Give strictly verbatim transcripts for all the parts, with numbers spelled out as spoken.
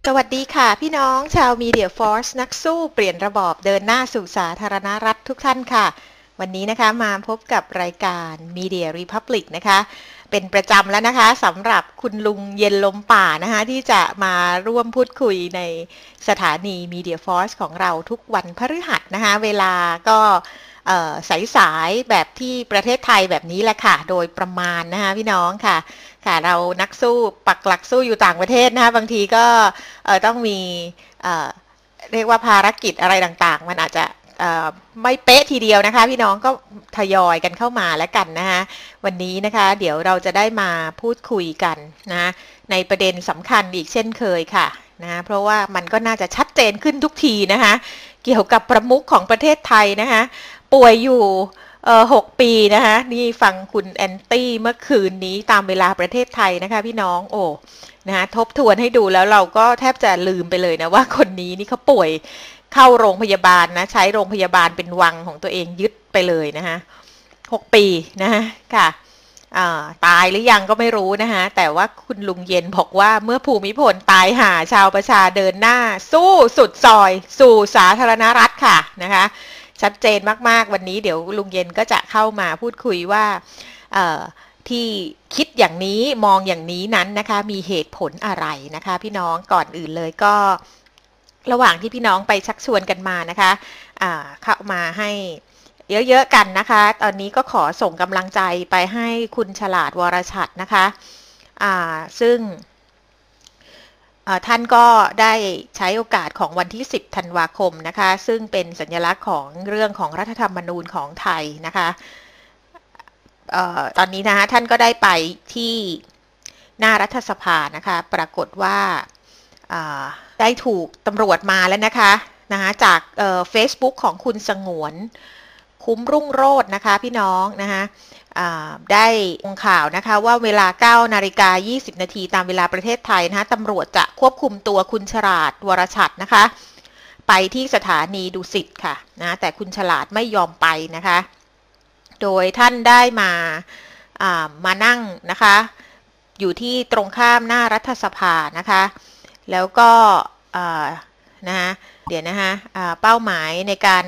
สวัสดีค่ะพี่น้องชาว Media Force นักสู้เปลี่ยนระบอบเดินหน้าสู่สาธารณรัฐทุกท่านค่ะวันนี้นะคะมาพบกับรายการ Media Republic นะคะเป็นประจำแล้วนะคะสำหรับคุณลุงเย็นลมป่านะคะที่จะมาร่วมพูดคุยในสถานี Media Force ของเราทุกวันพฤหัสนะคะเวลาก็สายๆแบบที่ประเทศไทยแบบนี้แหละค่ะโดยประมาณนะคะพี่น้องค่ะค่ะเรานักสู้ปักหลักสู้อยู่ต่างประเทศนะคะบางทีก็ต้องมีเอ่อเรียกว่าภารกิจอะไรต่างๆมันอาจจะไม่เป๊ะทีเดียวนะคะพี่น้องก็ทยอยกันเข้ามาแล้วกันนะคะวันนี้นะคะเดี๋ยวเราจะได้มาพูดคุยกันนะในประเด็นสำคัญอีกเช่นเคยค่ะนะเพราะว่ามันก็น่าจะชัดเจนขึ้นทุกทีนะคะเกี่ยวกับประมุขของประเทศไทยนะคะป่วยอยู่เอ่อหกปีนะคะนี่ฟังคุณแอนตี้เมื่อคืนนี้ตามเวลาประเทศไทยนะคะพี่น้องโอ้นะคะทบทวนให้ดูแล้วเราก็แทบจะลืมไปเลยนะว่าคนนี้นี่เขาป่วยเข้าโรงพยาบาลนะใช้โรงพยาบาลเป็นวังของตัวเองยึดไปเลยนะคะหกปีนะคะค่ะตายหรือยังก็ไม่รู้นะคะแต่ว่าคุณลุงเย็นบอกว่าเมื่อภูมิพลตายห่าชาวประชาเดินหน้าสู้สุดซอยสู่สาธารณรัฐค่ะนะคะชัดเจนมากๆวันนี้เดี๋ยวลุงเย็นก็จะเข้ามาพูดคุยว่าที่คิดอย่างนี้มองอย่างนี้นั้นนะคะมีเหตุผลอะไรนะคะพี่น้องก่อนอื่นเลยก็ระหว่างที่พี่น้องไปชักชวนกันมานะคะเข้ามาให้เยอะๆกันนะคะตอนนี้ก็ขอส่งกำลังใจไปให้คุณฉลาดวรชัดนะคะซึ่งท่านก็ได้ใช้โอกาสของวันที่สิบธันวาคมนะคะซึ่งเป็นสัญลักษณ์ของเรื่องของรัฐธรรมนูญของไทยนะคะออตอนนี้นะคะท่านก็ได้ไปที่หน้ารัฐสภานะคะปรากฏว่าได้ถูกตำรวจมาแล้วนะคะนะคะจากเฟซบุ๊กของคุณสงวนคุ้มรุ่งโรจน์นะคะพี่น้องนะคะได้องข่าวนะคะว่าเวลา เก้านาฬิกายี่สิบนาทีตามเวลาประเทศไทยนะคะตำรวจจะควบคุมตัวคุณฉลาดวรชัดนะคะไปที่สถานีดุสิตค่ะนะแต่คุณฉลาดไม่ยอมไปนะคะโดยท่านได้มามานั่งนะคะอยู่ที่ตรงข้ามหน้ารัฐสภานะคะแล้วก็นะคะเดี๋ยวนะคะเป้าหมายในการ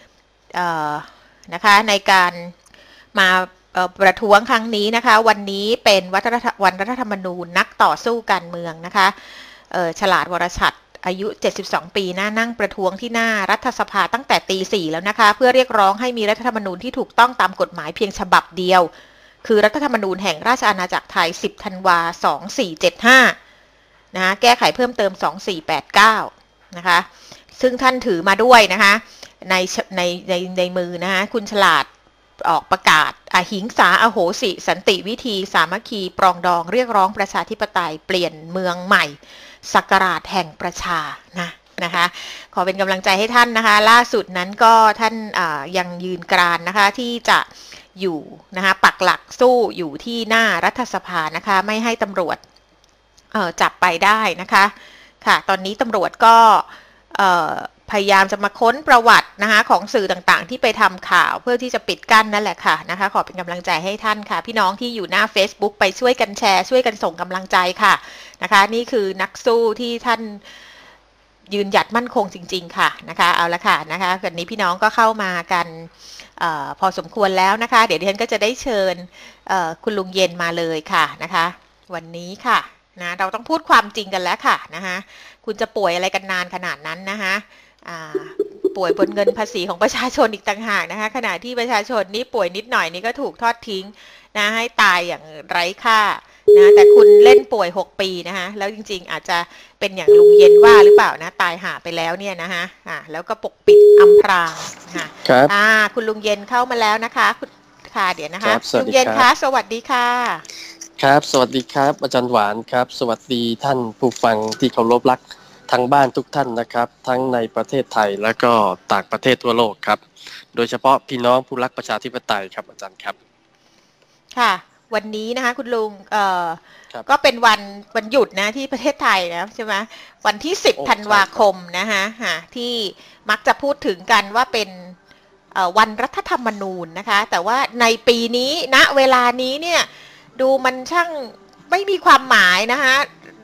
นะคะในการมาประท้วงครั้งนี้นะคะวันนี้เป็นวันรัฐธรรมนูญนักต่อสู้การเมืองนะคะฉลาดวรชัดอายุเจ็ดสิบสองปีนะนั่งประท้วงที่หน้ารัฐสภาตั้งแต่ตีสี่แล้วนะคะเพื่อเรียกร้องให้มีรัฐธรรมนูญที่ถูกต้องตามกฎหมายเพียงฉบับเดียวคือรัฐธรรมนูญแห่งราชอาณาจักรไทยสิบธันวาคมสองพันสี่ร้อยเจ็ดสิบห้านะคะแก้ไขเพิ่มเติมสองพันสี่ร้อยแปดสิบเก้านะคะซึ่งท่านถือมาด้วยนะคะในในในในมือนะคะคุณฉลาดออกประกาศอหิงสาอโหสิสันติวิธีสามัคคีปรองดองเรียกร้องประชาธิปไตยเปลี่ยนเมืองใหม่ศักราชแห่งประชานะนะคะขอเป็นกำลังใจให้ท่านนะคะล่าสุดนั้นก็ท่านยังยืนกรานนะคะที่จะอยู่นะคะปักหลักสู้อยู่ที่หน้ารัฐสภานะคะไม่ให้ตำรวจจับไปได้นะคะค่ะตอนนี้ตำรวจก็พยายามจะมาค้นประวัตินะคะของสื่อต่างๆที่ไปทำข่าวเพื่อที่จะปิดกั้นนั่นแหละค่ะนะคะขอเป็นกำลังใจให้ท่านค่ะพี่น้องที่อยู่หน้า Facebook ไปช่วยกันแชร์ช่วยกันส่งกำลังใจค่ะนะคะนี่คือนักสู้ที่ท่านยืนหยัดมั่นคงจริงๆค่ะนะคะเอาละค่ะนะคะวันนี้พี่น้องก็เข้ามากันออพอสมควรแล้วนะคะเดี๋ยวดิฉันก็จะได้เชิญคุณลุงเย็นมาเลยค่ะนะคะวันนี้ค่ะนะเราต้องพูดความจริงกันแล้วค่ะนะคะคุณจะป่วยอะไรกันนานขนาดนั้นนะคะป่วยบนเงินภาษีของประชาชนอีกต่างหากนะคะขณะที่ประชาชนนี่ป่วยนิดหน่อยนี่ก็ถูกทอดทิ้งนะให้ตายอย่างไร้ค่านะแต่คุณเล่นป่วยหกปีนะคะแล้วจริงๆอาจจะเป็นอย่างลุงเย็นว่าหรือเปล่านะตายห่าไปแล้วเนี่ยนะคะอ่าแล้วก็ปกปิดอำพรางค่ะครับอ่าคุณลุงเย็นเข้ามาแล้วนะคะคุณค่ะเดี๋ยวนะคะลุงเย็นคะสวัสดีค่ะครับสวัสดีครับอาจารย์หวานครับสวัสดีท่านผู้ฟังที่เคารพรักทางบ้านทุกท่านนะครับทั้งในประเทศไทยและก็ต่างประเทศทั่วโลกครับโดยเฉพาะพี่น้องผู้รักประชาธิปไตยครับอาจารย์ครับค่ะวันนี้นะคะคุณลุงเอ่อก็เป็นวันวันหยุดนะที่ประเทศไทยนะใช่ไหมวันที่สิบธันวาคมนะคะที่มักจะพูดถึงกันว่าเป็นวันรัฐธรรมนูญนะคะแต่ว่าในปีนี้ณเวลานี้เนี่ยดูมันช่างไม่มีความหมายนะคะ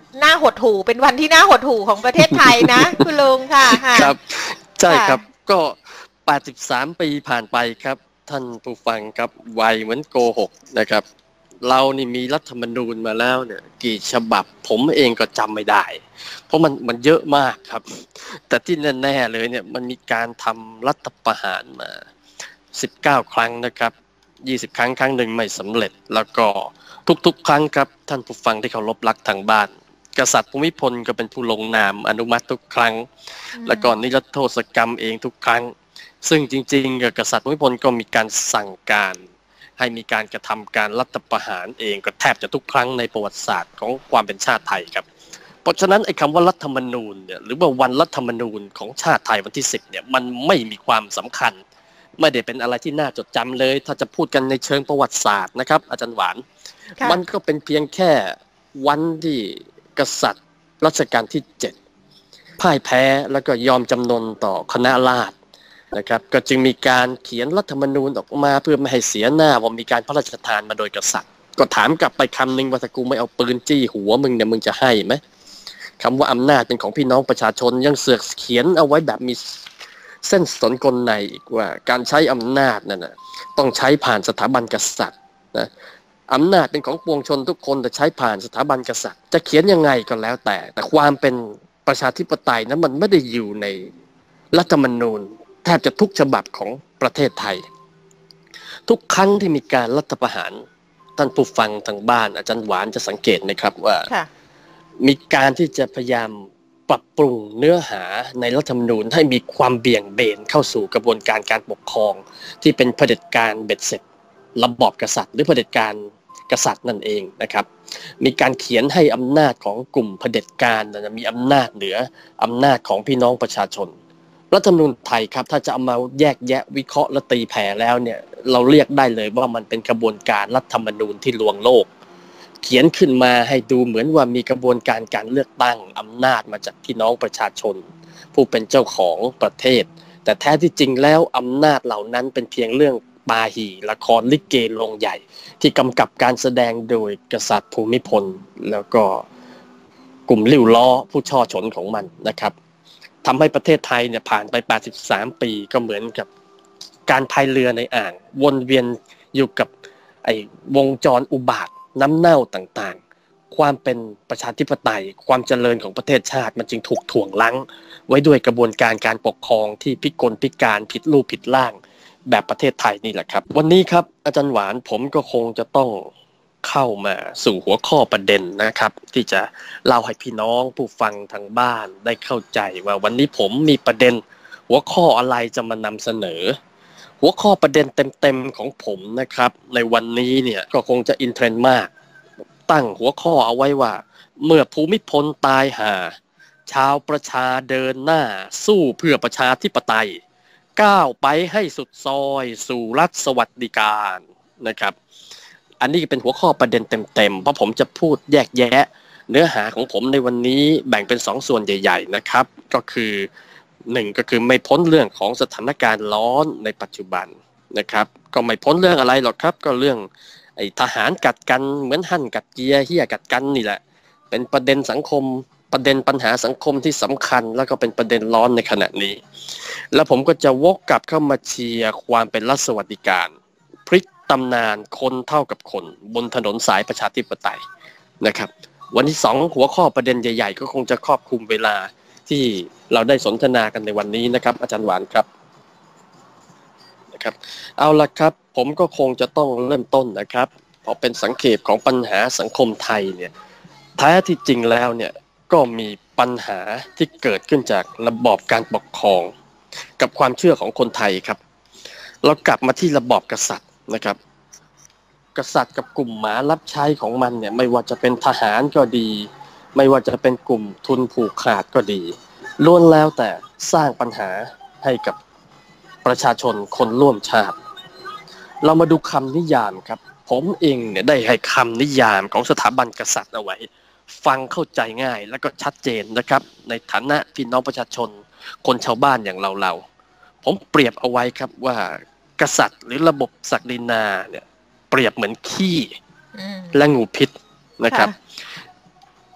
หน้าหดหู่เป็นวันที่น่าหดหู่ของประเทศไทยนะ คุณลุงค่ะครับใช่ครับก็แปดสิบสามปีผ่านไปครับท่านผู้ฟังครับวัยเหมือนโกหกนะครับเรานี่มีรัฐธรรมนูญมาแล้วเนี่ยกี่ฉบับผมเองก็จำไม่ได้เพราะมันมันเยอะมากครับแต่ที่แน่ๆเลยเนี่ยมันมีการทำรัฐประหารมาสิบเก้าครั้งนะครับยี่สิบครั้งครั้งหนึ่งไม่สำเร็จแล้วก็ทุกๆครั้งครับท่านผู้ฟังที่เคารพรักทางบ้านกษัตริย์ภูมิพลก็เป็นผู้ลงนามอนุมัติทุกครั้งและก่อนนิรโทษกรรมเองทุกครั้งซึ่งจริงๆกษัตริย์ภูมิพลก็มีการสั่งการให้มีการกระทำการรัฐประหารเองก็แทบจะทุกครั้งในประวัติศาสตร์ของความเป็นชาติไทยครับเพราะฉะนั้นไอ้คำว่ารัฐธรรมนูญเนี่ยหรือว่าวันรัฐธรรมนูญของชาติไทยวันที่สิบเนี่ยมันไม่มีความสำคัญไม่ได้เป็นอะไรที่น่าจดจำเลยถ้าจะพูดกันในเชิงประวัติศาสตร์นะครับอาจารย์หวานมันก็เป็นเพียงแค่วันที่กษัตริย์รัชกาลที่เจ็ดพ่ายแพ้แล้วก็ยอมจำนนต่อคณะราษฎรนะครับก็จึงมีการเขียนรัฐธรรมนูญออกมาเพื่อไม่ให้เสียหน้าว่ามีการพระราชทานมาโดยกษัตริย์ก็ถามกลับไปคำนึงว่าถ้ากูไม่เอาปืนจี้หัวมึงเนี่ยมึงจะให้ไหมคำว่าอำนาจเป็นของพี่น้องประชาชนยังเสือกเขียนเอาไว้แบบมีเส้นสนกลในอีกว่าการใช้อำนาจนั่นนะต้องใช้ผ่านสถาบันกษัตริย์นะอำนาจเป็นของปวงชนทุกคนแต่ใช้ผ่านสถาบันกษัตริย์จะเขียนยังไงก็แล้วแต่แต่ความเป็นประชาธิปไตยนั้นมันไม่ได้อยู่ในรัฐธรรมนูญแทบจะทุกฉบับของประเทศไทยทุกครั้งที่มีการรัฐประหารท่านผู้ฟังทางบ้านอาจารย์หวานจะสังเกตนะครับว่ามีการที่จะพยายามปรับปรุงเนื้อหาในรัฐธรรมนูญให้มีความเบี่ยงเบนเข้าสู่กระบวนการการปกครองที่เป็นเผด็จการเบ็ดเสร็จระบอบกษัตริย์หรือเผด็จการกษัตริย์นั่นเองนะครับมีการเขียนให้อำนาจของกลุ่มเผด็จการมีอำนาจเหนืออำนาจของพี่น้องประชาชนรัฐธรรมนูญไทยครับถ้าจะเอามาแยกแยะวิเคราะห์และตีแผ่แล้วเนี่ยเราเรียกได้เลยว่ามันเป็นกระบวนการรัฐธรรมนูญที่ลวงโลกเขียนขึ้นมาให้ดูเหมือนว่ามีกระบวนการการเลือกตั้งอำนาจมาจากพี่น้องประชาชนผู้เป็นเจ้าของประเทศแต่แท้ที่จริงแล้วอำนาจเหล่านั้นเป็นเพียงเรื่องปาหีละครลิเกโรงใหญ่ที่กำกับการแสดงโดยกษัตริย์ภูมิพลแล้วก็กลุ่มลิ่วล้อผู้ช่อฉนของมันนะครับทำให้ประเทศไทยเนี่ยผ่านไปแปดสิบสามปีก็เหมือนกับการพายเรือในอ่างวนเวียนอยู่กับไอ้วงจรอุบาทน้ำเน่าต่างๆความเป็นประชาธิปไตยความเจริญของประเทศชาติมันจึงถูกถ่วงลั้งไว้ด้วยกระบวนการการปกครองที่พิกลพิการผิดรูปผิดร่างแบบประเทศไทยนี่แหละครับวันนี้ครับอาจารย์หวานผมก็คงจะต้องเข้ามาสู่หัวข้อประเด็นนะครับที่จะเล่าให้พี่น้องผู้ฟังทางบ้านได้เข้าใจว่าวันนี้ผมมีประเด็นหัวข้ออะไรจะมานำเสนอหัวข้อประเด็นเต็มๆของผมนะครับในวันนี้เนี่ยก็คงจะอินเทรนด์มากตั้งหัวข้อเอาไว้ว่าเมื่อภูมิพลตายห่าชาวประชาเดินหน้าสู้เพื่อประชาธิปไตยก้าวไปให้สุดซอยสู่รัฐสวัสดิการนะครับอันนี้เป็นหัวข้อประเด็นเต็มๆเพราะผมจะพูดแยกแยะเนื้อหาของผมในวันนี้แบ่งเป็นสองส่วนใหญ่ๆนะครับก็คือหนึ่งก็คือไม่พ้นเรื่องของสถานการณ์ร้อนในปัจจุบันนะครับก็ไม่พ้นเรื่องอะไรหรอกครับก็เรื่องไอ้ทหารกัดกันเหมือนหั่นกัดเกียร์เหี้ยกัดกันนี่แหละเป็นประเด็นสังคมประเด็นปัญหาสังคมที่สำคัญแล้วก็เป็นประเด็นร้อนในขณะนี้แล้วผมก็จะวกกลับเข้ามาเชียร์ความเป็นรัฐสวัสดิการพลิกตำนานคนเท่ากับคนบนถนนสายประชาธิปไตยนะครับวันที่สองหัวข้อประเด็นใหญ่ๆก็คงจะครอบคลุมเวลาที่เราได้สนทนากันในวันนี้นะครับอาจารย์หวานครับนะครับเอาละครับผมก็คงจะต้องเริ่มต้นนะครับพอเป็นสังเขปของปัญหาสังคมไทยเนี่ยแท้ที่จริงแล้วเนี่ยก็มีปัญหาที่เกิดขึ้นจากระบอบการปกครองกับความเชื่อของคนไทยครับเรากลับมาที่ระบอบกษัตริย์นะครับกษัตริย์กับกลุ่มหมารับใช้ของมันเนี่ยไม่ว่าจะเป็นทหารก็ดีไม่ว่าจะเป็นกลุ่มทุนผูกขาดก็ดีล้วนแล้วแต่สร้างปัญหาให้กับประชาชนคนร่วมชาติเรามาดูคำนิยามครับผมเองเนี่ยได้ให้คำนิยามของสถาบันกษัตริย์เอาไว้ฟังเข้าใจง่ายและก็ชัดเจนนะครับในฐานะพี่น้องประชาชนคนชาวบ้านอย่างเราเราผมเปรียบเอาไว้ครับว่ากษัตริย์หรือระบบศักดินาเนี่ยเปรียบเหมือนขี้และงูพิษนะครับ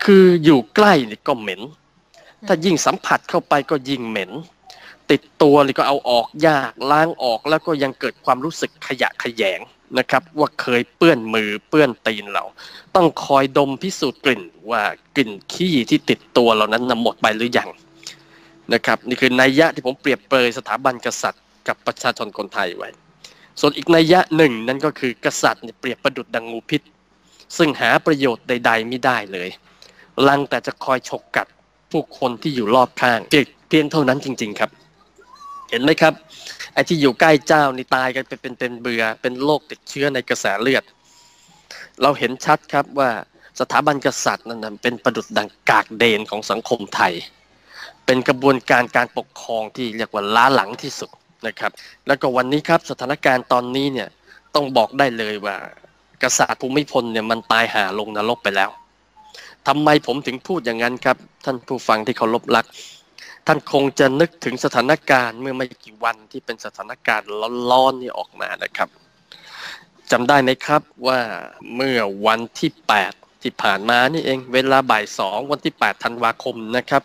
คืออยู่ใกล้นี่ก็เหม็นถ้ายิ่งสัมผัสเข้าไปก็ยิ่งเหม็นติดตัวนี่ก็เอาออกยากล้างออกแล้วก็ยังเกิดความรู้สึกขยะแขยงนะครับว่าเคยเปื้อนมือเปื้อนตีนเราต้องคอยดมพิสูจน์กลิ่นว่ากลิ่นขี้ที่ติดตัวเรานั้นหมดไปหรือยังนะครับนี่คือนัยยะที่ผมเปรียบเปรยสถาบันกษัตริย์กับประชาชนคนไทยไว้ส่วนอีกนัยยะหนึ่งนั่นก็คือกษัตริย์เปรียบประดุจดังงูพิษซึ่งหาประโยชน์ใดๆไม่ได้เลยลังแต่จะคอยฉกกัดผู้คนที่อยู่รอบข้างเพียงเท่านั้นจริงๆครับเห็นไหมครับไอ้ที่อยู่ใกล้เจ้านี่ตายกันเป็นเป็นเป็นเบื่อเป็นโรคติดเชื้อในกระแสเลือดเราเห็นชัดครับว่าสถาบันกษัตริย์นั้นเป็นประดุจดังกากเดนของสังคมไทยเป็นกระบวนการการปกครองที่เรียกว่าล้าหลังที่สุดนะครับแล้วก็วันนี้ครับสถานการณ์ตอนนี้เนี่ยต้องบอกได้เลยว่ากษัตริย์ภูมิพลเนี่ยมันตายห่าลงนรกไปแล้วทำไมผมถึงพูดอย่างนั้นครับท่านผู้ฟังที่เคารพรักท่านคงจะนึกถึงสถานการณ์เมื่อไม่กี่วันที่เป็นสถานการณ์ร้อนๆนี่ออกมานะครับจำได้ไหมครับว่าเมื่อวันที่แปดที่ผ่านมานี่เองเวลาบ่ายสองวันที่แปดธันวาคมนะครับ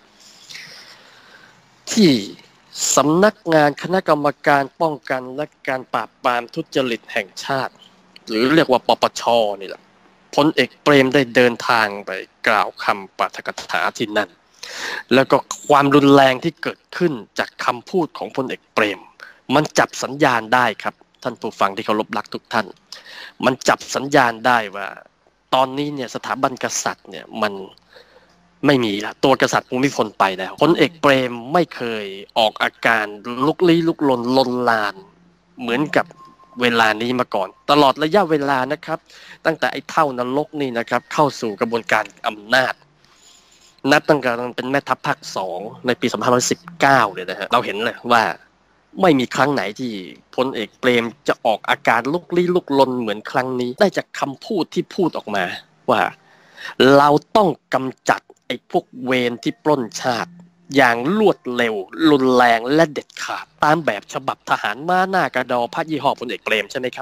ที่สำนักงานคณะกรรมการป้องกันและการปราบปรามทุจริตแห่งชาติหรือเรียกว่าปปช.นี่แหละพลเอกเปรมได้เดินทางไปกล่าวคำปาฐกถาที่นั่นแล้วก็ความรุนแรงที่เกิดขึ้นจากคำพูดของพลเอกเปรมมันจับสัญญาณได้ครับท่านผู้ฟังที่เคารพรักทุกท่านมันจับสัญญาณได้ว่าตอนนี้เนี่ยสถาบันกษัตริย์เนี่ยมันไม่มีละตัวกษัตริย์ภูมิพลไปแล้วพลเอกเปรมไม่เคยออกอาการลุกลี้ลุกลนลนลานเหมือนกับเวลานี้มาก่อนตลอดระยะเวลานะครับตั้งแต่ไอ้เท่านรกนี่นะครับเข้าสู่กระบวนการอำนาจนับตั้งแต่เป็นแม่ทัพภาคสองในปีสองพันห้าร้อยสิบเก้าเลยนะฮะเราเห็นเลยว่าไม่มีครั้งไหนที่พลเอกเปรมจะออกอาการลุกลี้ลุกลนเหมือนครั้งนี้ได้จากคำพูดที่พูดออกมาว่าเราต้องกำจัดไอ้พวกเวรที่ปล้นชาติอย่างรวดเร็วรุนแรงและเด็ดขาดตามแบบฉบับทหารม้าหน้ากระดอพระยี่ห้อพลเอกเปรมใช่ไหมครับ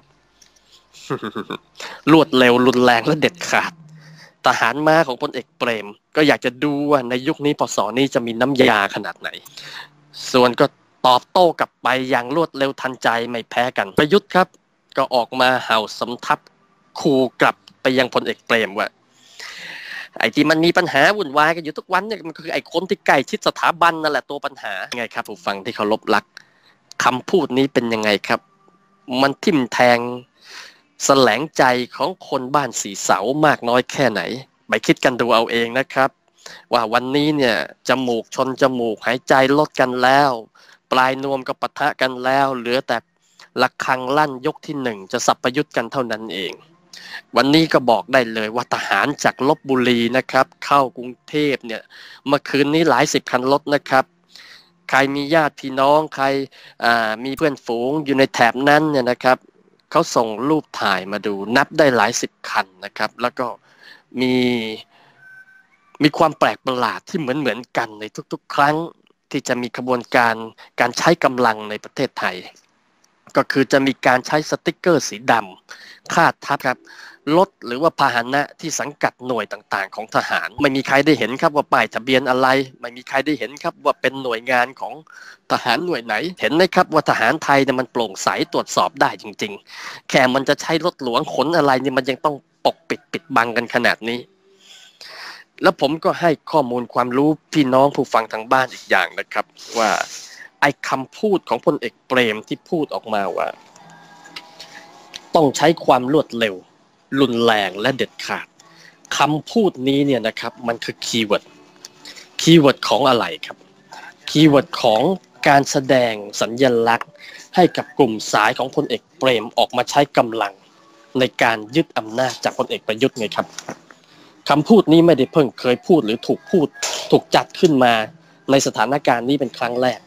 รวดเร็วรุนแรงและเด็ดขาดทหารม้าของพลเอกเปรมก็อยากจะดูว่าในยุคนี้พศนี้จะมีน้ำยาขนาดไหนส่วนก็ตอบโต้กลับไปอย่างรวดเร็วทันใจไม่แพ้กันประยุทธ์ครับก็ออกมาเห่าสำทับขู่กลับไปยังพลเอกเปรมว่าไอ้ที่มันมีปัญหาวุ่นวายกันอยู่ทุกวันเนี่ยมันคือไอ้คนที่ใกล้ชิดสถาบันนั่นแหละตัวปัญหาไงครับผู้ฟังที่เคารพรักคำพูดนี้เป็นยังไงครับมันทิ่มแทงแสลงใจของคนบ้านสีเสามากน้อยแค่ไหนไปคิดกันดูเอาเองนะครับว่าวันนี้เนี่ยจมูกชนจมูกหายใจลดกันแล้วปลายนวมก็ปะทะกันแล้วเหลือแต่ระฆังลั่นยกที่หนึ่งจะสับประยุทธ์กันเท่านั้นเองวันนี้ก็บอกได้เลยว่าทหารจากลพบุรีนะครับเข้ากรุงเทพเนี่ยเมื่อคืนนี้หลายสิบคันรถนะครับใครมีญาติพี่น้องใครมีเพื่อนฝูงอยู่ในแถบนั้นเนี่ยนะครับเขาส่งรูปถ่ายมาดูนับได้หลายสิบคันนะครับแล้วก็มีมีความแปลกประหลาดที่เหมือนเหมือนกันในทุกๆครั้งที่จะมีกระบวนการการใช้กำลังในประเทศไทยก็คือจะมีการใช้สติ๊กเกอร์สีดำคาดทับครับรถหรือว่าพาหนะที่สังกัดหน่วยต่างๆของทหารไม่มีใครได้เห็นครับว่าป้ายทะเบียนอะไรไม่มีใครได้เห็นครับว่าเป็นหน่วยงานของทหารหน่วยไหนเห็นไหมครับว่าทหารไทยเนี่ยมันโปร่งใสตรวจสอบได้จริงๆแค่มันจะใช้รถหลวงขนอะไรเนี่ยมันยังต้องปกปิดปิดบังกันขนาดนี้แล้วผมก็ให้ข้อมูลความรู้พี่น้องผู้ฟังทางบ้านอีกอย่างนะครับว่าไอ้คำพูดของพลเอกเปรมที่พูดออกมาว่าต้องใช้ความรวดเร็วรุนแรงและเด็ดขาดคำพูดนี้เนี่ยนะครับมันคือคีย์เวิร์ดคีย์เวิร์ดของอะไรครับคีย์เวิร์ดของการแสดงสัญลักษณ์ให้กับกลุ่มสายของพลเอกเปรมออกมาใช้กำลังในการยึดอำนาจจากพลเอกประยุทธ์ไงครับคำพูดนี้ไม่ได้เพิ่งเคยพูดหรือถูกพูดถูกจัดขึ้นมาในสถานการณ์นี้เป็นครั้งแรก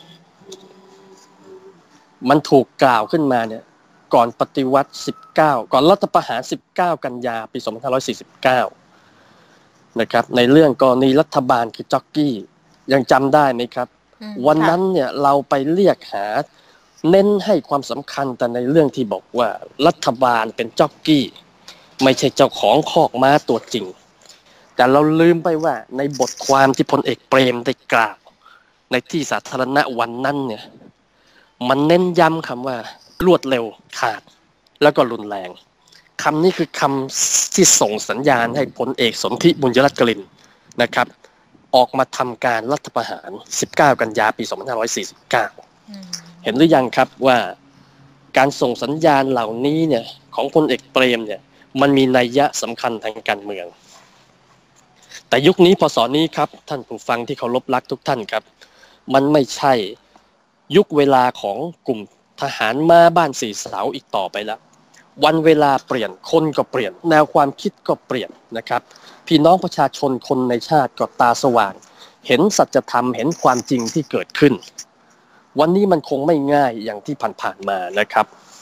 มันถูกกล่าวขึ้นมาเนี่ยก่อนปฏิวัติสิบเก้าก่อนรัฐประหารสิบเก้ากันยาปีสองพันห้าร้อยสี่สิบเก้านะครับในเรื่องกรณีรัฐบาลคือจ็อกกี้ยังจำได้ไหมครับวันนั้นเนี่ยเราไปเรียกหาเน้นให้ความสำคัญแต่ในเรื่องที่บอกว่ารัฐบาลเป็นจ็อกกี้ไม่ใช่เจ้าของคอกม้าตัวจริงแต่เราลืมไปว่าในบทความที่พลเอกเปรมได้กล่าวในที่สาธารณะวันนั้นเนี่ยมันเน้นย้ำคำว่ารวดเร็วขาดแล้วก็รุนแรงคำนี้คือคำที่ส่งสัญญาณให้พลเอกสนธิบุญยรัตน์กลินนะครับออกมาทำการรัฐประหารสิบเก้ากันยาปีสองพันห้าร้อยสี่สิบเก้าเห็นหรือยังครับว่าการส่งสัญญาณเหล่านี้เนี่ยของพลเอกเปรมเนี่ยมันมีนัยยะสำคัญทางการเมืองแต่ยุคนี้พศนี้ครับท่านผู้ฟังที่เคารพรักทุกท่านครับมันไม่ใช่ยุคเวลาของกลุ่มทหารม้าบ้านสี่เสาอีกต่อไปแล้ววันเวลาเปลี่ยนคนก็เปลี่ยนแนวความคิดก็เปลี่ยนนะครับพี่น้องประชาชนคนในชาติก็ตาสว่างเห็นสัจธรรมเห็นความจริงที่เกิดขึ้นวันนี้มันคงไม่ง่ายอย่างที่ผ่านๆมานะครับ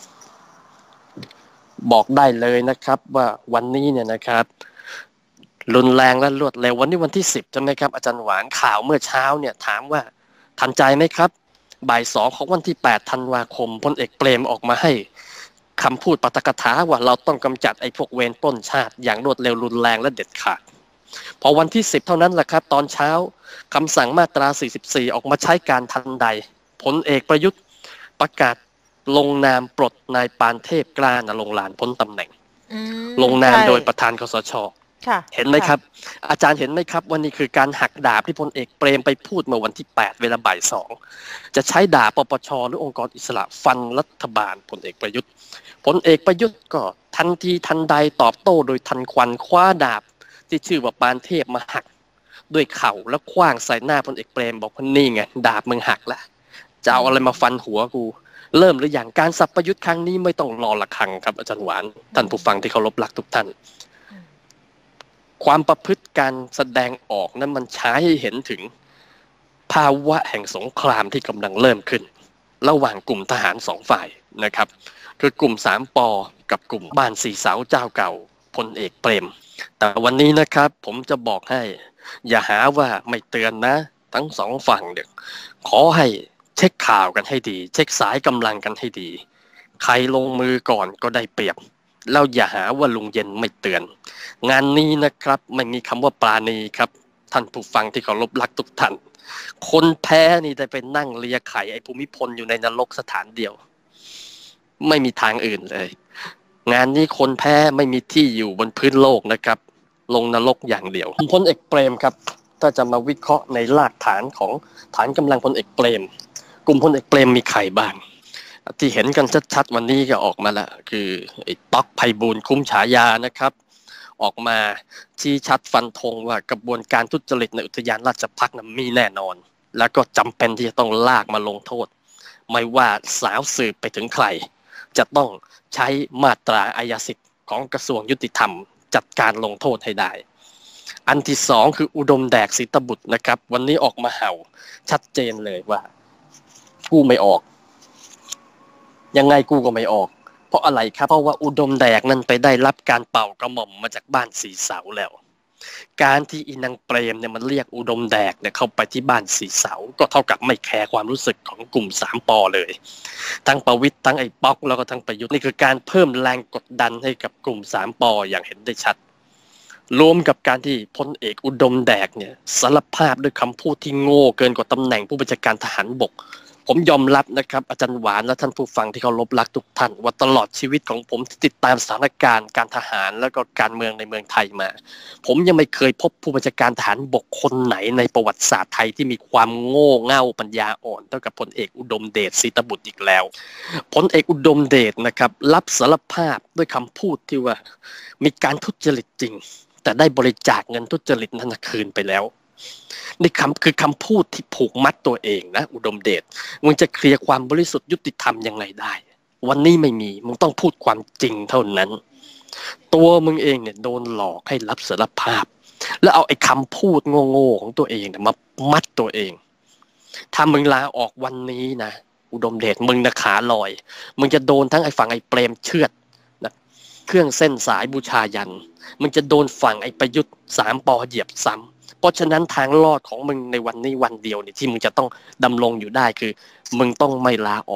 บอกได้เลยนะครับว่าวันนี้เนี่ยนะครับรุนแรงและรวดเร็ววันนี้วันที่สิบใช่ไหมครับอาจารย์หวานข่าวเมื่อเช้าเนี่ยถามว่าทันใจไหมครับบ่ายสองของวันที่แปดธันวาคมพลเอกเปรมออกมาให้คำพูดปาฐกถาว่าเราต้องกำจัดไอ้พวกเวรปล้นชาติอย่างรวดเร็วรุนแรงและเด็ดขาดพอวันที่สิบเท่านั้นแหละครับตอนเช้าคำสั่งมาตราสี่สิบสี่ออกมาใช้การทันใดพลเอกประยุทธ์ประกาศลงนามปลดนายปานเทพกล้าณรงค์ลานพ้นตำแหน่งลงนามโดยประธานคสช.เห็นไหมครับอาจารย์เห็นไหมครับว่านี่คือการหักดาบที่พลเอกเปรมไปพูดเมื่อวันที่แปดเวลาบ่ายสองจะใช้ดาบปปช.หรือองค์กรอิสระฟันรัฐบาลพลเอกประยุทธ์พลเอกประยุทธ์ก็ทันทีทันใดตอบโต้โดยทันควันคว้าดาบที่ชื่อว่าปานเทพมาหักด้วยเข่าแล้วคว้างใส่หน้าพลเอกเปรมบอกว่านี่ไงดาบมึงหักแล้วจะเอาอะไรมาฟันหัวกูเริ่มหรืออย่างการสับประยุทธ์ครั้งนี้ไม่ต้องรอละครังครับอาจารย์หวานท่านผู้ฟังที่เคารพรักทุกท่านความประพฤติการแสดงออกนั้นมันใช้ให้เห็นถึงภาวะแห่งสงครามที่กำลังเริ่มขึ้นระหว่างกลุ่มทหารสองฝ่ายนะครับคือกลุ่มสามปอกับกลุ่มบ้านสี่เสาเจ้าเก่าพลเอกเปรมแต่วันนี้นะครับผมจะบอกให้อย่าหาว่าไม่เตือนนะทั้งสองฝั่งเนี่ยขอให้เช็คข่าวกันให้ดีเช็คสายกำลังกันให้ดีใครลงมือก่อนก็ได้เปรียบแล้วอย่าหาว่าลุงเย็นไม่เตือนงานนี้นะครับไม่มีคำว่าปราณีครับท่านผู้ฟังที่เคารพรักทุกท่านคนแพ้นี่ได้ไปนั่งเลียไข่ไอ้ภูมิพลอยู่ในนรกสถานเดียวไม่มีทางอื่นเลยงานนี้คนแพ้ไม่มีที่อยู่บนพื้นโลกนะครับลงนรกอย่างเดียวพลเอกเปรมครับถ้าจะมาวิเคราะห์ในรากฐานของฐานกำลังพลเอกเปรมกลุ่มพลเอกเปรมมีใครบ้างที่เห็นกันชัดๆวันนี้ก็ออกมาแล้วคือไอ้ต๊อกไพบูลย์คุ้มฉายานะครับออกมาชี้ชัดฟันธงว่ากระบวนการทุจริตในอุทยานราชภัฏนั้นมีแน่นอนแล้วก็จำเป็นที่จะต้องลากมาลงโทษไม่ว่าสาวสืบไปถึงใครจะต้องใช้มาตราอาญาสิทธิ์ของกระทรวงยุติธรรมจัดการลงโทษให้ได้อันที่สองคืออุดมแดกศิตบุตรนะครับวันนี้ออกมาเห่าชัดเจนเลยว่ากูไม่ออกยังไงกูก็ไม่ออกเพราะอะไรครับเพราะว่าอุดมแดกนั้นไปได้รับการเป่ากระหม่อมมาจากบ้านสีเสาแล้วการที่อีนางเปรมเนี่ยมันเรียกอุดมแดกเนี่ยเข้าไปที่บ้านสีเสาก็เท่ากับไม่แคร์ความรู้สึกของกลุ่มสามปอเลยทั้งประวิตรทั้งไอ้ป๊อกแล้วก็ทั้งประยุทธ์นี่คือการเพิ่มแรงกดดันให้กับกลุ่มสามปออย่างเห็นได้ชัดรวมกับการที่พลเอกอุดมแดกเนี่ยสารภาพด้วยคำพูดที่โง่เกินกว่าตำแหน่งผู้บัญชาการทหารบกผมยอมรับนะครับอาจารย์หวานและท่านผู้ฟังที่เคารพรักทุกท่านว่าตลอดชีวิตของผมที่ติดตามสถานการณ์การทหารแล้วก็การเมืองในเมืองไทยมาผมยังไม่เคยพบผู้บัญชาการทหารบกคนไหนในประวัติศาสตร์ไทยที่มีความโง่เง่าปัญญาอ่อนเท่ากับพลเอกอุดมเดชศรีตบุตรอีกแล้วพลเอกอุดมเดชนะครับรับสารภาพด้วยคำพูดที่ว่ามีการทุจริตจริงแต่ได้บริจาคเงินทุจริตนั้นคืนไปแล้วนี่คำคือคำพูดที่ผูกมัดตัวเองนะอุดมเดชมึงจะเคลียร์ความบริสุทธิ์ยุติธรรมยังไงได้วันนี้ไม่มีมึงต้องพูดความจริงเท่านั้นตัวมึงเองเนี่ยโดนหลอกให้รับสารภาพแล้วเอาไอ้คำพูดโง่ๆของตัวเองเนี่ยมามัดตัวเองถ้ามึงลาออกวันนี้นะอุดมเดชมึงนะขาลอยมึงจะโดนทั้งไอ้ฝั่งไอ้เปรมเชือดนะเครื่องเส้นสายบูชายันมึงจะโดนฝั่งไอ้ประยุทธ์สามปอเหยียบซ้ำเพราะฉะนั้นทางรอดของมึงในวันนี้วันเดียวเนี่ยที่มึงจะต้องดำรงอยู่ได้คือมึงต้องไม่ลาออก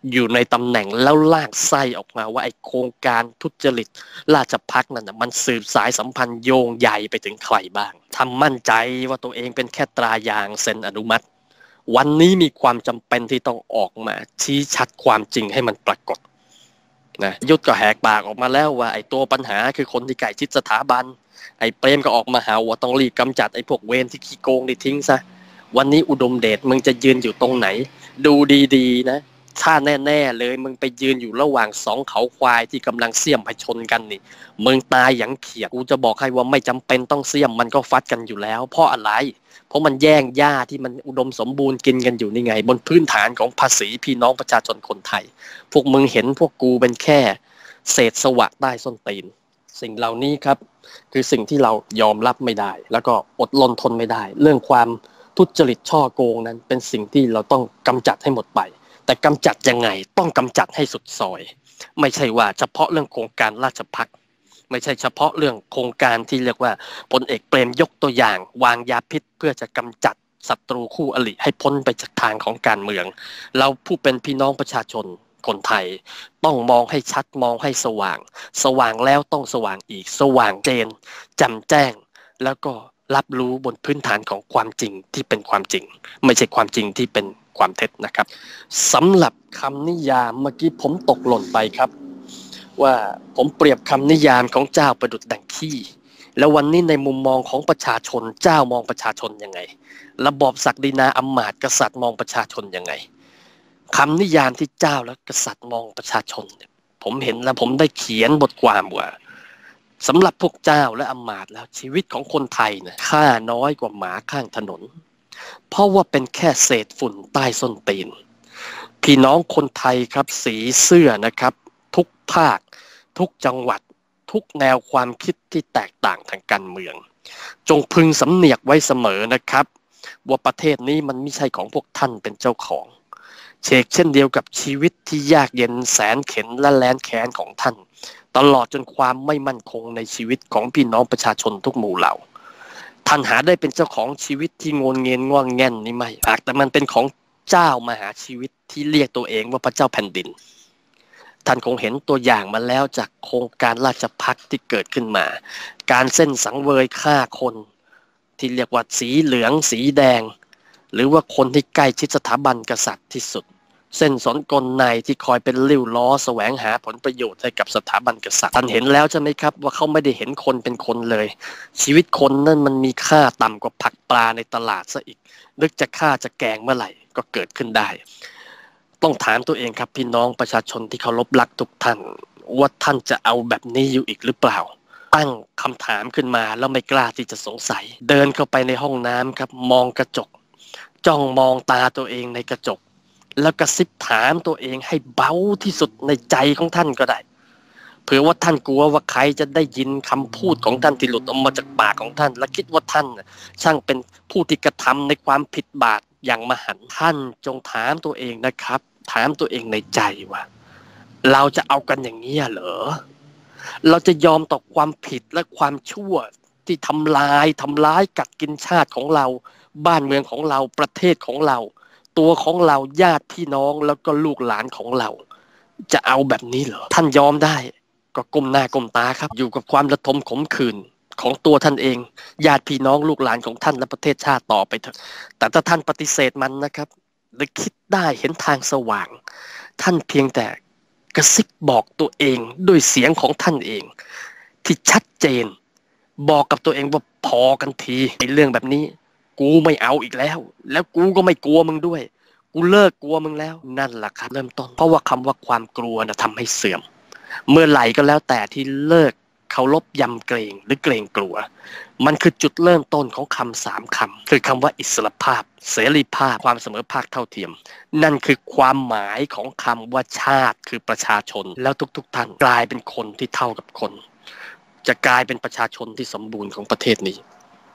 อยู่ในตำแหน่งแล้วลากไส้ออกมาว่าไอ้โครงการทุจริตราชภัฏนั่นนะมันสืบสายสัมพันธ์โยงใยไปถึงใครบ้างทำมั่นใจว่าตัวเองเป็นแค่ตรายางเซ็นอนุมัติวันนี้มีความจำเป็นที่ต้องออกมาชี้ชัดความจริงให้มันปรากฏนะยุทธก็แหกปากออกมาแล้วว่าไอ้ตัวปัญหาคือคนที่ใกล้ชิดสถาบันไอ้เปรมก็ออกมาหาว่าต้องรีบกำจัดไอ้พวกเวรที่ขี้โกงนี่ทิ้งซะวันนี้อุดมเดชมึงจะยืนอยู่ตรงไหนดูดีๆนะถ้าแน่ๆเลยมึงไปยืนอยู่ระหว่างสองเขาควายที่กำลังเสี่ยมผชนกันนี่มึงตายอย่างเขียดกูจะบอกให้ว่าไม่จำเป็นต้องเสี่ยมมันก็ฟัดกันอยู่แล้วเพราะอะไรเพราะมันแย่งหญ้าที่มันอุดมสมบูรณ์กินกันอยู่นี่ไงบนพื้นฐานของภาษีพี่น้องประชาชนคนไทยพวกมึงเห็นพวกกูเป็นแค่เศษสวะใต้ส้นตีนสิ่งเหล่านี้ครับคือสิ่งที่เรายอมรับไม่ได้แล้วก็อดรนทนไม่ได้เรื่องความทุจริตช่อโกงนั้นเป็นสิ่งที่เราต้องกำจัดให้หมดไปแต่กำจัดยังไงต้องกำจัดให้สุดซอยไม่ใช่ว่าเฉพาะเรื่องโครงการราชภัฏไม่ใช่เฉพาะเรื่องโครงการที่เรียกว่าพลเอกเปรมยกตัวอย่างวางยาพิษเพื่อจะกำจัดศัตรูคู่อริให้พ้นไปจากทางของการเมืองเราผู้เป็นพี่น้องประชาชนคนไทยต้องมองให้ชัดมองให้สว่างสว่างแล้วต้องสว่างอีกสว่างเจนแจ่มแจ้งแล้วก็รับรู้บนพื้นฐานของความจริงที่เป็นความจริงไม่ใช่ความจริงที่เป็นความเท็จนะครับสำหรับคำนิยามเมื่อกี้ผมตกหล่นไปครับว่าผมเปรียบคำนิยามของเจ้าประดุจดั่งขี้แล้ววันนี้ในมุมมองของประชาชนเจ้ามองประชาชนยังไงระบอบศักดินาอำมาตย์กษัตริย์มองประชาชนยังไงคำนิยามที่เจ้าและกษัตริย์มองประชาชนเนี่ยผมเห็นแล้วผมได้เขียนบทความว่าสำหรับพวกเจ้าและอำมาตย์แล้วชีวิตของคนไทยเนี่ยค่าน้อยกว่าหมาข้างถนนเพราะว่าเป็นแค่เศษฝุ่นใต้ส้นตีนพี่น้องคนไทยครับสีเสื้อนะครับทุกภาคทุกจังหวัดทุกแนวความคิดที่แตกต่างทางการเมืองจงพึงสำเนียกไว้เสมอนะครับว่าประเทศนี้มันไม่ใช่ของพวกท่านเป็นเจ้าของเชกเช่นเดียวกับชีวิตที่ยากเย็นแสนเข็ญและแล้นแค้นของท่านตลอดจนความไม่มั่นคงในชีวิตของพี่น้องประชาชนทุกหมู่เหล่าท่านหาได้เป็นเจ้าของชีวิตที่งนเงินง่วงแง่นนี่ไม่หากแต่มันเป็นของเจ้ามหาชีวิตที่เรียกตัวเองว่าพระเจ้าแผ่นดินท่านคงเห็นตัวอย่างมาแล้วจากโครงการราชภัฏที่เกิดขึ้นมาการเส้นสังเวยฆ่าคนที่เรียกว่าสีเหลืองสีแดงหรือว่าคนที่ใกล้ชิดสถาบันกษัตริย์ที่สุดเส้นสนกลในที่คอยเป็นลิ้วล้อแสวงหาผลประโยชน์ให้กับสถาบันกษัตริย์ท่านเห็นแล้วใช่ไหมครับว่าเขาไม่ได้เห็นคนเป็นคนเลยชีวิตคนนั่นมันมีค่าต่ำกว่าผักปลาในตลาดซะอีกนึกจะฆ่าจะแกงเมื่อไหร่ก็เกิดขึ้นได้ต้องถามตัวเองครับพี่น้องประชาชนที่เคารพรักทุกท่านว่าท่านจะเอาแบบนี้อยู่อีกหรือเปล่าตั้งคำถามขึ้นมาแล้วไม่กล้าที่จะสงสัยเดินเข้าไปในห้องน้ำครับมองกระจกจ้องมองตาตัวเองในกระจกแล้วกระซิบถามตัวเองให้เบาที่สุดในใจของท่านก็ได้เผื่อว่าท่านกลัวว่าใครจะได้ยินคำพูดของท่านที่หลุดออกมาจากปากของท่านและคิดว่าท่านช่างเป็นผู้ที่กระทำในความผิดบาปอย่างมหันต์ท่านจงถามตัวเองนะครับถามตัวเองในใจว่าเราจะเอากันอย่างนี้เหรอเราจะยอมต่อความผิดและความชั่วที่ทำลายทำร้ายกัดกินชาติของเราบ้านเมืองของเราประเทศของเราตัวของเราญาติพี่น้องแล้วก็ลูกหลานของเราจะเอาแบบนี้เหรอท่านยอมได้ก็ก้มหน้าก้มตาครับอยู่กับความระทมขมขื่นของตัวท่านเองญาติพี่น้องลูกหลานของท่านและประเทศชาติต่อไปเถอะแต่ถ้าท่านปฏิเสธมันนะครับหรือคิดได้เห็นทางสว่างท่านเพียงแต่กระซิบบอกตัวเองด้วยเสียงของท่านเองที่ชัดเจนบอกกับตัวเองว่าพอกันทีไอ้เรื่องแบบนี้กูไม่เอาอีกแล้วแล้วกูก็ไม่กลัวมึงด้วยกูเลิกกลัวมึงแล้วนั่นแหละครับเริ่มต้นเพราะว่าคำว่าความกลัวนะทำให้เสื่อมเมื่อไหร่ก็แล้วแต่ที่เลิกเคารพยำเกรงหรือเกรงกลัวมันคือจุดเริ่มต้นของคำสามคำคือคำว่าอิสรภาพเสรีภาพความเสมอภาคเท่าเทียมนั่นคือความหมายของคำว่าชาติคือประชาชนแล้วทุกๆท่านกลายเป็นคนที่เท่ากับคนจะกลายเป็นประชาชนที่สมบูรณ์ของประเทศนี้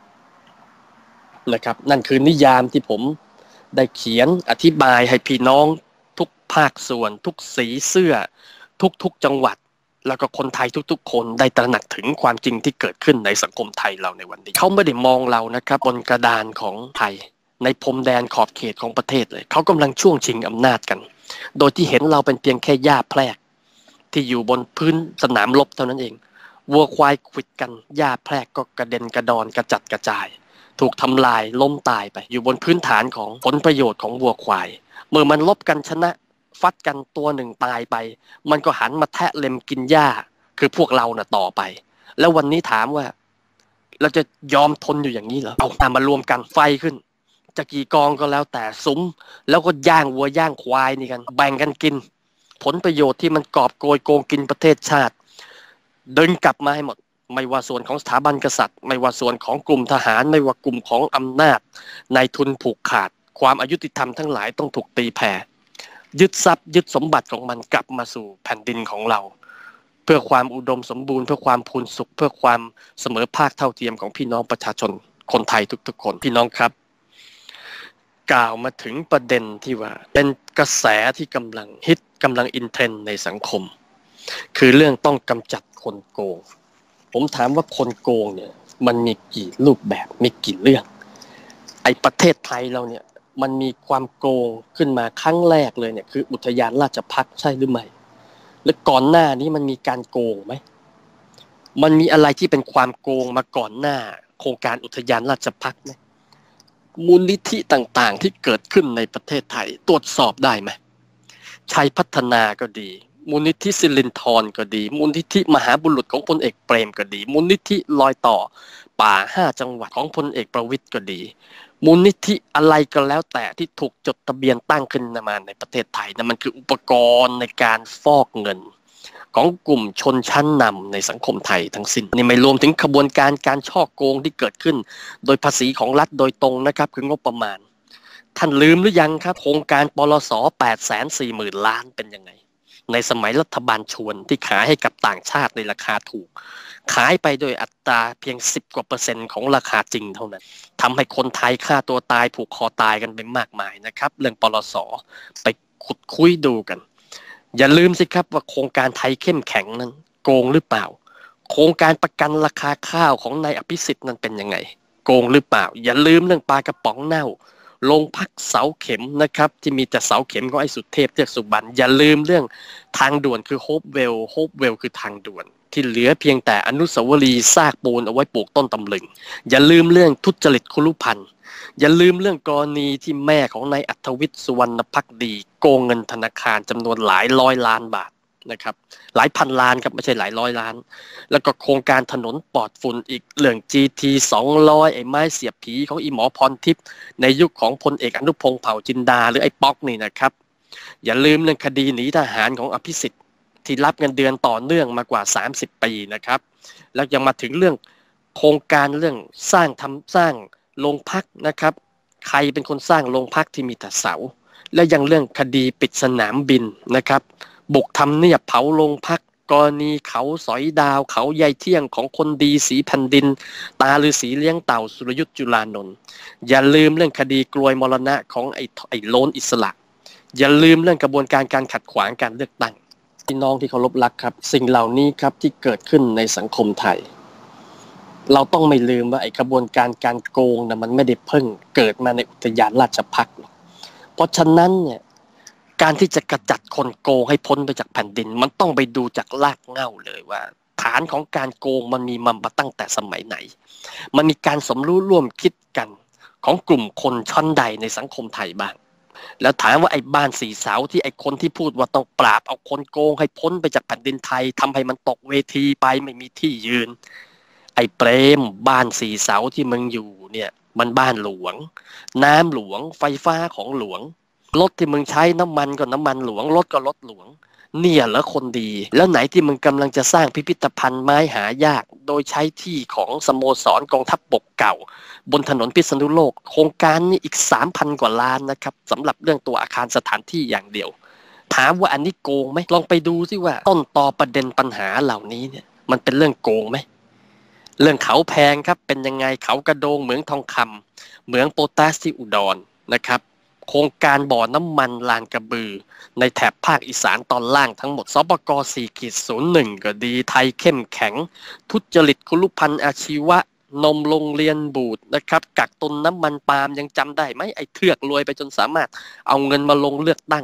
นะครับนั่นคือนิยามที่ผมได้เขียนอธิบายให้พี่น้องทุกภาคส่วนทุกสีเสื้อทุกๆจังหวัดแล้วก็คนไทยทุกๆคนได้ตระหนักถึงความจริงที่เกิดขึ้นในสังคมไทยเราในวันนี้เขาไม่ได้มองเรานะครับบนกระดานของไทยในพรมแดนขอบเขตของประเทศเลยเขากำลังช่วงชิงอำนาจกันโดยที่เห็นเราเป็นเพียงแค่หญ้าแพรกที่อยู่บนพื้นสนามรบเท่านั้นเองวัวควายขวิดกันหญ้าแพรกก็กระเด็นกระดอนกระจัดกระจายถูกทำลายล้มตายไปอยู่บนพื้นฐานของผลประโยชน์ของวัวควายเมื่อมันลบกันชนะฟัดกันตัวหนึ่งตายไปมันก็หันมาแทะเล็มกินหญ้าคือพวกเราน่ะต่อไปแล้ววันนี้ถามว่าเราจะยอมทนอยู่อย่างนี้เหรอเอามารวมกันไฟขึ้นจะกี่กองก็แล้วแต่ซุ้มแล้วก็ย่างวัวย่างควายนี่กันแบ่งกันกินผลประโยชน์ที่มันกอบโกยโกงกินประเทศชาติดึงกลับมาให้หมดไม่ว่าส่วนของสถาบันกษัตริย์ไม่ว่าส่วนของกลุ่มทหารไม่ว่ากลุ่มของอำนาจนายทุนผูกขาดความอายุติธรรมทั้งหลายต้องถูกตีแผ่ยึดทรัพย์ยึดสมบัติของมันกลับมาสู่แผ่นดินของเราเพื่อความอุดมสมบูรณ์เพื่อความพูนสุขเพื่อความเสมอภาคเท่าเทียมของพี่น้องประชาชนคนไทยทุกๆคนพี่น้องครับกล่าวมาถึงประเด็นที่ว่าเป็นกระแสที่กำลังฮิตกำลังอินเทรนด์ในสังคมคือเรื่องต้องกำจัดคนโกงผมถามว่าคนโกงเนี่ยมันมีกี่รูปแบบมีกี่เรื่องไอ้ประเทศไทยเราเนี่ยมันมีความโกงขึ้นมาครั้งแรกเลยเนี่ยคืออุทยานราชภัฏใช่หรือไม่และก่อนหน้านี้มันมีการโกงไหมมันมีอะไรที่เป็นความโกงมาก่อนหน้าโครงการอุทยานราชภัฏไหมมูลนิธิต่างๆที่เกิดขึ้นในประเทศไทยตรวจสอบได้ไหมชัยพัฒนาก็ดีมูลนิธิสิรินธรก็ดีมูลนิธิมหาบุรุษของพลเอกเปรมก็ดีมูลนิธิรอยต่อป่าห้าจังหวัดของพลเอกประวิตรก็ดีมูลนิธิอะไรก็แล้วแต่ที่ถูกจดทะเบียนตั้งขึ้นมาในประเทศไทยนะมันคืออุปกรณ์ในการฟอกเงินของกลุ่มชนชั้นนำในสังคมไทยทั้งสิ้นนี่ไม่รวมถึงขบวนการการช่อโกงที่เกิดขึ้นโดยภาษีของรัฐโดยตรงนะครับคืองบประมาณท่านลืมหรือยังครับโครงการปลส แปดแสนสี่หมื่น ล้านเป็นยังไงในสมัยรัฐบาลชวนที่ขายให้กับต่างชาติในราคาถูกขายไปโดยอัตราเพียงสิบกว่าเปอร์เซ็นต์ของราคาจริงเท่านั้นทำให้คนไทยฆ่าตัวตายผูกคอตายกันไปมากมายนะครับเรื่องปลสไปขุดคุยดูกันอย่าลืมสิครับว่าโครงการไทยเข้มแข็งนั้นโกงหรือเปล่าโครงการประกันราคาข้าวของนายอภิสิทธิ์นั้นเป็นยังไงโกงหรือเปล่าอย่าลืมเรื่องปลากระป๋องเน่าโรงพักเสาเข็มนะครับที่มีแต่เสาเข็มของไอ้สุเทพเทือกสุบรรณอย่าลืมเรื่องทางด่วนคือโฮปเวลโฮปเวลคือทางด่วนที่เหลือเพียงแต่อนุสาวรีย์ซากปูนเอาไว้ปลูกต้นตำลึงอย่าลืมเรื่องทุจริตคุรุพันธ์อย่าลืมเรื่องกรณีที่แม่ของนายอัธวิทย์สุวรรณภักดีโกงเงินธนาคารจำนวนหลายร้อยล้านบาทนะครับหลายพันล้านครับไม่ใช่หลายร้อยล้านแล้วก็โครงการถนนปลอดฝุ่นอีกเรื่อง จี ที สองร้อยไอ้ไม้เสียบผีของอีหมอพรทิพย์ในยุคของพลเอกอนุพงษ์เผ่าจินดาหรือไอ้ป๊อกนี่นะครับอย่าลืมเรื่องคดีหนีทหารของอภิสิทธิ์ที่รับเงินเดือนต่อเนื่องมากว่าสามสิบปีนะครับแล้วยังมาถึงเรื่องโครงการเรื่องสร้างทำสร้างโรงพักนะครับใครเป็นคนสร้างโรงพักที่มีแต่เสาและยังเรื่องคดีปิดสนามบินนะครับบุกทำเนียบเผาโรงพักกรณีเขาสอยดาวเขาใยเที่ยงของคนดีสีแผ่นดินตาฤาษีเลี้ยงเต่าสุรยุทธจุลานนท์อย่าลืมเรื่องคดีกลวยมรณะของไอ้ไอ้โลนอิสระอย่าลืมเรื่องกระบวนการการขัดขวางการเลือกตั้งพี่น้องที่เคารพรักครับสิ่งเหล่านี้ครับที่เกิดขึ้นในสังคมไทยเราต้องไม่ลืมว่าไอ้กระบวนการการโกงนะมันไม่ได้เพิ่งเกิดมาในอุทยานราชภัฏหรอกเพราะฉะนั้นเนี่ยการที่จะกระจัดคนโกงให้พ้นไปจากแผ่นดินมันต้องไปดูจากรากเหง้าเลยว่าฐานของการโกงมันมีมาตั้งแต่สมัยไหนมันมีการสมรู้ร่วมคิดกันของกลุ่มคนชั้นใดในสังคมไทยบ้างแล้วถามว่าไอ้บ้านสี่เสาที่ไอ้คนที่พูดว่าต้องปราบเอาคนโกงให้พ้นไปจากแผ่นดินไทยทำให้มันตกเวทีไปไม่มีที่ยืนไอ้เปรมบ้านสี่เสาที่มึงอยู่เนี่ยมันบ้านหลวงน้ำหลวงไฟฟ้าของหลวงรถที่มึงใช้น้ำมันก็น้ำมันหลวงรถก็รถหลวงเนี่ยเหรอคนดีแล้วไหนที่มึงกำลังจะสร้างพิพิธภัณฑ์ไม้หายากโดยใช้ที่ของสโมสรกองทัพบกเก่าบนถนนพิษณุโลกโครงการนี้อีก สามพัน กว่าล้านนะครับสำหรับเรื่องตัวอาคารสถานที่อย่างเดียวถามว่าอันนี้โกงไหมลองไปดูสิว่าต้นตอประเด็นปัญหาเหล่านี้เนี่ยมันเป็นเรื่องโกงไหมเรื่องเขาแพงครับเป็นยังไงเขากระโดงเหมืองทองคำเหมืองโปแทสที่อุดรนะครับโครงการบ่อน้ำมันลานกระบือในแถบภาคอีสานตอนล่างทั้งหมดสปก สี่ศูนย์หนึ่ง ก็ดีไทยเข้มแข็งทุจริตคุรุพันธ์อาชีวะนมโรงเรียนบูดนะครับกักตุนน้ำมันปาล์มยังจำได้ไหมไอ้เทือกรวยไปจนสามารถเอาเงินมาลงเลือกตั้ง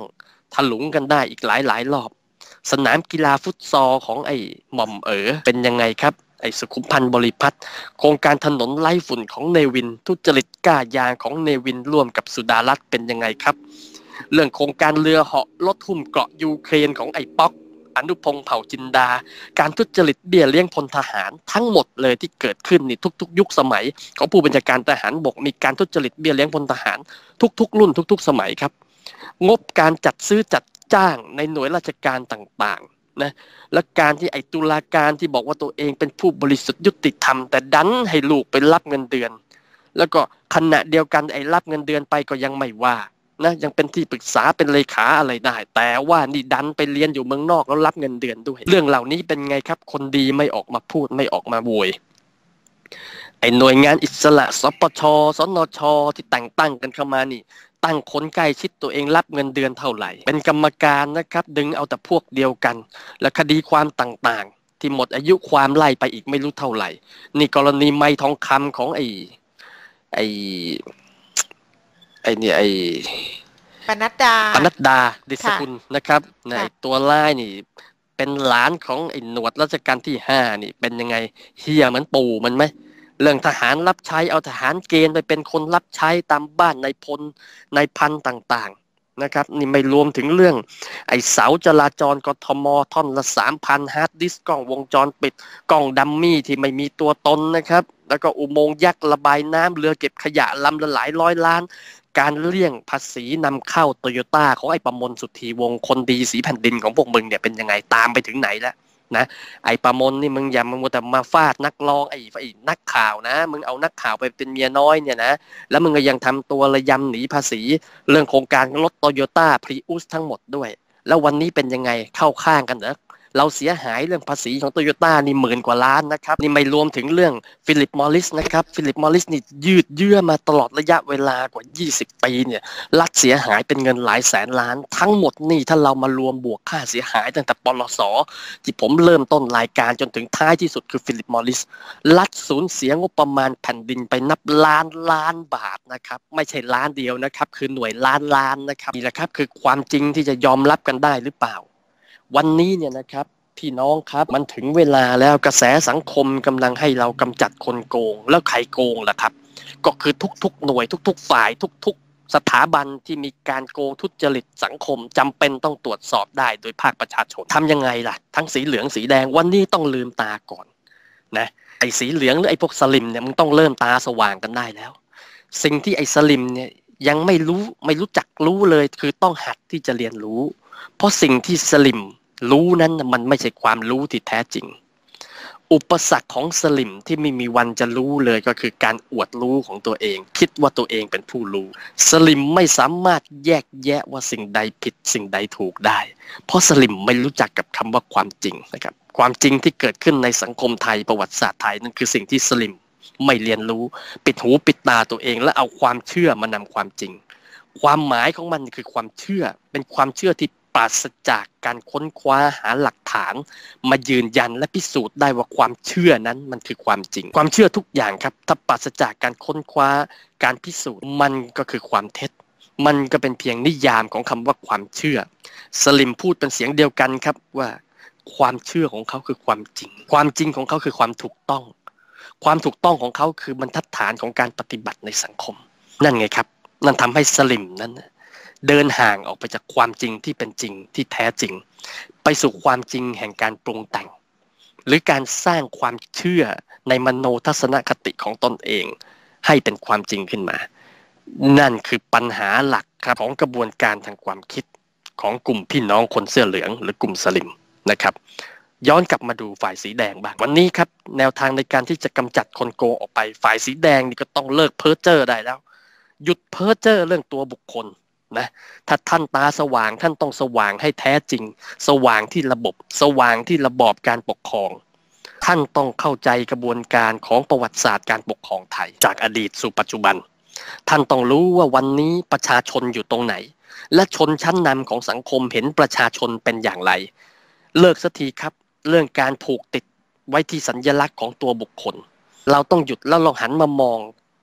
ถลุงกันได้อีกหลายหลายรอบสนามกีฬาฟุตซอลของไอ้หม่อมเอ๋อเป็นยังไงครับไอ้สุขุมพันธ์บริพัตรโครงการถนนไล่ฝุ่นของเนวินทุจริตก้ายางของเนวินร่วมกับสุดารัตน์เป็นยังไงครับเรื่องโครงการเรือเหาะลดหุ้นเกราะยูเครนของไอ้ป๊อกอนุพงษ์เผ่าจินดาการทุจริตเบี้ยเลี้ยงพลทหารทั้งหมดเลยที่เกิดขึ้นนี่ทุกๆยุคสมัยของผู้บัญชาการทหารบกมีการทุจริตเบี้ยเลี้ยงพลทหารทุกๆรุ่นทุกๆสมัยครับงบการจัดซื้อจัดจ้างในหน่วยราชการต่างๆนะและการที่ไอ้ตุลาการที่บอกว่าตัวเองเป็นผู้บริสุทธิ์ยุติธรรมแต่ดันให้ลูกไปรับเงินเดือนแล้วก็ขณะเดียวกันไอ้รับเงินเดือนไปก็ยังไม่ว่านะยังเป็นที่ปรึกษาเป็นเลขาอะไรได้แต่ว่านี่ดันไปเรียนอยู่เมืองนอกแล้วรับเงินเดือนด้วยเรื่องเหล่านี้เป็นไงครับคนดีไม่ออกมาพูดไม่ออกมาโวยไอ้หน่วยงานอิสระสปชสนชที่แต่งตั้งกันเข้ามานี่ตั้งคนใกล้ชิดตัวเองรับเงินเดือนเท่าไหร่เป็นกรรมการนะครับดึงเอาแต่พวกเดียวกันและคดีความต่างๆที่หมดอายุความไล่ไปอีกไม่รู้เท่าไหร่นี่กรณีไม้ทองคำของไอ้ไอ้ไอ้เนี่ยไอ้ปนัดดาปนัดดาดิษกุลนะครับในตัวร้ายนี่เป็นหลานของไอ้หนวดรัชกาลที่ห้านี่เป็นยังไงเฮียเหมือนปู่มันไหมเรื่องทหารรับใช้เอาทหารเกณฑ์ไปเป็นคนรับใช้ตามบ้านในพลในพันต่างๆนะครับนี่ไม่รวมถึงเรื่องไอ้เสาจราจรกทมท่อนละสามพันฮาร์ดดิสก์กล้องวงจรปิดกล้องดัมมี่ที่ไม่มีตัวตนนะครับแล้วก็อุโมงค์ยักษ์ระบายน้ำเรือเก็บขยะลำละหลายร้อยล้านการเลี่ยงภาษีนำเข้าโตโยต้าของไอ้ประมลสุทธีวงศ์คนดีสีแผ่นดินของพวกมึงเนี่ยเป็นยังไงตามไปถึงไหนแล้วนะไอ้ประมลนี่มึงอย่ามึงแต่มาฟาดนักร้องไอ้ไอ้นักข่าวนะมึงเอานักข่าวไปเป็นเมียน้อยเนี่ยนะแล้วมึงก็ยังทำตัวระยำหนีภาษีเรื่องโครงการรถโตโยต้าพรีอุสทั้งหมดด้วยแล้ววันนี้เป็นยังไงเข้าข้างกันเหรอเราเสียหายเรื่องภาษีของโตโยต้านี่หมื่นกว่าล้านนะครับนี่ไม่รวมถึงเรื่องฟิลิปมอริสนะครับฟิลิปมอริสนี่ยืดเยื้อมาตลอดระยะเวลากว่ายี่สิบปีเนี่ยรัฐเสียหายเป็นเงินหลายแสนล้านทั้งหมดนี่ถ้าเรามารวมบวกค่าเสียหายตั้งแต่ปลสที่ผมเริ่มต้นรายการจนถึงท้ายที่สุดคือฟิลิปมอริสรัฐสูญเสียงบประมาณแผ่นดินไปนับล้านล้านบาทนะครับไม่ใช่ล้านเดียวนะครับคือหน่วยล้านล้านนะครับนี่แหละครับคือความจริงที่จะยอมรับกันได้หรือเปล่าวันนี้เนี่ยนะครับพี่น้องครับมันถึงเวลาแล้วกระแสสังคมกำลังให้เรากำจัดคนโกงแล้วใครโกงล่ะครับก็คือทุกๆหน่วยทุกๆฝ่ายทุกๆสถาบันที่มีการโกงทุจริตสังคมจำเป็นต้องตรวจสอบได้โดยภาคประชาชนทำยังไงล่ะทั้งสีเหลืองสีแดงวันนี้ต้องลืมตาก่อนนะไอ้สีเหลืองหรือไอ้พวกสลิมเนี่ยมึงต้องเริ่มตาสว่างกันได้แล้วสิ่งที่ไอ้สลิมเนี่ยยังไม่รู้ไม่รู้จักรู้เลยคือต้องหัดที่จะเรียนรู้เพราะสิ่งที่สลิมรู้นั้นมันไม่ใช่ความรู้ที่แท้จริงอุปสรรคของสลิมที่ไม่มีวันจะรู้เลยก็คือการอวดรู้ของตัวเองคิดว่าตัวเองเป็นผู้รู้สลิมไม่สามารถแยกแยะว่าสิ่งใดผิดสิ่งใดถูกได้เพราะสลิมไม่รู้จักกับคำว่าความจริงนะครับความจริงที่เกิดขึ้นในสังคมไทยประวัติศาสตร์ไทยนั่นคือสิ่งที่สลิมไม่เรียนรู้ปิดหูปิดตาตัวเองและเอาความเชื่อมานำความจริงความหมายของมันคือความเชื่อเป็นความเชื่อที่ปราศจากการค้นคว้าหาหลักฐานมายืนยันและพิสูจน์ได้ว่าความเชื่อนั้นมันคือความจริงความเชื่อทุกอย่างครับถ้าปราศจากการค้นคว้าการพิสูจน์มันก็คือความเท็จมันก็เป็นเพียงนิยามของคำว่าความเชื่อสลิมพูดเป็นเสียงเดียวกันครับว่าความเชื่อของเขาคือความจริงความจริงของเขาคือความถูกต้องความถูกต้องของเขาคือบรรทัดฐานของการปฏิบัติในสังคมนั่นไงครับนั่นทำให้สลิมนั้นเดินห่างออกไปจากความจริงที่เป็นจริงที่แท้จริงไปสู่ความจริงแห่งการปรุงแต่งหรือการสร้างความเชื่อในมโนทัศนคติของตนเองให้เป็นความจริงขึ้นมานั่นคือปัญหาหลักครับของกระบวนการทางความคิดของกลุ่มพี่น้องคนเสื้อเหลืองหรือกลุ่มสลิมนะครับย้อนกลับมาดูฝ่ายสีแดงบ้างวันนี้ครับแนวทางในการที่จะกำจัดคนโกงออกไปฝ่ายสีแดงนี่ก็ต้องเลิกเพ้อเจ้อได้แล้วหยุดเพ้อเจ้อเรื่องตัวบุคคลนะถ้าท่านตาสว่างท่านต้องสว่างให้แท้จริงสว่างที่ระบบสว่างที่ระบอบการปกครองท่านต้องเข้าใจกระบวนการของประวัติศาสตร์การปกครองไทยจากอดีตสู่ปัจจุบันท่านต้องรู้ว่าวันนี้ประชาชนอยู่ตรงไหนและชนชั้นนำของสังคมเห็นประชาชนเป็นอย่างไรเลิกสักทีครับเรื่องการผูกติดไว้ที่สัญลักษณ์ของตัวบุคคลเราต้องหยุดแล้วลองหันมามอง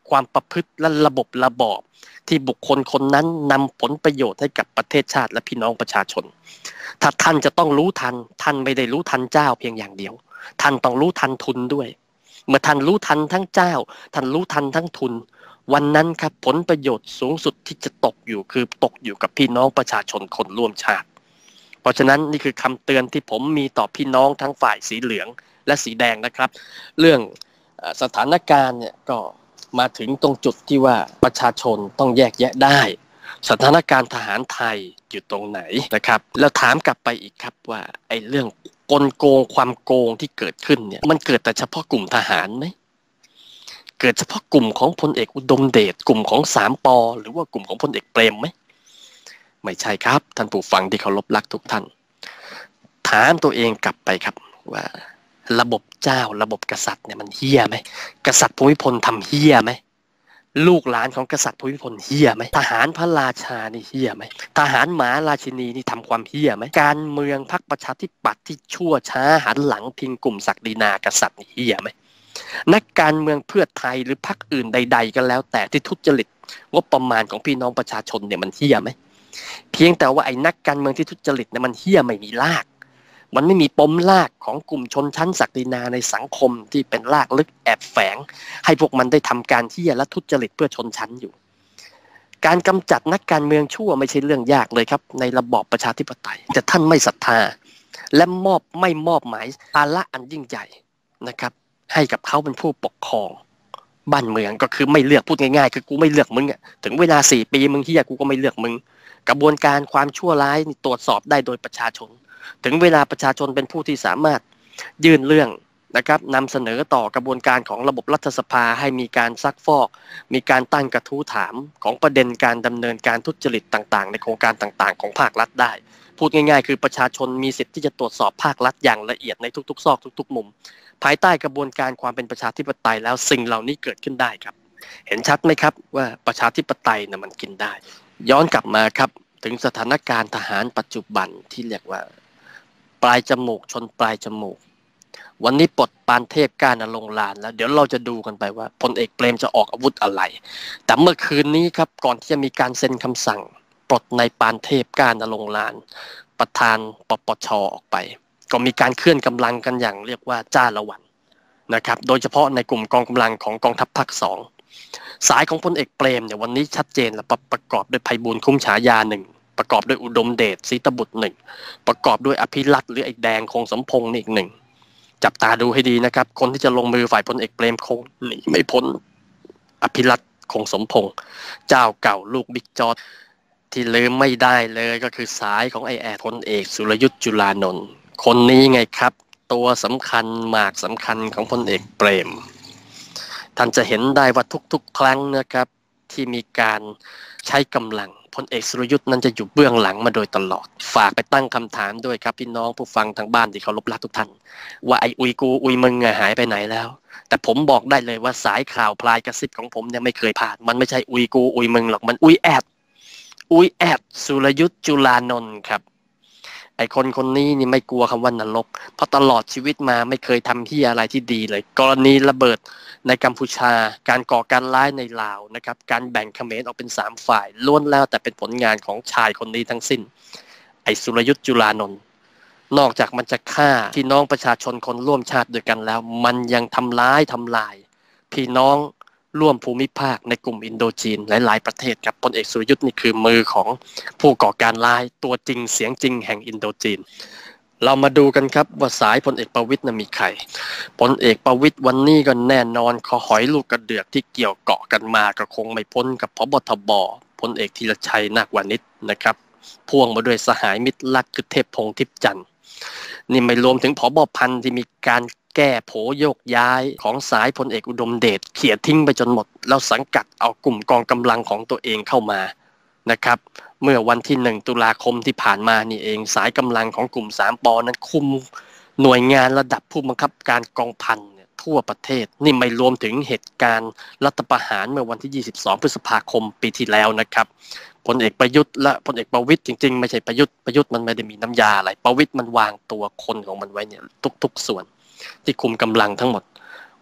ความประพฤติและระบบระบอบที่บุคคลคนนั้นนำผลประโยชน์ให้กับประเทศชาติและพี่น้องประชาชนถ้าท่านจะต้องรู้ทันท่านไม่ได้รู้ทันเจ้าเพียงอย่างเดียวท่านต้องรู้ทันทุนด้วยเมื่อท่านรู้ทันทั้งเจ้าท่านรู้ทันทั้งทุนวันนั้นครับผลประโยชน์สูงสุดที่จะตกอยู่คือตกอยู่กับพี่น้องประชาชนคนร่วมชาติเพราะฉะนั้นนี่คือคำเตือนที่ผมมีต่อพี่น้องทั้งฝ่ายสีเหลืองและสีแดงนะครับเรื่องสถานการณ์เนี่ยก็มาถึงตรงจุดที่ว่าประชาชนต้องแยกแยะได้สถานการณ์ทหารไทยอยู่ตรงไหนนะครับแล้วถามกลับไปอีกครับว่าไอ้เรื่องกลโกงความโกงที่เกิดขึ้นเนี่ยมันเกิดแต่เฉพาะกลุ่มทหารไหมเกิดเฉพาะกลุ่มของพลเอกอุดมเดชกลุ่มของสามปหรือว่ากลุ่มของพลเอกเปรมไหมไม่ใช่ครับท่านผู้ฟังที่เคารพรักทุกท่านถามตัวเองกลับไปครับว่าระบบเจ้าระบบกษัตริย์เนี่ยมันเหี้ยไหมกษัตริย์ภูมิพลทำเหี้ยไหมลูกหลานของกษัตริย์ภูมิพลเหี้ยไหมทหารพระราชานี่เหี้ยไหมทหารหมาราชินีนี่ทำความเหี้ยไหมการเมืองพรรคประชาธิปัตย์ที่ชั่วช้าหันหลังพิงกลุ่มศักดินากษัตริย์นี่เหี้ยไหมนักการเมืองเพื่อไทยหรือพรรคอื่นใดๆก็แล้วแต่ที่ทุจริตงบประมาณของพี่น้องประชาชนเนี่ยมันเหี้ยไหมเพียงแต่ว่าไอ้นักการเมืองที่ทุจริตเนี่ยมันเหี้ยไม่มีรากมันไม่มีปมรากของกลุ่มชนชั้นศักดินาในสังคมที่เป็นรากลึกแอบแฝงให้พวกมันได้ทำการเหี้ยและทุจริตเพื่อชนชั้นอยู่การกำจัดนักการเมืองชั่วไม่ใช่เรื่องยากเลยครับในระบอบประชาธิปไตยแต่ท่านไม่ศรัทธาและมอบไม่มอบหมายภาระอันยิ่งใหญ่นะครับให้กับเขาเป็นผู้ปกครองบ้านเมืองก็คือไม่เลือกพูดง่ายๆคือกูไม่เลือกมึงอ่ะถึงเวลาสี่ปีมึงเหี้ยกูก็ไม่เลือกมึงกระบวนการความชั่วร้ายนี่ตรวจสอบได้โดยประชาชนถึงเวลาประชาชนเป็นผู้ที่สามารถยื่นเรื่องนะครับนำเสนอต่อกระบวนการของระบบรัฐสภาให้มีการซักฟอกมีการตั้งกระทู้ถามของประเด็นการดำเนินการทุจริตต่างๆในโครงการต่างๆของภาครัฐได้พูดง่ายๆคือประชาชนมีสิทธิ์ที่จะตรวจสอบภาครัฐอย่างละเอียดในทุกๆซอกทุกๆมุมภายใต้กระบวนการความเป็นประชาธิปไตยแล้วสิ่งเหล่านี้เกิดขึ้นได้ครับเห็นชัดไหมครับว่าประชาธิปไตยนะมันกินได้ย้อนกลับมาครับถึงสถานการณ์ทหารปัจจุบันที่เรียกว่าปลายจมูกชนปลายจมูกวันนี้ปลดปานเทพก้านลงลานแล้วเดี๋ยวเราจะดูกันไปว่าพลเอกเปรมจะออกอาวุธอะไรแต่เมื่อคืนนี้ครับก่อนที่จะมีการเซ็นคำสั่งปลดนายปานเทพก้านลงลานประธานปปช.ออกไปก็มีการเคลื่อนกำลังกันอย่างเรียกว่าจ้าละวันนะครับโดยเฉพาะในกลุ่มกองกำลังของกองทัพภาคสองสายของพลเอกเปรมเนี่ยวันนี้ชัดเจนและประกอบด้วยไพบูลย์คุ้มฉายาหนึ่งประกอบด้วยอุดมเดชศรีตบุตรหนึ่งประกอบด้วยอภิรัตน์หรือไอ้แดงคงสมพงษ์นี่อีกหนึ่งจับตาดูให้ดีนะครับคนที่จะลงมือฝ่ายพลเอกเปรมคงหนีไม่พ้นอภิรัตน์คงสมพงษ์เจ้าเก่าลูกบิ๊กจอร์จที่ลืมไม่ได้เลยก็คือสายของไอแอดพลเอกสุรยุทธ์จุลานนท์คนนี้ไงครับตัวสำคัญหมากสำคัญของพลเอกเปรมท่านจะเห็นได้ว่าทุกๆครั้งนะครับที่มีการใช้กำลังพลเอกสุรยุทธ์นั้นจะอยู่เบื้องหลังมาโดยตลอดฝากไปตั้งคำถามด้วยครับพี่น้องผู้ฟังทางบ้านที่เคารพรักทุกท่านว่าไอ้อุยกูอุยมึงหายไปไหนแล้วแต่ผมบอกได้เลยว่าสายข่าวพลายกระซิบของผมเนี่ยไม่เคยผ่านมันไม่ใช่อุยกูอุยมึงหรอกมันอุยแอดอุยแอดสุรยุทธ์จุลานนท์ครับไอ้คนคนนี้นี่ไม่กลัวคำว่านรกเพราะตลอดชีวิตมาไม่เคยทำที่อะไรที่ดีเลยกรณีระเบิดในกัมพูชาการก่อการร้ายในลาวนะครับการแบ่งเขมรออกเป็นสามฝ่ายล้วนแล้วแต่เป็นผลงานของชายคนนี้ทั้งสิ้นไอ้สุรยุทธ์จุลานนท์นอกจากมันจะฆ่าพี่น้องประชาชนคนร่วมชาติด้วยกันแล้วมันยังทำร้ายทำลายพี่น้องร่วมภูมิภาคในกลุ่มอินโดจีนหลายๆประเทศครับพลเอกสุรยุทธ์นี่คือมือของผู้ก่อการร้ายตัวจริงเสียงจริงแห่งอินโดจีนเรามาดูกันครับว่าสายพลเอกประวิตรนะมีใครพลเอกประวิตรวันนี้ก็แน่นอนขอหอยลูกกระเดือกที่เกี่ยวเกาะกันมาก็คงไม่พ้นกับผบทบพลเอกธีรชัยนาควานิชนะครับพ่วงมาด้วยสหายมิตรรักคือเทพพงษ์ทิพย์จันทร์นี่ไม่รวมถึงผบพันที่มีการแก้โผโยกย้ายของสายพลเอกอุดมเดชเขี่ยทิ้งไปจนหมดแล้วสังกัดเอากลุ่มกองกำลังของตัวเองเข้ามานะครับเมื่อวันที่หนึ่งตุลาคมที่ผ่านมานี่เองสายกำลังของกลุ่มสามปนั้นคุมหน่วยงานระดับผู้บังคับการกองพันเนี่ยทั่วประเทศนี่ไม่รวมถึงเหตุการณ์รัฐประหารเมื่อวันที่ยี่สิบสองพฤษภาคมปีที่แล้วนะครับพลเอกประยุทธ์และพลเอกประวิตรจริงๆไม่ใช่ประยุทธ์ประยุทธ์มันไม่ได้มีน้ำยาอะไรประวิตรมันวางตัวคนของมันไว้เนี่ยทุกๆส่วนที่คุมกำลังทั้งหมด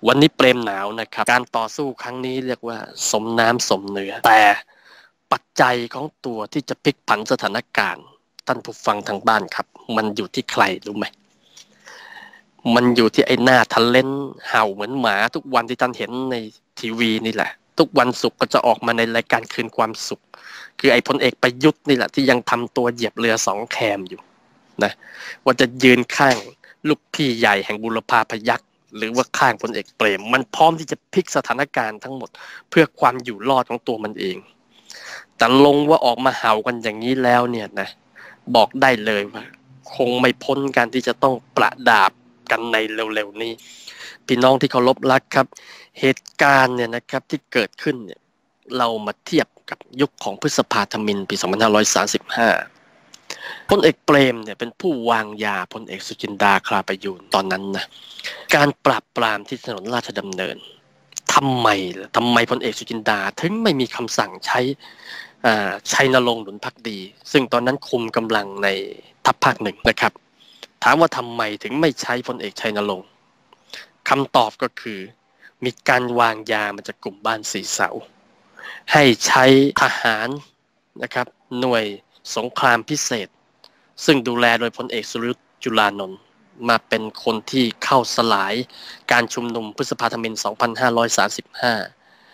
วันนี้เปรมหนาวนะครับการต่อสู้ครั้งนี้เรียกว่าสมน้ำสมเนื้อแต่ปัจจัยของตัวที่จะพลิกผันสถานการณ์ท่านผู้ฟังทางบ้านครับมันอยู่ที่ใครรู้ไหมมันอยู่ที่ไอ้หน้าทะเลนเห่าเหมือนหมาทุกวันที่ท่านเห็นในทีวีนี่แหละทุกวันศุกร์ก็จะออกมาในรายการคืนความสุขคือไอ้พลเอกประยุทธ์นี่แหละที่ยังทำตัวเหยียบเรือสองแคมอยู่นะว่าจะยืนข้างลูกพี่ใหญ่แห่งบุรพาพยัคฆ์หรือว่าข้างพลเอกเปรมมันพร้อมที่จะพลิกสถานการณ์ทั้งหมดเพื่อความอยู่รอดของตัวมันเองแต่ลงว่าออกมาเห่ากันอย่างนี้แล้วเนี่ยนะบอกได้เลยว่าคงไม่พ้นการที่จะต้องประดาบกันในเร็วๆนี้พี่น้องที่เคารพรักครับเหตุการณ์เนี่ยนะครับที่เกิดขึ้นเนี่ยเรามาเทียบกับยุคของพฤษภาธมิฬปีสองพันห้าร้อยสามสิบห้าพลเอกเปรมเนี่ยเป็นผู้วางยาพลเอกสุจินดาคลาประยูรตอนนั้นนะการปราบปรามที่ถนนราชดำเนินทำไมทำไมพลเอกสุจินดาถึงไม่มีคำสั่งใช้ชัยนรงค์หนุนภักดีซึ่งตอนนั้นคุมกำลังในทัพภาคหนึ่งนะครับถามว่าทำไมถึงไม่ใช้พลเอกชัยนรงค์คำตอบก็คือมีการวางยามาจากกลุ่มบ้านสีเสาให้ใช้ทหารนะครับหน่วยสงครามพิเศษซึ่งดูแลโดยพลเอกสุรยุทธ์จุลานนท์มาเป็นคนที่เข้าสลายการชุมนุมพฤษภาธมิฬสองพันห้าร้อยสามสิบห้า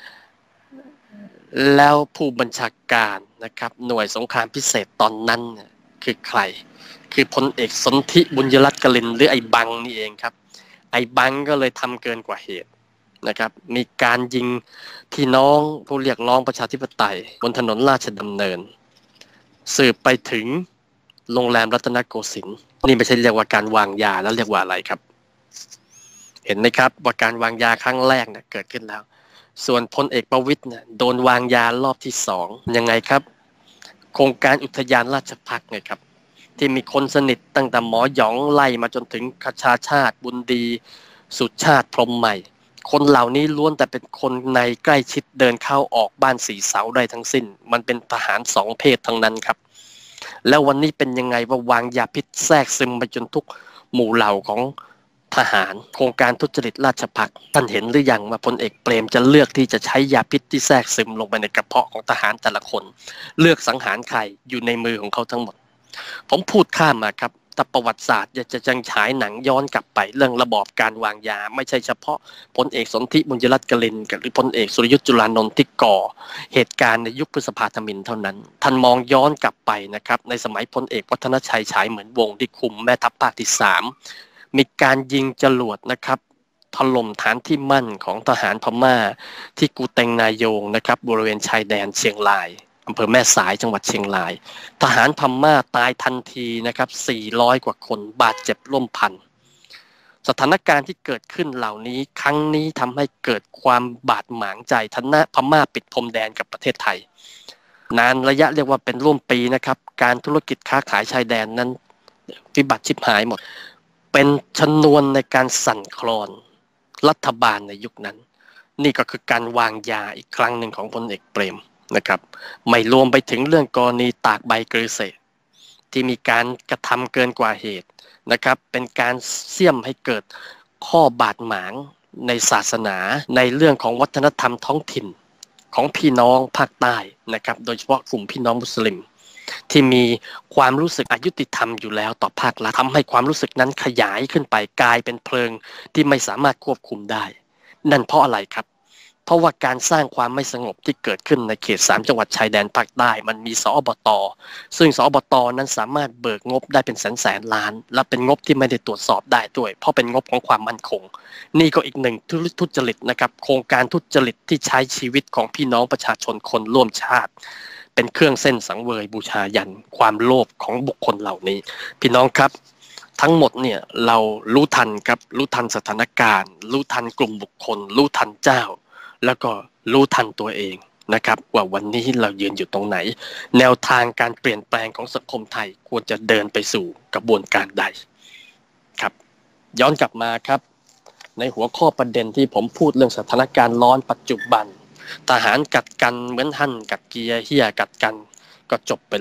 แล้วผู้บัญชาการนะครับหน่วยสงครามพิเศษตอนนั้นคือใครคือพลเอกสนธิบุญยรัตน์กลินหรือไอ้บังนี่เองครับไอ้บังก็เลยทำเกินกว่าเหตุนะครับมีการยิงพี่น้องผู้เรียกร้องประชาธิปไตยบนถนนราชดำเนินสืบไปถึงโรงแรมรัตนโกสินทร์นี่ไม่ใช่เรียกว่าการวางยาแล้วเรียกว่าอะไรครับเห็นไหมครับว่าการวางยาครั้งแรกเนี่ยเกิดขึ้นแล้วส่วนพลเอกประวิตรเนี่ยโดนวางยารอบที่สองยังไงครับโครงการอุทยานราชภัฏไงครับที่มีคนสนิทตั้งแต่หมอหยองไล่มาจนถึงคชาชาติบุญดีสุชาติพรหมใหม่คนเหล่านี้ล้วนแต่เป็นคนในใกล้ชิดเดินเข้าออกบ้านสีเสาได้ทั้งสิ้นมันเป็นทหารสองเพศทั้งนั้นครับแล้ววันนี้เป็นยังไงว่าวางยาพิษแทรกซึมไปจนทุกหมู่เหล่าของทหารโครงการทุจริตราชภัฏท่านเห็นหรือยังว่าพลเอกเปรมจะเลือกที่จะใช้ยาพิษที่แทรกซึมลงไปในกระเพาะของทหารแต่ละคนเลือกสังหารใครอยู่ในมือของเขาทั้งหมดผมพูดข้ามมาครับแต่ประวัติศาสตร์จะจังฉายหนังย้อนกลับไปเรื่องระบอบการวางยาไม่ใช่เฉพาะพลเอกสนธิบุญยรัตน์กลินหรือพลเอกสุรยุทธ์จุลานนท์ที่ก่อเหตุการณ์ในยุคพฤษภาธมิฬเท่านั้นท่านมองย้อนกลับไปนะครับในสมัยพลเอกวัฒนชัยฉายเหมือนวงที่คุมแม่ทัพภาคที่สามมีการยิงจรวดนะครับถล่มฐานที่มั่นของทหารพม่าที่กูเต็งนายงนะครับบริเวณชายแดนเชียงรายอำเภอแม่สายจังหวัดเชียงรายทหารพม่าตายทันทีนะครับสี่ร้อยกว่าคนบาดเจ็บร่วมพันสถานการณ์ที่เกิดขึ้นเหล่านี้ครั้งนี้ทำให้เกิดความบาดหมางใจทนะพม่าปิดพรมแดนกับประเทศไทยนานระยะเรียกว่าเป็นร่วมปีนะครับการธุรกิจค้าขายชายแดนนั้นวิบัติชิบหายหมดเป็นชนวนในการสั่นคลอนรัฐบาลในยุคนั้นนี่ก็คือการวางยาอีกครั้งหนึ่งของพลเอกเปรมนะครับไม่รวมไปถึงเรื่องกรณีตากใบเกษตรที่มีการกระทำเกินกว่าเหตุนะครับเป็นการเสี่ยมให้เกิดข้อบาดหมางในศาสนาในเรื่องของวัฒนธรรมท้องถิ่นของพี่น้องภาคใต้นะครับโดยเฉพาะกลุ่มพี่น้องมุสลิมที่มีความรู้สึกอยุติธรรมอยู่แล้วต่อภาครัฐทำให้ความรู้สึกนั้นขยายขึ้นไปกลายเป็นเพลิงที่ไม่สามารถควบคุมได้นั่นเพราะอะไรครับเพราะว่าการสร้างความไม่สงบที่เกิดขึ้นในเขตสามจังหวัดชายแดนภาคใต้มันมีสอบต.ซึ่งสอบต.นั้นสามารถเบิกงบได้เป็นแสนแสนล้านและเป็นงบที่ไม่ได้ตรวจสอบได้ด้วยเพราะเป็นงบของความมั่นคงนี่ก็อีกหนึ่งทุจริตนะครับโครงการทุจริตที่ใช้ชีวิตของพี่น้องประชาชนคนร่วมชาติเป็นเครื่องเส้นสังเวยบูชายันความโลภของบุคคลเหล่านี้พี่น้องครับทั้งหมดเนี่ยเรารู้ทันครับรู้ทันสถานการณ์รู้ทันกลุ่มบุคคลรู้ทันเจ้าแล้วก็รู้ทันตัวเองนะครับว่าวันนี้เรายืนอยู่ตรงไหนแนวทางการเปลี่ยนแปลงของสังคมไทยควรจะเดินไปสู่กระบวนการใดครับย้อนกลับมาครับในหัวข้อประเด็นที่ผมพูดเรื่องสถานการณ์ร้อนปัจจุบันทหารกัดกันเหมือนหั่นกัดเกียร์เหี้ยกัดกันก็จบไปแล้ว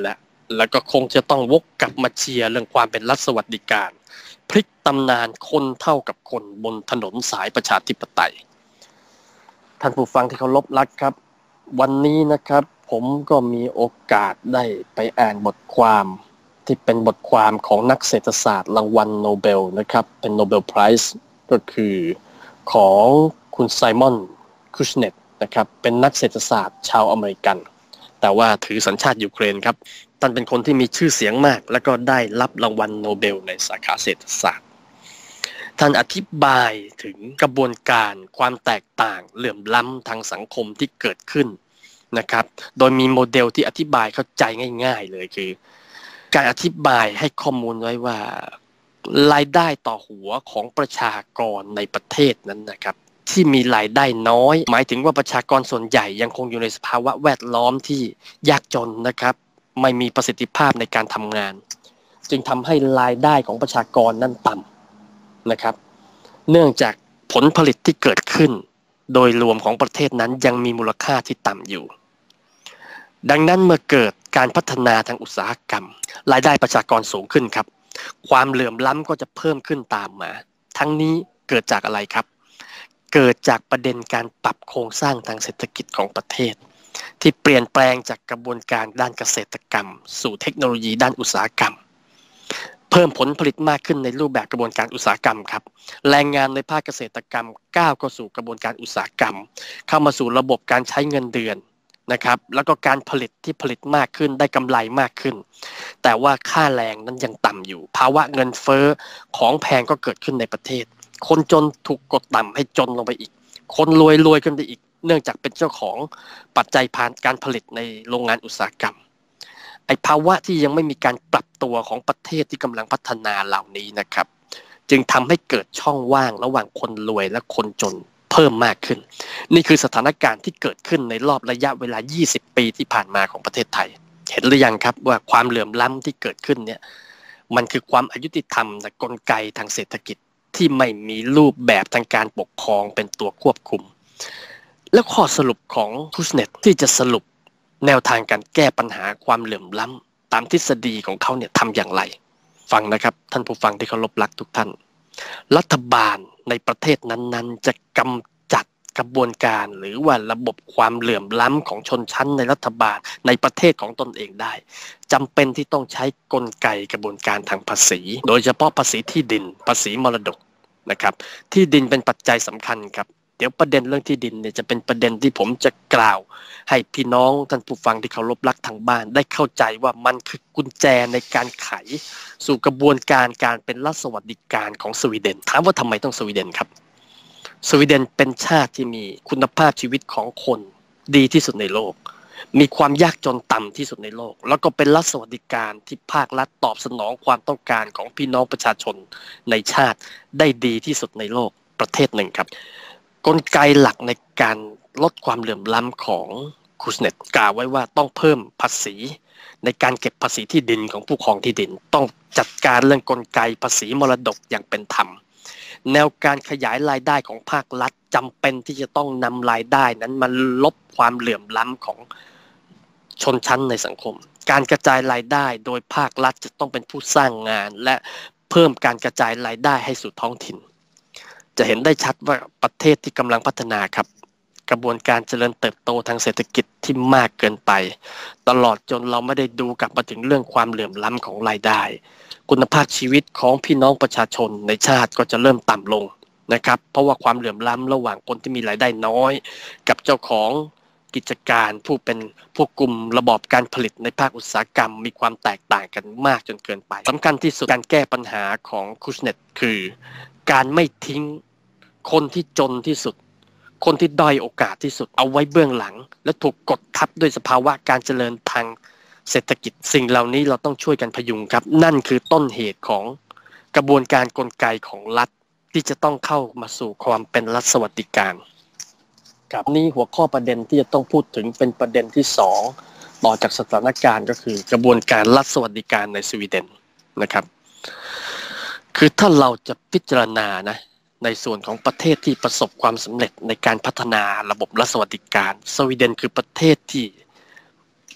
แล้วก็คงจะต้องวกกลับมาเชียร์เรื่องความเป็นรัฐสวัสดิการพลิกตำนานคนเท่ากับคนบนถนนสายประชาธิปไตยท่านผู้ฟังที่เคารพรักครับวันนี้นะครับผมก็มีโอกาสได้ไปอ่านบทความที่เป็นบทความของนักเศรษฐศาสตร์รางวัลโนเบลนะครับเป็นโนเบลไพรส์ก็คือของคุณไซมอนคุชเนตนะครับเป็นนักเศรษฐศาสตร์ชาวอเมริกันแต่ว่าถือสัญชาติยูเครนครับท่านเป็นคนที่มีชื่อเสียงมากและก็ได้รับรางวัลโนเบลในสาขาเศรษฐศาสตร์ท่านอธิบายถึงกระบวนการความแตกต่างเหลื่อมล้ำทางสังคมที่เกิดขึ้นนะครับโดยมีโมเดลที่อธิบายเข้าใจง่ายๆเลยคือการอธิบายให้ข้อมูลไว้ว่ารายได้ต่อหัวของประชากรในประเทศนั้นนะครับที่มีรายได้น้อยหมายถึงว่าประชากรส่วนใหญ่ยังคงอยู่ในสภาวะแวดล้อมที่ยากจนนะครับไม่มีประสิทธิภาพในการทำงานจึงทำให้รายได้ของประชากรนั้นต่ำนะครับเนื่องจากผลผลิตที่เกิดขึ้นโดยรวมของประเทศนั้นยังมีมูลค่าที่ต่ำอยู่ดังนั้นเมื่อเกิดการพัฒนาทางอุตสาหกรรมรายได้ประชากรสูงขึ้นครับความเหลื่อมล้ำก็จะเพิ่มขึ้นตามมาทั้งนี้เกิดจากอะไรครับเกิดจากประเด็นการปรับโครงสร้างทางเศรษฐกิจของประเทศที่เปลี่ยนแปลงจากกระบวนการด้านเกษตรกรรมสู่เทคโนโลยีด้านอุตสาหกรรมเพิ่มผลผลิตมากขึ้นในรูปแบบกระบวนการอุตสาหกรรมครับแรงงานในภาคเกษตรกรรมก้าวเข้าสู่กระบวนการอุตสาหกรรมเข้ามาสู่ระบบการใช้เงินเดือนนะครับแล้วก็การผลิตที่ผลิตมากขึ้นได้กำไรมากขึ้นแต่ว่าค่าแรงนั้นยังต่ำอยู่ภาวะเงินเฟ้อของแพงก็เกิดขึ้นในประเทศคนจนถูกกดต่ำให้จนลงไปอีกคนรวยรวยขึ้นไปอีกเนื่องจากเป็นเจ้าของปัจจัยผ่านการผลิตในโรงงานอุตสาหกรรมไอ้ภาวะที่ยังไม่มีการปรับตัวของประเทศที่กำลังพัฒนาเหล่านี้นะครับจึงทำให้เกิดช่องว่างระหว่างคนรวยและคนจนเพิ่มมากขึ้นนี่คือสถานการณ์ที่เกิดขึ้นในรอบระยะเวลายี่สิบปีที่ผ่านมาของประเทศไทยเห็นหรือยังครับว่าความเหลื่อมล้ำที่เกิดขึ้นเนี่ยมันคือความอายุติธรรมและกลไกทางเศรษฐกิจที่ไม่มีรูปแบบทางการปกครองเป็นตัวควบคุมแล้วข้อสรุปของคุชเนตที่จะสรุปแนวทางการแก้ปัญหาความเหลื่อมล้ำตามทฤษฎีของเขาเนี่ยทำอย่างไรฟังนะครับท่านผู้ฟังที่เคารพรักทุกท่านรัฐบาลในประเทศนั้นๆจะกำจัดกระบวนการหรือว่าระบบความเหลื่อมล้ำของชนชั้นในรัฐบาลในประเทศของตนเองได้จำเป็นที่ต้องใช้กลไกกระบวนการทางภาษีโดยเฉพาะภาษีที่ดินภาษีมรดกนะครับที่ดินเป็นปัจจัยสำคัญครับเดี๋ยวประเด็นเรื่องที่ดินเนี่ยจะเป็นประเด็นที่ผมจะกล่าวให้พี่น้องท่านผู้ฟังที่เคารพรักทางบ้านได้เข้าใจว่ามันคือกุญแจในการไขสู่กระบวนการการเป็นรัฐสวัสดิการของสวีเดนถามว่าทำไมต้องสวีเดนครับสวีเดนเป็นชาติที่มีคุณภาพชีวิตของคนดีที่สุดในโลกมีความยากจนต่ำที่สุดในโลกแล้วก็เป็นรัฐสวัสดิการที่ภาครัฐตอบสนองความต้องการของพี่น้องประชาชนในชาติได้ดีที่สุดในโลกประเทศหนึ่งครับกลไกหลักในการลดความเหลื่อมล้ำของคุชเนตกล่าวไว้ว่าต้องเพิ่มภาษีในการเก็บภาษีที่ดินของผู้ครองที่ดินต้องจัดการเรื่องกลไกภาษีมรดกอย่างเป็นธรรมแนวการขยายรายได้ของภาครัฐจำเป็นที่จะต้องนำรายได้นั้นมาลบความเหลื่อมล้ำของชนชั้นในสังคมการกระจายรายได้โดยภาครัฐจะต้องเป็นผู้สร้างงานและเพิ่มการกระจายรายได้ให้สู่ท้องถิ่นจะเห็นได้ชัดว่าประเทศที่กำลังพัฒนาครับกระบวนการเจริญเติบโตทางเศรษฐกิจที่มากเกินไปตลอดจนเราไม่ได้ดูกลับมาถึงเรื่องความเหลื่อมล้ำของรายได้คุณภาพชีวิตของพี่น้องประชาชนในชาติก็จะเริ่มต่ำลงนะครับเพราะว่าความเหลื่อมล้ำระหว่างคนที่มีรายได้น้อยกับเจ้าของกิจการผู้เป็นผู้กลุ่มระบอบการผลิตในภาคอุตสาหกรรมมีความแตกต่างกันมากจนเกินไปสำคัญที่สุดการแก้ปัญหาของคุชเนตคือการไม่ทิ้งคนที่จนที่สุดคนที่ด้อยโอกาสที่สุดเอาไว้เบื้องหลังและถูกกดทับด้วยสภาวะการเจริญทางเศรษฐกิจสิ่งเหล่านี้เราต้องช่วยกันพยุงครับนั่นคือต้นเหตุของกระบวนการกลไกของรัฐที่จะต้องเข้ามาสู่ความเป็นรัฐสวัสดิการครับนี่หัวข้อประเด็นที่จะต้องพูดถึงเป็นประเด็นที่สองต่อจากสถานการณ์ก็คือกระบวนการรัฐสวัสดิการในสวีเดนนะครับคือถ้าเราจะพิจารณานะในส่วนของประเทศที่ประสบความสำเร็จในการพัฒนาระบบรัฐสวัสดิการสวีเดนคือประเทศที่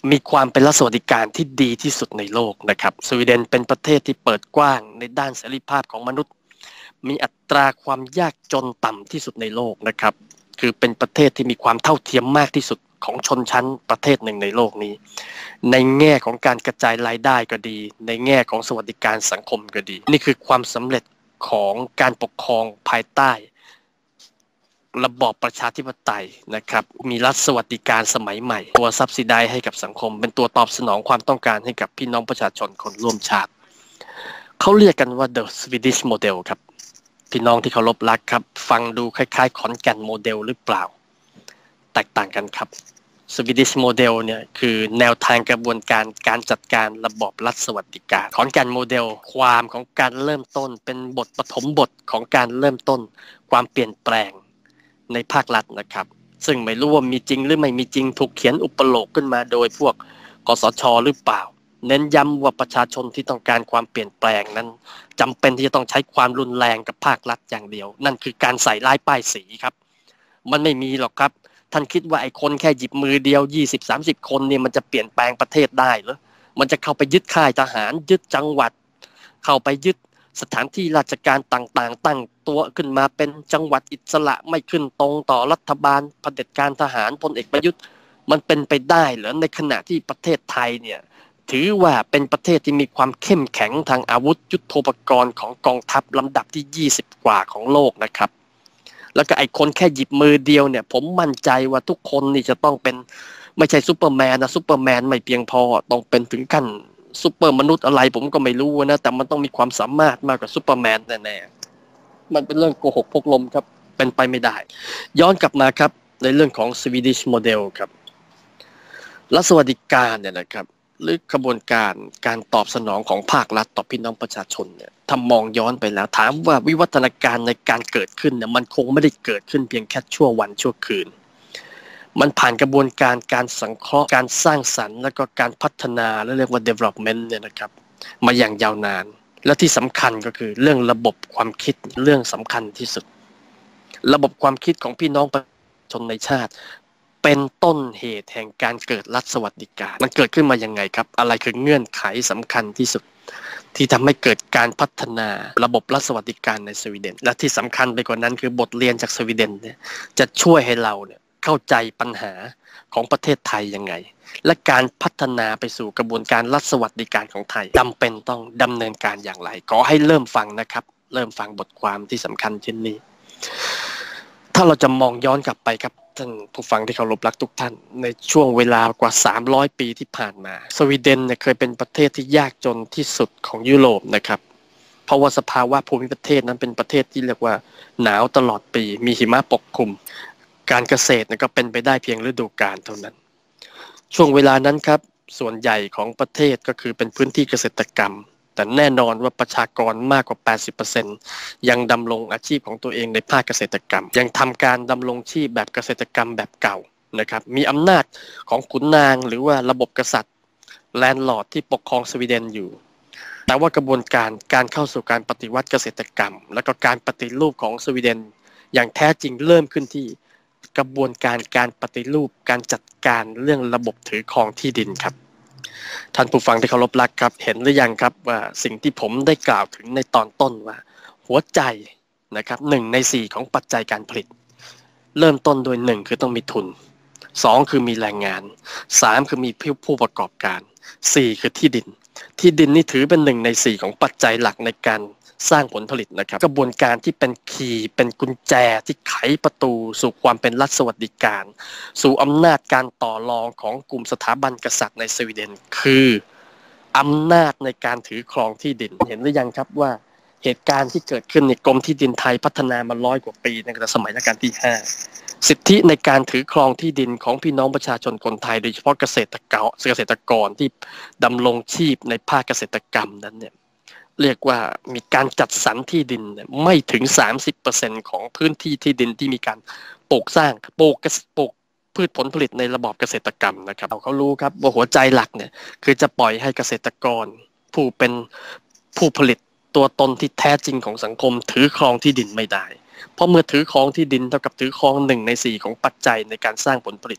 มีความเป็นรัฐสวัสดิการที่ดีที่สุดในโลกนะครับสวีเดนเป็นประเทศที่เปิดกว้างในด้านเสรีภาพของมนุษย์มีอัตราความยากจนต่ำที่สุดในโลกนะครับคือเป็นประเทศที่มีความเท่าเทียมมากที่สุดของชนชั้นประเทศหนึ่งในโลกนี้ในแง่ของการกระจายรายได้ก็ดีในแง่ของสวัสดิการสังคมก็ดีนี่คือความสำเร็จของการปกครองภายใต้ระบอบประชาธิปไตยนะครับมีรัฐสวัสดิการสมัยใหม่ตัวซับซิไดให้กับสังคมเป็นตัวตอบสนองความต้องการให้กับพี่น้องประชาชนคนร่วมชาติเขาเรียกกันว่า the Swedish model ครับพี่น้องที่เคารพรักครับฟังดูคล้ายๆขอนแก่นโมเดลหรือเปล่าแตกต่างกันครับ Swedish model เนี่ยคือแนวทางกระบวนการการจัดการระบอบรัฐสวัสดิการขอนแก่นโมเดลความของการเริ่มต้นเป็นบทปฐมบทของการเริ่มต้นความเปลี่ยนแปลงในภาครัฐนะครับซึ่งไม่รู้ว่ามีจริงหรือไม่มีจริงถูกเขียนอุปโลกขึ้นมาโดยพวกกสช.หรือเปล่าเน้นย้ำว่าประชาชนที่ต้องการความเปลี่ยนแปลงนั้นจำเป็นที่จะต้องใช้ความรุนแรงกับภาครัฐอย่างเดียวนั่นคือการใส่ร้ายป้ายสีครับมันไม่มีหรอกครับท่านคิดว่าไอ้คนแค่หยิบมือเดียว ยี่สิบ สามสิบ คนเนี่ยมันจะเปลี่ยนแปลงประเทศได้เหรอมันจะเข้าไปยึดค่ายทหารยึดจังหวัดเข้าไปยึดสถานที่ราชการต่างๆตั้งตัวขึ้นมาเป็นจังหวัดอิสระไม่ขึ้นตรงต่อรัฐบาลเผด็จการทหารพลเอกประยุทธ์มันเป็นไปได้เหรอในขณะที่ประเทศไทยเนี่ยถือว่าเป็นประเทศที่มีความเข้มแข็งทางอาวุธยุทโธปกรณ์ของกองทัพลำดับที่ยี่สิบกว่าของโลกนะครับแล้วก็ไอ้คนแค่หยิบมือเดียวเนี่ยผมมั่นใจว่าทุกคนนี่จะต้องเป็นไม่ใช่ซูเปอร์แมนนะซูเปอร์แมนไม่เพียงพอต้องเป็นถึงขั้นซูเปอร์มนุษย์อะไรผมก็ไม่รู้นะแต่มันต้องมีความสามารถมากกว่าซูเปอร์แมนแน่ๆมันเป็นเรื่องโกหกพกลมครับเป็นไปไม่ได้ย้อนกลับมาครับในเรื่องของ Swedish Model ครับรัฐสวัสดิการเนี่ยนะครับหรือกระบวนการการตอบสนองของภาครัฐต่อพี่น้องประชาชนเนี่ยถ้ามองย้อนไปแล้วถามว่าวิวัฒนาการในการเกิดขึ้นเนี่ยมันคงไม่ได้เกิดขึ้นเพียงแค่ชั่ววันชั่วคืนมันผ่านกระบวนการการสังเคราะห์การสร้างสรรค์แล้วก็การพัฒนาและเรียกว่า development เนี่ยนะครับมาอย่างยาวนานและที่สำคัญก็คือเรื่องระบบความคิดเรื่องสำคัญที่สุดระบบความคิดของพี่น้องประชาชนในชาติเป็นต้นเหตุแห่งการเกิดรัฐสวัสดิการมันเกิดขึ้นมายังไงครับอะไรคือเงื่อนไขสำคัญที่สุดที่ทำให้เกิดการพัฒนาระบบรัฐสวัสดิการในสวีเดนและที่สำคัญไปกว่านั้นคือบทเรียนจากสวีเดนเนี่ยจะช่วยให้เราเนี่ยเข้าใจปัญหาของประเทศไทยยังไงและการพัฒนาไปสู่กระบวนการรัฐสวัสดิการของไทยจำเป็นต้องดำเนินการอย่างไรขอให้เริ่มฟังนะครับเริ่มฟังบทความที่สำคัญเช่นนี้ถ้าเราจะมองย้อนกลับไปครับท่านผู้ฟังที่เคารพรักทุกท่านในช่วงเวลากว่าสามร้อยปีที่ผ่านมาสวีเดนเนี่ยเคยเป็นประเทศที่ยากจนที่สุดของยุโรปนะครับเพราะว่าสภาวะภูมิประเทศนั้นเป็นประเทศที่เรียกว่าหนาวตลอดปีมีหิมะปกคลุมการเกษตรก็เป็นไปได้เพียงฤดูกาลเท่านั้นช่วงเวลานั้นครับส่วนใหญ่ของประเทศก็คือเป็นพื้นที่เกษตรกรรมแต่แน่นอนว่าประชากรมากกว่า แปดสิบเปอร์เซ็นต์ ยังดำรงอาชีพของตัวเองในภาคเกษตรกรรมยังทำการดำรงชีพแบบเกษตรกรรมแบบเก่านะครับมีอำนาจของขุนนางหรือว่าระบบกษัตริย์แลนด์ลอร์ดที่ปกครองสวีเดนอยู่แต่ว่ากระบวนการการเข้าสู่การปฏิวัติเกษตรกรรมและก็การปฏิรูปของสวีเดนอย่างแท้จริงเริ่มขึ้นที่กระบวนการการปฏิรูปการจัดการเรื่องระบบถือครองที่ดินครับท่านผู้ฟังที่เคารพรักครับเห็นหรือยังครับว่าสิ่งที่ผมได้กล่าวถึงในตอนต้นว่าหัวใจนะครับหนึ่งในสี่ของปัจจัยการผลิตเริ่มต้นโดยหนึ่งคือต้องมีทุนสองคือมีแรงงานสามคือมีผู้ประกอบการสี่คือที่ดินที่ดินนี่ถือเป็นหนึ่งในสี่ของปัจจัยหลักในการสร้างผลผลิตนะครับกระบวนการที่เป็นคีย์เป็นกุญแจที่ไขประตูสู่ความเป็นรัฐสวัสดิการสู่อำนาจการต่อรองของกลุ่มสถาบันกษัตริย์ในสวีเดนคืออำนาจในการถือครองที่ดินเห็นหรือยังครับว่าเหตุการณ์ที่เกิดขึ้นในกรมที่ดินไทยพัฒนามาร้อยกว่าปีในสมัยรัชกาลที่ห้าสิทธิในการถือครองที่ดินของพี่น้องประชาชนคนไทยโดยเฉพาะเกษตรกรเกษตรกรที่ดำรงชีพในภาคเกษตรกรรมนั้นเนี่ยเรียกว่ามีการจัดสรรที่ดินไม่ถึง สามสิบเปอร์เซ็นต์ ของพื้นที่ที่ดินที่มีการปลูกสร้างปลูกปลูกพืชผลผลิตในระบอบเกษตรกรรมนะครับเขารู้ครับว่าหัวใจหลักเนี่ยคือจะปล่อยให้เกษตรกรผู้เป็นผู้ผลิตตัวตนที่แท้จริงของสังคมถือครองที่ดินไม่ได้เพราะเมื่อถือครองที่ดินเท่ากับถือครองหนึ่งในสี่ของปัจจัยในการสร้างผลผลิต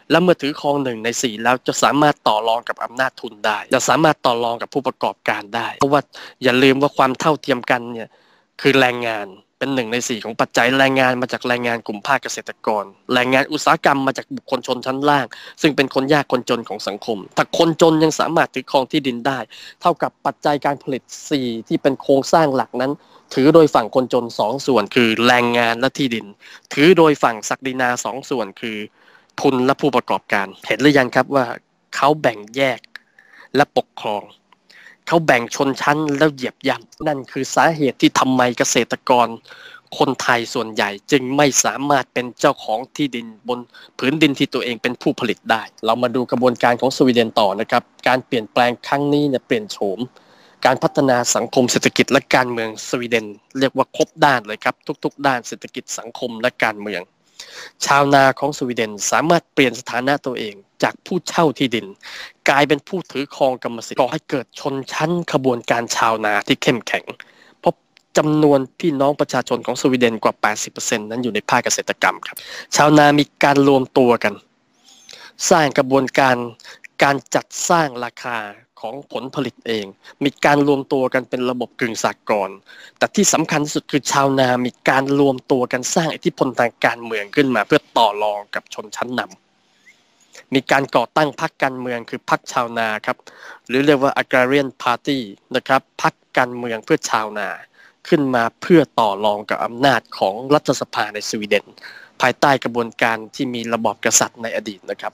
และเมื่อถือครองหนึ่งในสี่แล้วจะสามารถต่อรองกับอำนาจทุนได้จะสามารถต่อรองกับผู้ประกอบการได้เพราะว่าอย่าลืมว่าความเท่าเทียมกันเนี่ยคือแรงงานเป็นหนึ่งในสี่ของปัจจัยแรงงานมาจากแรงงานกลุ่มภาคเกษตรกรแรงงานอุตสาหกรรมมาจากบุคคลชนชั้นล่างซึ่งเป็นคนยากคนจนของสังคมถ้าคนจนยังสามารถถือครองที่ดินได้เท่ากับปัจจัยการผลิตสี่ที่เป็นโครงสร้างหลักนั้นถือโดยฝั่งคนจนสองส่วนคือแรงงานและที่ดินถือโดยฝั่งศักดินาสองส่วนคือทุนและผู้ประกอบการเห็นหรือยังครับว่าเขาแบ่งแยกและปกครองเขาแบ่งชนชั้นแล้วเหยียบย่ำนั่นคือสาเหตุที่ทำไมเกษตรกรคนไทยส่วนใหญ่จึงไม่สามารถเป็นเจ้าของที่ดินบนผืนดินที่ตัวเองเป็นผู้ผลิตได้เรามาดูกระบวนการของสวีเดนต่อนะครับการเปลี่ยนแปลงครั้งนี้เนี่ยเปลี่ยนโฉมการพัฒนาสังคมเศรษฐกิจและการเมืองสวีเดนเรียกว่าครบด้านเลยครับทุกๆด้านเศรษฐกิจสังคมและการเมืองชาวนาของสวีเดนสามารถเปลี่ยนสถานะตัวเองจากผู้เช่าที่ดินกลายเป็นผู้ถือครองกรรมสิทธิ์ก่อให้เกิดชนชั้นขบวนการชาวนาที่เข้มแข็งเพราะจำนวนพี่น้องประชาชนของสวีเดนกว่า แปดสิบเปอร์เซ็นต์ นั้นอยู่ในภาคเกษตรกรรมครับชาวนามีการรวมตัวกันสร้างกระบวนการการจัดสร้างราคาของผลผลิตเองมีการรวมตัวกันเป็นระบบกึ่งสหกรณ์แต่ที่สำคัญที่สุดคือชาวนามีการรวมตัวกันสร้างอิทธิพลทางการเมืองขึ้นมาเพื่อต่อรองกับชนชั้นนำมีการก่อตั้งพรรคการเมืองคือพรรคชาวนาครับหรือเรียกว่า Agrarian Party นะครับพรรคการเมืองเพื่อชาวนาขึ้นมาเพื่อต่อรองกับอำนาจของรัฐสภาในสวีเดนภายใต้กระบวนการที่มีระบอบกษัตริย์ในอดีตนะครับ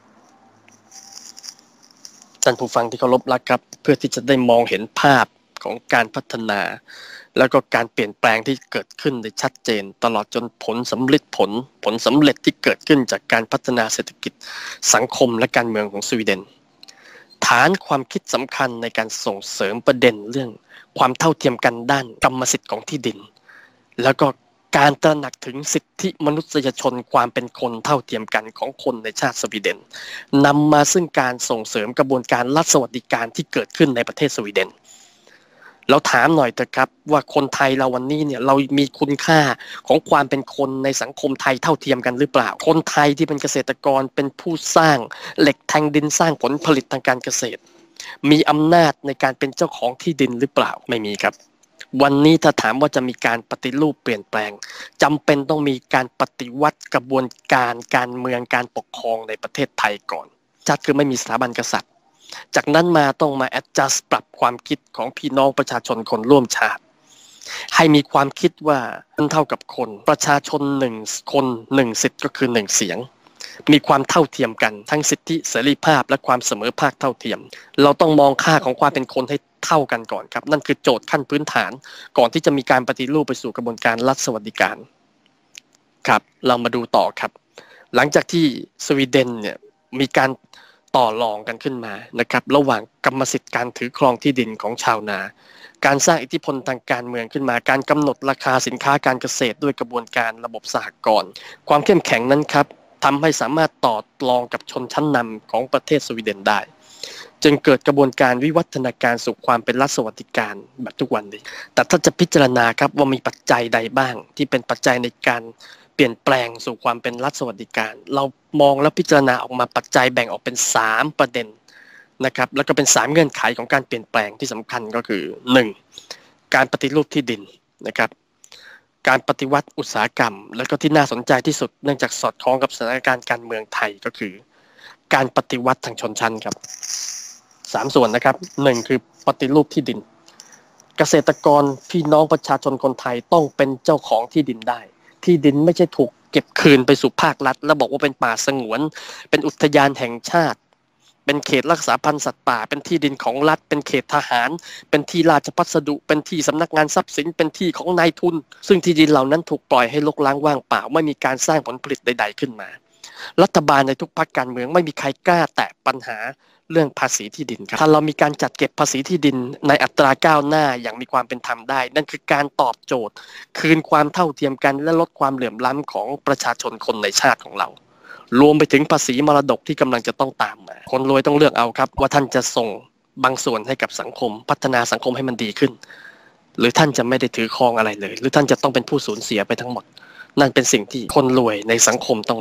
ท่านผู้ฟังที่เคารพรักครับเพื่อที่จะได้มองเห็นภาพของการพัฒนาแล้วก็การเปลี่ยนแปลงที่เกิดขึ้นได้ชัดเจนตลอดจนผลสำเร็จผลผลสำเร็จที่เกิดขึ้นจากการพัฒนาเศรษฐกิจสังคมและการเมืองของสวีเดนฐานความคิดสำคัญในการส่งเสริมประเด็นเรื่องความเท่าเทียมกันด้านกรรมสิทธิ์ของที่ดินแล้วก็การตระหนักถึงสิทธิมนุษยชนความเป็นคนเท่าเทียมกันของคนในชาติสวีเดนนำมาซึ่งการส่งเสริมกระบวนการรัฐสวัสดิการที่เกิดขึ้นในประเทศสวีเดนเราถามหน่อยเถอะครับว่าคนไทยเราวันนี้เนี่ยเรามีคุณค่าของความเป็นคนในสังคมไทยเท่าเทียมกันหรือเปล่าคนไทยที่เป็นเกษตรกรเป็นผู้สร้างเหล็กแทงดินสร้างผลผลิตทางการเกษตรมีอำนาจในการเป็นเจ้าของที่ดินหรือเปล่าไม่มีครับวันนี้ถ้าถามว่าจะมีการปฏิรูปเปลี่ยนแปลงจำเป็นต้องมีการปฏิวัติกระบวนการการเมืองการปกครองในประเทศไทยก่อนชัดคือไม่มีสถาบันกษัตริย์จากนั้นมาต้องมา adjust ปรับความคิดของพี่น้องประชาชนคนร่วมชาติให้มีความคิดว่าคนเท่ากับคนประชาชนหนึ่งคนหนึ่งสิทธิ์ก็คือหนึ่งเสียงมีความเท่าเทียมกันทั้งสิทธิเสรีภาพและความเสมอภาคเท่าเทียมเราต้องมองค่าของความเป็นคนให้เท่ากันก่อนครับนั่นคือโจทย์ขั้นพื้นฐานก่อนที่จะมีการปฏิรูปไปสู่กระบวนการรัฐสวัสดิการครับเรามาดูต่อครับหลังจากที่สวีเดนเนี่ยมีการต่อรองกันขึ้นมานะครับระหว่างกรรมสิทธิ์การถือครองที่ดินของชาวนาการสร้างอิทธิพลทางการเมืองขึ้นมาการกำหนดราคาสินค้าการเกษตรด้วยกระบวนการระบบสหกรณ์ความเข้มแข็งนั้นครับทำให้สามารถต่อรองกับชนชั้นนำของประเทศสวีเดนได้จึงเกิดกระบวนการวิวัฒนาการสู่ความเป็นรัฐสวัสดิการแบบทุกวันนี้แต่ถ้าจะพิจารณาครับว่ามีปัจจัยใดบ้างที่เป็นปัจจัยในการเปลี่ยนแปลงสู่ความเป็นรัฐสวัสดิการเรามองและพิจารณาออกมาปัจจัยแบ่งออกเป็นสามประเด็นนะครับแล้วก็เป็นสามเงื่อนไขของการเปลี่ยนแปลงที่สำคัญก็คือหนึ่งการปฏิรูปที่ดินนะครับการปฏิวัติอุตสาหกรรมแล้วก็ที่น่าสนใจที่สุดเนื่องจากสอดคล้องกับสถานการณ์การเมืองไทยก็คือการปฏิวัติทางชนชั้นครับสามส่วนนะครับหนึ่งคือปฏิรูปที่ดินเกษตรกรพี่น้องประชาชนคนไทยต้องเป็นเจ้าของที่ดินได้ที่ดินไม่ใช่ถูกเก็บคืนไปสู่ภาครัฐแล้วบอกว่าเป็นป่าสงวนเป็นอุทยานแห่งชาติเป็นเขตรักษาพันธุ์สัตว์ป่าเป็นที่ดินของรัฐเป็นเขตทหารเป็นที่ราชพัสดุเป็นที่สำนักงานทรัพย์สินเป็นที่ของนายทุนซึ่งที่ดินเหล่านั้นถูกปล่อยให้รกร้างว่างเปล่าไม่มีการสร้างผลผลิตใดๆขึ้นมารัฐบาลในทุกพรรคการเมืองไม่มีใครกล้าแตะปัญหาเรื่องภาษีที่ดินครับถ้าเรามีการจัดเก็บภาษีที่ดินในอัตราก้าวหน้าอย่างมีความเป็นธรรมได้นั่นคือการตอบโจทย์คืนความเท่าเทียมกันและลดความเหลื่อมล้ำของประชาชนคนในชาติของเรารวมไปถึงภาษีมรดกที่กำลังจะต้องตามมาคนรวยต้องเลือกเอาครับว่าท่านจะส่งบางส่วนให้กับสังคมพัฒนาสังคมให้มันดีขึ้นหรือท่านจะไม่ได้ถือครองอะไรเลยหรือท่านจะต้องเป็นผู้สูญเสียไปทั้งหมดนั่นเป็นสิ่งที่คนรวยในสังคมต้องเลือก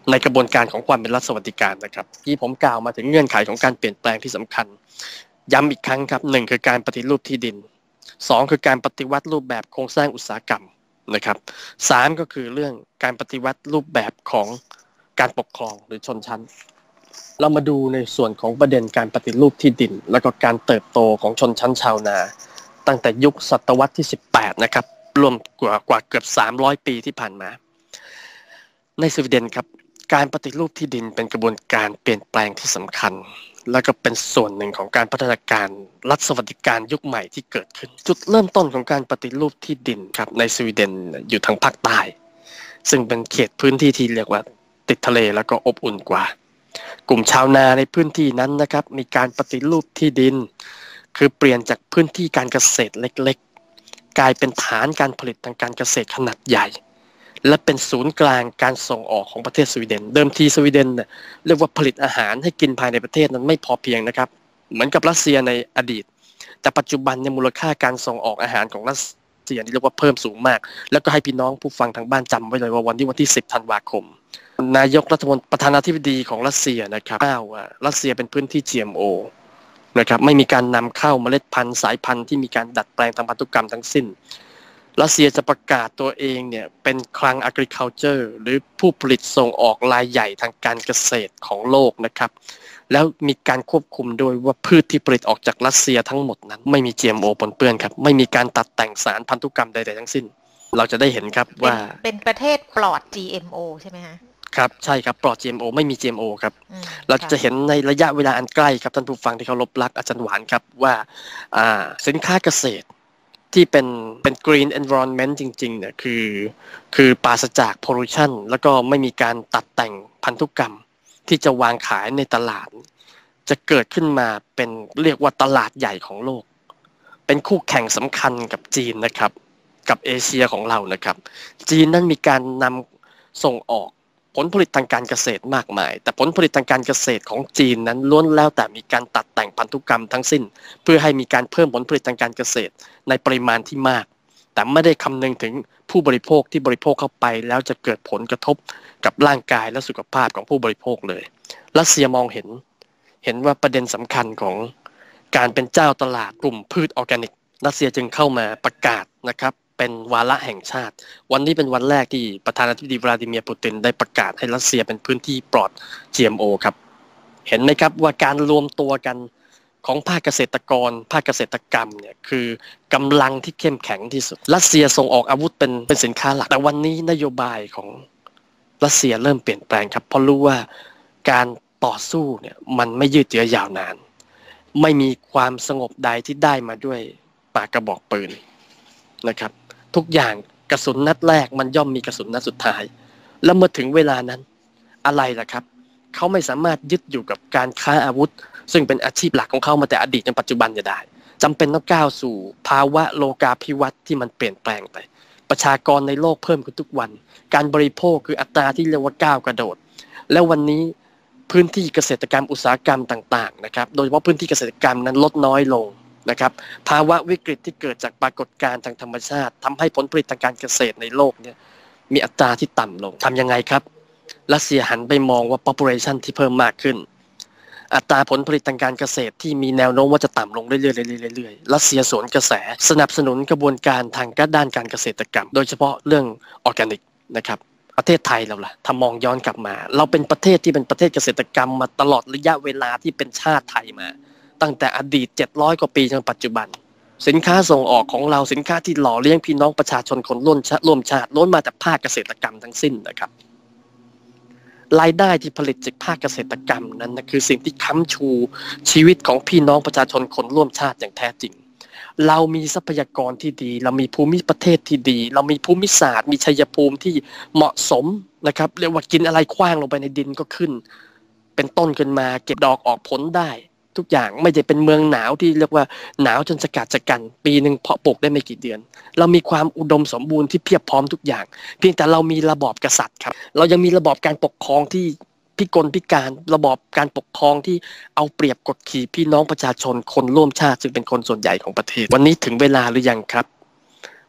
ในกระบวนการของความเป็นรัฐสวัสดิการนะครับที่ผมกล่าวมาถึงเงื่อนไขของการเปลี่ยนแปลงที่สำคัญย้ำอีกครั้งครับหนึ่งคือการปฏิรูปที่ดินสองคือการปฏิวัติรูปแบบโครงสร้างอุตสาหกรรมนะครับสามก็คือเรื่องการปฏิวัติรูปแบบของการปกครองหรือชนชั้นเรามาดูในส่วนของประเด็นการปฏิรูปที่ดินแล้วก็การเติบโตของชนชั้นชาวนาตั้งแต่ยุคศตวรรษที่สิบแปดนะครับรวมกว่ากว่าเกือบสามร้อยปีที่ผ่านมาในสวีเดนครับการปฏิรูปที่ดินเป็นกระบวนการเปลี่ยนแปลงที่สำคัญและก็เป็นส่วนหนึ่งของการพัฒนาการรัฐสวัสดิการยุคใหม่ที่เกิดขึ้นจุดเริ่มต้นของการปฏิรูปที่ดินครับในสวีเดนอยู่ทางภาคใต้ซึ่งเป็นเขตพื้นที่ที่เรียกว่าติดทะเลแล้วก็อบอุ่นกว่ากลุ่มชาวนาในพื้นที่นั้นนะครับมีการปฏิรูปที่ดินคือเปลี่ยนจากพื้นที่การเกษตรเล็กๆกลายเป็นฐานการผลิตทางการเกษตรขนาดใหญ่และเป็นศูนย์กลางการส่งออกของประเทศสวีเดนเดิมทีสวีเดนเนี่ยเรียกว่าผลิตอาหารให้กินภายในประเทศนั้นไม่พอเพียงนะครับเหมือนกับรัสเซียในอดีตแต่ปัจจุบันเนี่ยมูลค่าการส่งออกอาหารของรัสเซียนี่เรียกว่าเพิ่มสูงมากแล้วก็ให้พี่น้องผู้ฟังทางบ้านจำไว้เลยว่าวันที่วันที่สิบธันวาคมนายกรัฐมนตรีประธานาธิบดีของรัสเซียนะครับกล่าวว่ารัสเซียเป็นพื้นที่ จี เอ็ม โอ นะครับไม่มีการนำเข้าเมล็ดพันธุ์สายพันธุ์ที่มีการดัดแปลงทางพันธุกรรมทั้งสิ้นรัสเซียจะประกาศตัวเองเนี่ยเป็นคลัง agriculture หรือผู้ผลิตส่งออกรายใหญ่ทางการเกษตรของโลกนะครับแล้วมีการควบคุมโดยว่าพืชที่ผลิตออกจากรัสเซียทั้งหมดนั้นไม่มี จี เอ็ม โอ ปนเปื้อนครับไม่มีการตัดแต่งสารพันธุกรรมใดๆทั้งสิ้นเราจะได้เห็นครับว่าเป็นประเทศปลอด จี เอ็ม โอ ใช่ไหมคะครับใช่ครับปลอด จี เอ็ม โอ ไม่มี จี เอ็ม โอ ครับเราจะเห็นในระยะเวลาอันใกล้ครับท่านผู้ฟังที่เคารพรักอาจารย์หวานครับว่าอ่าสินค้าเกษตรที่เป็นเป็น green environment จริงๆเนี่ยคือคือปราศจาก pollution แล้วก็ไม่มีการตัดแต่งพันธุกรรมที่จะวางขายในตลาดจะเกิดขึ้นมาเป็นเรียกว่าตลาดใหญ่ของโลกเป็นคู่แข่งสำคัญกับจีนนะครับกับเอเชียของเรานะครับจีนนั้นมีการนำส่งออกผลผลิตทางการเกษตรมากมายแต่ผลผลิตทางการเกษตรของจีนนั้นล้วนแล้วแต่มีการตัดแต่งพันธุกรรมทั้งสิ้นเพื่อให้มีการเพิ่มผลผลิตทางการเกษตรในปริมาณที่มากแต่ไม่ได้คำนึงถึงผู้บริโภคที่บริโภคเข้าไปแล้วจะเกิดผลกระทบกับร่างกายและสุขภาพของผู้บริโภคเลยรัสเซียมองเห็นเห็นว่าประเด็นสำคัญของการเป็นเจ้าตลาดกลุ่มพืชออร์แกนิกรัสเซียจึงเข้ามาประกาศนะครับเป็นวาระแห่งชาติวันนี้เป็นวันแรกที่ประธานาธิบดีวลาดิเมียร์ปูตินได้ประกาศให้รัสเซียเป็นพื้นที่ปลอด จี เอ็ม โอ ครับเห็นไหมครับว่าการรวมตัวกันของภาคเกษตรกรภาคเกษตรกรรมเนี่ยคือกำลังที่เข้มแข็งที่สุดรัสเซียส่งออกอาวุธเป็นเป็นสินค้าหลักแต่วันนี้นโยบายของรัสเซียเริ่มเปลี่ยนแปลงครับเพราะรู้ว่าการต่อสู้เนี่ยมันไม่ยืดเยื้อยาวนานไม่มีความสงบใดที่ได้มาด้วยปากกระบอกปืนนะครับทุกอย่างกระสุนนัดแรกมันย่อมมีกระสุนนัดสุดท้ายแล้วเมื่อถึงเวลานั้นอะไรล่ะครับเขาไม่สามารถยึดอยู่กับการค้าอาวุธซึ่งเป็นอาชีพหลักของเขามาแต่อดีตจนปัจจุบันจะได้จำเป็นต้องก้าวสู่ภาวะโลกาภิวัตน์ที่มันเปลี่ยนแปลงไปประชากรในโลกเพิ่มขึ้นทุกวันการบริโภคคืออัตราที่เรียกว่าก้าวกระโดดแล้ววันนี้พื้นที่เกษตรกรรมอุตสาหกรรมต่างๆนะครับโดยเฉพาะพื้นที่เกษตรกรรมนั้นลดน้อยลงนะครับภาวะวิกฤตที่เกิดจากปรากฏการณ์ทางธรรมชาติทำให้ผลผลิตทางการเกษตรในโลกเนี่ยมีอัตราที่ต่ำลงทำยังไงครับรัสเซียหันไปมองว่า population ที่เพิ่มมากขึ้นอัตราผลผลิตทางการเกษตรที่มีแนวโน้มว่าจะต่ำลงเรื่อยๆเรื่อยๆรัสเซียสวนกระแสสนับสนุนกระบวนการทางด้านการเกษตรกรรมโดยเฉพาะเรื่องออร์แกนิกนะครับประเทศไทยเราล่ะถ้ามองย้อนกลับมาเราเป็นประเทศที่เป็นประเทศเกษตรกรรมมาตลอดระยะเวลาที่เป็นชาติไทยมาตั้งแต่อดีตเจ็ดร้อยกว่าปีจนปัจจุบันสินค้าส่งออกของเราสินค้าที่หล่อเลี้ยงพี่น้องประชาชนคนร่วมชาติร่วมชาติล้วนมาจากภาคเกษตรกรรมทั้งสิ้นนะครับรายได้ที่ผลิตจากภาคเกษตรกรรมนั้นนะคือสิ่งที่ค้ำชูชีวิตของพี่น้องประชาชนคนร่วมชาติอย่างแท้จริงเรามีทรัพยากรที่ดีเรามีภูมิประเทศที่ดีเรามีภูมิศาสตร์มีชัยภูมิที่เหมาะสมนะครับเรียกว่ากินอะไรคว้างลงไปในดินก็ขึ้นเป็นต้นขึ้นมาเก็บดอกออกผลได้ทุกอย่างไม่ได้เป็นเมืองหนาวที่เรียกว่าหนาวจนสกัดจะกันปีหนึ่งเพาะปลูกได้ไม่กี่เดือนเรามีความอุดมสมบูรณ์ที่เพียบพร้อมทุกอย่างเพียงแต่เรามีระบอบกษัตริย์ครับเรายังมีระบอบการปกครองที่พิกลพิการระบอบการปกครองที่เอาเปรียบกดขี่พี่น้องประชาชนคนร่วมชาติซึ่งเป็นคนส่วนใหญ่ของประเทศวันนี้ถึงเวลาหรือยังครับ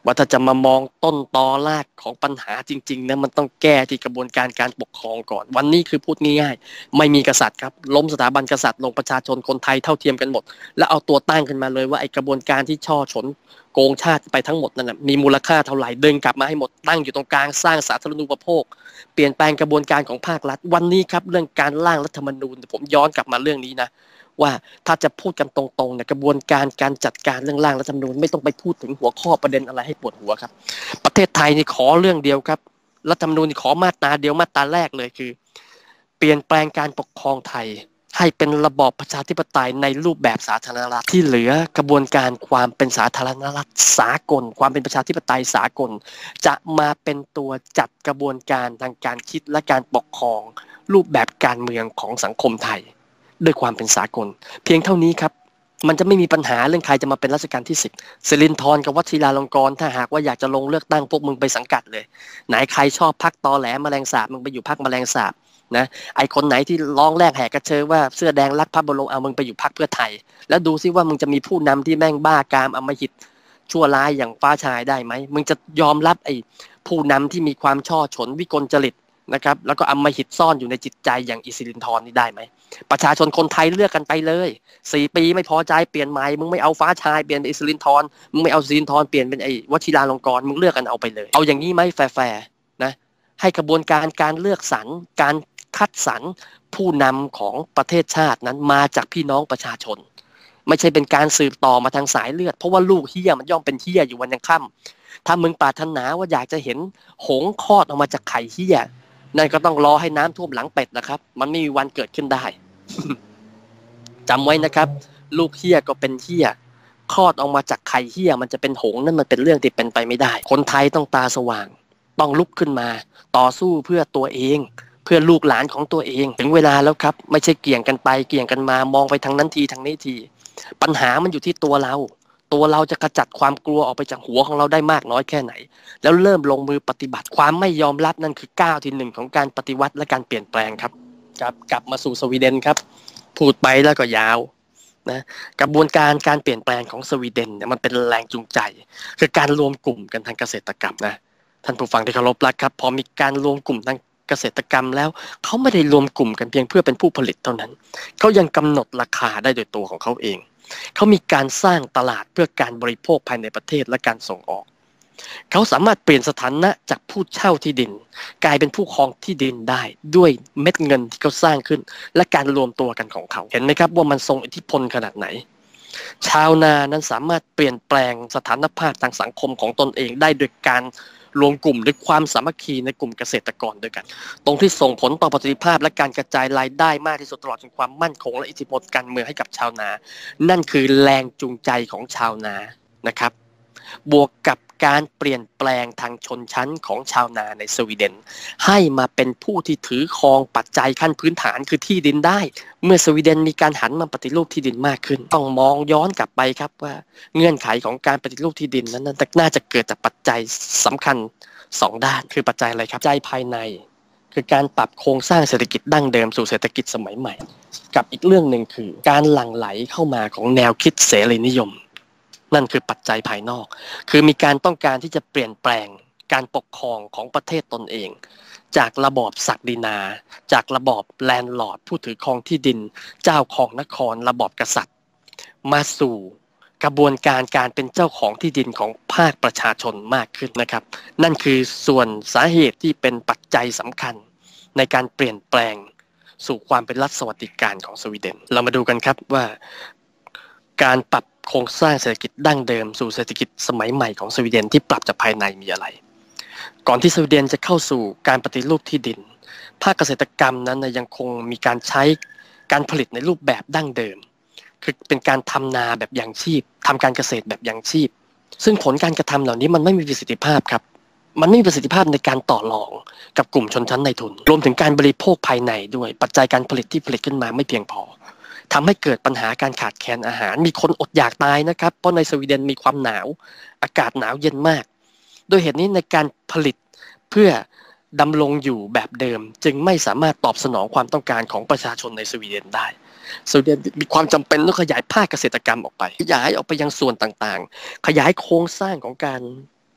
ว่าถ้าจะมามองต้นตอรากของปัญหาจริงๆนะมันต้องแก้ที่กระบวนการการปกครองก่อนวันนี้คือพูดง่ายๆไม่มีกษัตริย์ครับล้มสถาบันกษัตริย์ลงประชาชนคนไทยเท่าเทียมกันหมดแล้วเอาตัวตั้งขึ้นมาเลยว่าไอ้กระบวนการที่ช่อฉนโกงชาติไปทั้งหมดนั่นนะมีมูลค่าเท่าไหร่ดึงกลับมาให้หมดตั้งอยู่ตรงกลางสร้างสาธารณูปโภคเปลี่ยนแปลงกระบวนการของภาครัฐวันนี้ครับเรื่องการร่างรัฐธรรมนูญผมย้อนกลับมาเรื่องนี้นะว่าถ้าจะพูดกันตรงๆเนี่ยกระบวนการการจัดการเรื่องร่างรัฐธรรมนูญไม่ต้องไปพูดถึงหัวข้อประเด็นอะไรให้ปวดหัวครับประเทศไทยนี่ขอเรื่องเดียวครับรัฐธรรมนูญนี่ขอมาตราเดียวมาตราแรกเลยคือเปลี่ยนแปลงการปกครองไทยให้เป็นระบอบประชาธิปไตยในรูปแบบสาธารณรัฐที่เหลือกระบวนการความเป็นสาธารณรัฐสากลความเป็นประชาธิปไตยสากลจะมาเป็นตัวจัดกระบวนการทางการคิดและการปกครองรูปแบบการเมืองของสังคมไทยด้วยความเป็นสากลเพียงเท่านี้ครับมันจะไม่มีปัญหาเรื่องใครจะมาเป็นรัชกาลที่สิบสิรินธรกับวชิราลงกรณ์ถ้าหากว่าอยากจะลงเลือกตั้งพวกมึงไปสังกัดเลยไหนใครชอบพรรคตอแหลแมลงสาบมึงไปอยู่พรรคแมลงสาบนะไอคนไหนที่ร้องแรกแหกกระเชอว่าเสื้อแดงรักพระบรมเอามึงไปอยู่พรรคเพื่อไทยแล้วดูซิว่ามึงจะมีผู้นำที่แม่งบ้ากามอำมหิตชั่วร้ายอย่างฟ้าชายได้ไหมมึงจะยอมรับไอผู้นำที่มีความช่อฉนวิกลจริตนะครับแล้วก็อำมหิตซ่อนอยู่ในจิตใจอย่างอิสิรินธรนี่ได้ไหมประชาชนคนไทยเลือกกันไปเลยสี่ปีไม่พอใจเปลี่ยนใหม่มึงไม่เอาฟ้าชายเปลี่ยนเป็นอิสิรินธรมึงไม่เอาอิสิรินธรเปลี่ยนเป็นไอ้วชิราลงกรณ์มึงเลือกกันเอาไปเลยเอาอย่างนี้ไหมแฟร์ๆนะให้กระบวนการการเลือกสรรการคัดสรรผู้นำของประเทศชาตินั้นมาจากพี่น้องประชาชนไม่ใช่เป็นการสืบต่อมาทางสายเลือดเพราะว่าลูกเหี้ยมันย่อมเป็นเหี้ยอยู่วันยังค่ำถ้ามึงปรารถนาว่าอยากจะเห็นหงส์คลอดออกมาจากไข่เหี้ยนั่นก็ต้องรอให้น้ำท่วมหลังเป็ดนะครับมันไม่มีวันเกิดขึ้นได้ จำไว้นะครับลูกเหี้ยก็เป็นเหี้ยคลอดออกมาจากไข่เหี้ยมันจะเป็นหงส์นั่นมันเป็นเรื่องที่เป็นไปไม่ได้คนไทยต้องตาสว่างต้องลุกขึ้นมาต่อสู้เพื่อตัวเองเพื่อลูกหลานของตัวเองถึงเวลาแล้วครับไม่ใช่เกี่ยงกันไปเกี่ยงกันมามองไปทางนั้นทีทางนี้ทีปัญหามันอยู่ที่ตัวเราตัวเราจะกระจัดความกลัวออกไปจากหัวของเราได้มากน้อยแค่ไหนแล้วเริ่มลงมือปฏิบัติความไม่ยอมรับนั่นคือก้าวที่หนึ่งของการปฏิวัติและการเปลี่ยนแปลงครับครับกลับมาสู่สวีเดนครับพูดไปแล้วก็ยาวนะกระบวนการการเปลี่ยนแปลงของสวีเดนเนี่ยมันเป็นแรงจูงใจคือการรวมกลุ่มกันทางเกษตรกรรมนะท่านผู้ฟังที่เคารพรักครับพอมีการรวมกลุ่มทางเกษตรกรรมแล้วเขาไม่ได้รวมกลุ่มกันเพียงเพื่อเป็นผู้ผลิตเท่านั้นเขายังกำหนดราคาได้โดยตัวของเขาเองเขามีการสร้างตลาดเพื่อการบริโภคภายในประเทศและการส่งออกเขาสามารถเปลี่ยนสถานะจากผู้เช่าที่ดินกลายเป็นผู้ครองที่ดินได้ด้วยเม็ดเงินที่เขาสร้างขึ้นและการรวมตัวกันของเขาเห็นไหมครับว่ามันทรงอิทธิพลขนาดไหนชาวนานั้นสามารถเปลี่ยนแปลงสถานภาพทางสังคมของตนเองได้โดยการรวมกลุ่มด้วยความสามัคคีในกลุ่มเกษตรกรด้วยกันตรงที่ส่งผลต่อประสิทธิภาพและการกระจายรายได้มากที่สุดตลอดจนความมั่นคงและอิทธิพลการเมืองให้กับชาวนานั่นคือแรงจูงใจของชาวนานะครับบวกกับการเปลี่ยนแปลงทางชนชั้นของชาวนาในสวีเดนให้มาเป็นผู้ที่ถือครองปัจจัยขั้นพื้นฐานคือที่ดินได้เมื่อสวีเดนมีการหันมาปฏิรูปที่ดินมากขึ้นต้องมองย้อนกลับไปครับว่าเงื่อนไขของการปฏิรูปที่ดินนั้นน่าจะเกิดจากปัจจัยสำคัญสองด้านคือปัจจัยอะไรครับปัจจัยภายในคือการปรับโครงสร้างเศรษฐกิจดั้งเดิมสู่เศรษฐกิจสมัยใหม่กับอีกเรื่องหนึ่งคือการหลั่งไหลเข้ามาของแนวคิดเสรีนิยมนั่นคือปัจจัยภายนอกคือมีการต้องการที่จะเปลี่ยนแปลงการปกครองของประเทศตนเองจากระบอบศักดินาจากระบอบแลนด์ลอร์ดผู้ถือครองที่ดินเจ้าของนครระบอบกษัตริย์มาสู่กระบวนการการเป็นเจ้าของที่ดินของภาคประชาชนมากขึ้นนะครับนั่นคือส่วนสาเหตุที่เป็นปัจจัยสำคัญในการเปลี่ยนแปลงสู่ความเป็นรัฐสวัสดิการของสวีเดนเรามาดูกันครับว่าการปรับโครงสร้างเศรษฐกิจดั้งเดิมสู่เศรษฐกิจสมัยใหม่ของสวีเดนที่ปรับจากภายในมีอะไรก่อนที่สวีเดนจะเข้าสู่การปฏิรูปที่ดินภาคเกษตรกรรมนั้นยังคงมีการใช้การผลิตในรูปแบบดั้งเดิมคือเป็นการทำนาแบบยังชีพทำการเกษตรแบบยังชีพซึ่งผลการกระทำเหล่านี้มันไม่มีประสิทธิภาพครับมันไม่มีประสิทธิภาพในการต่อรองกับกลุ่มชนชั้นในทุนรวมถึงการบริโภคภายในด้วยปัจจัยการผลิตที่ผลิตขึ้นมาไม่เพียงพอทำให้เกิดปัญหาการขาดแคลนอาหารมีคนอดอยากตายนะครับเพราะในสวีเดนมีความหนาวอากาศหนาวเย็นมากโดยเหตุนี้ในการผลิตเพื่อดำรงอยู่แบบเดิมจึงไม่สามารถตอบสนองความต้องการของประชาชนในสวีเดนได้สวีเดนมีความจำเป็นต้องขยายภาคเกษตรกรรมออกไปขยายออกไปยังส่วนต่างๆขยายโครงสร้างของการ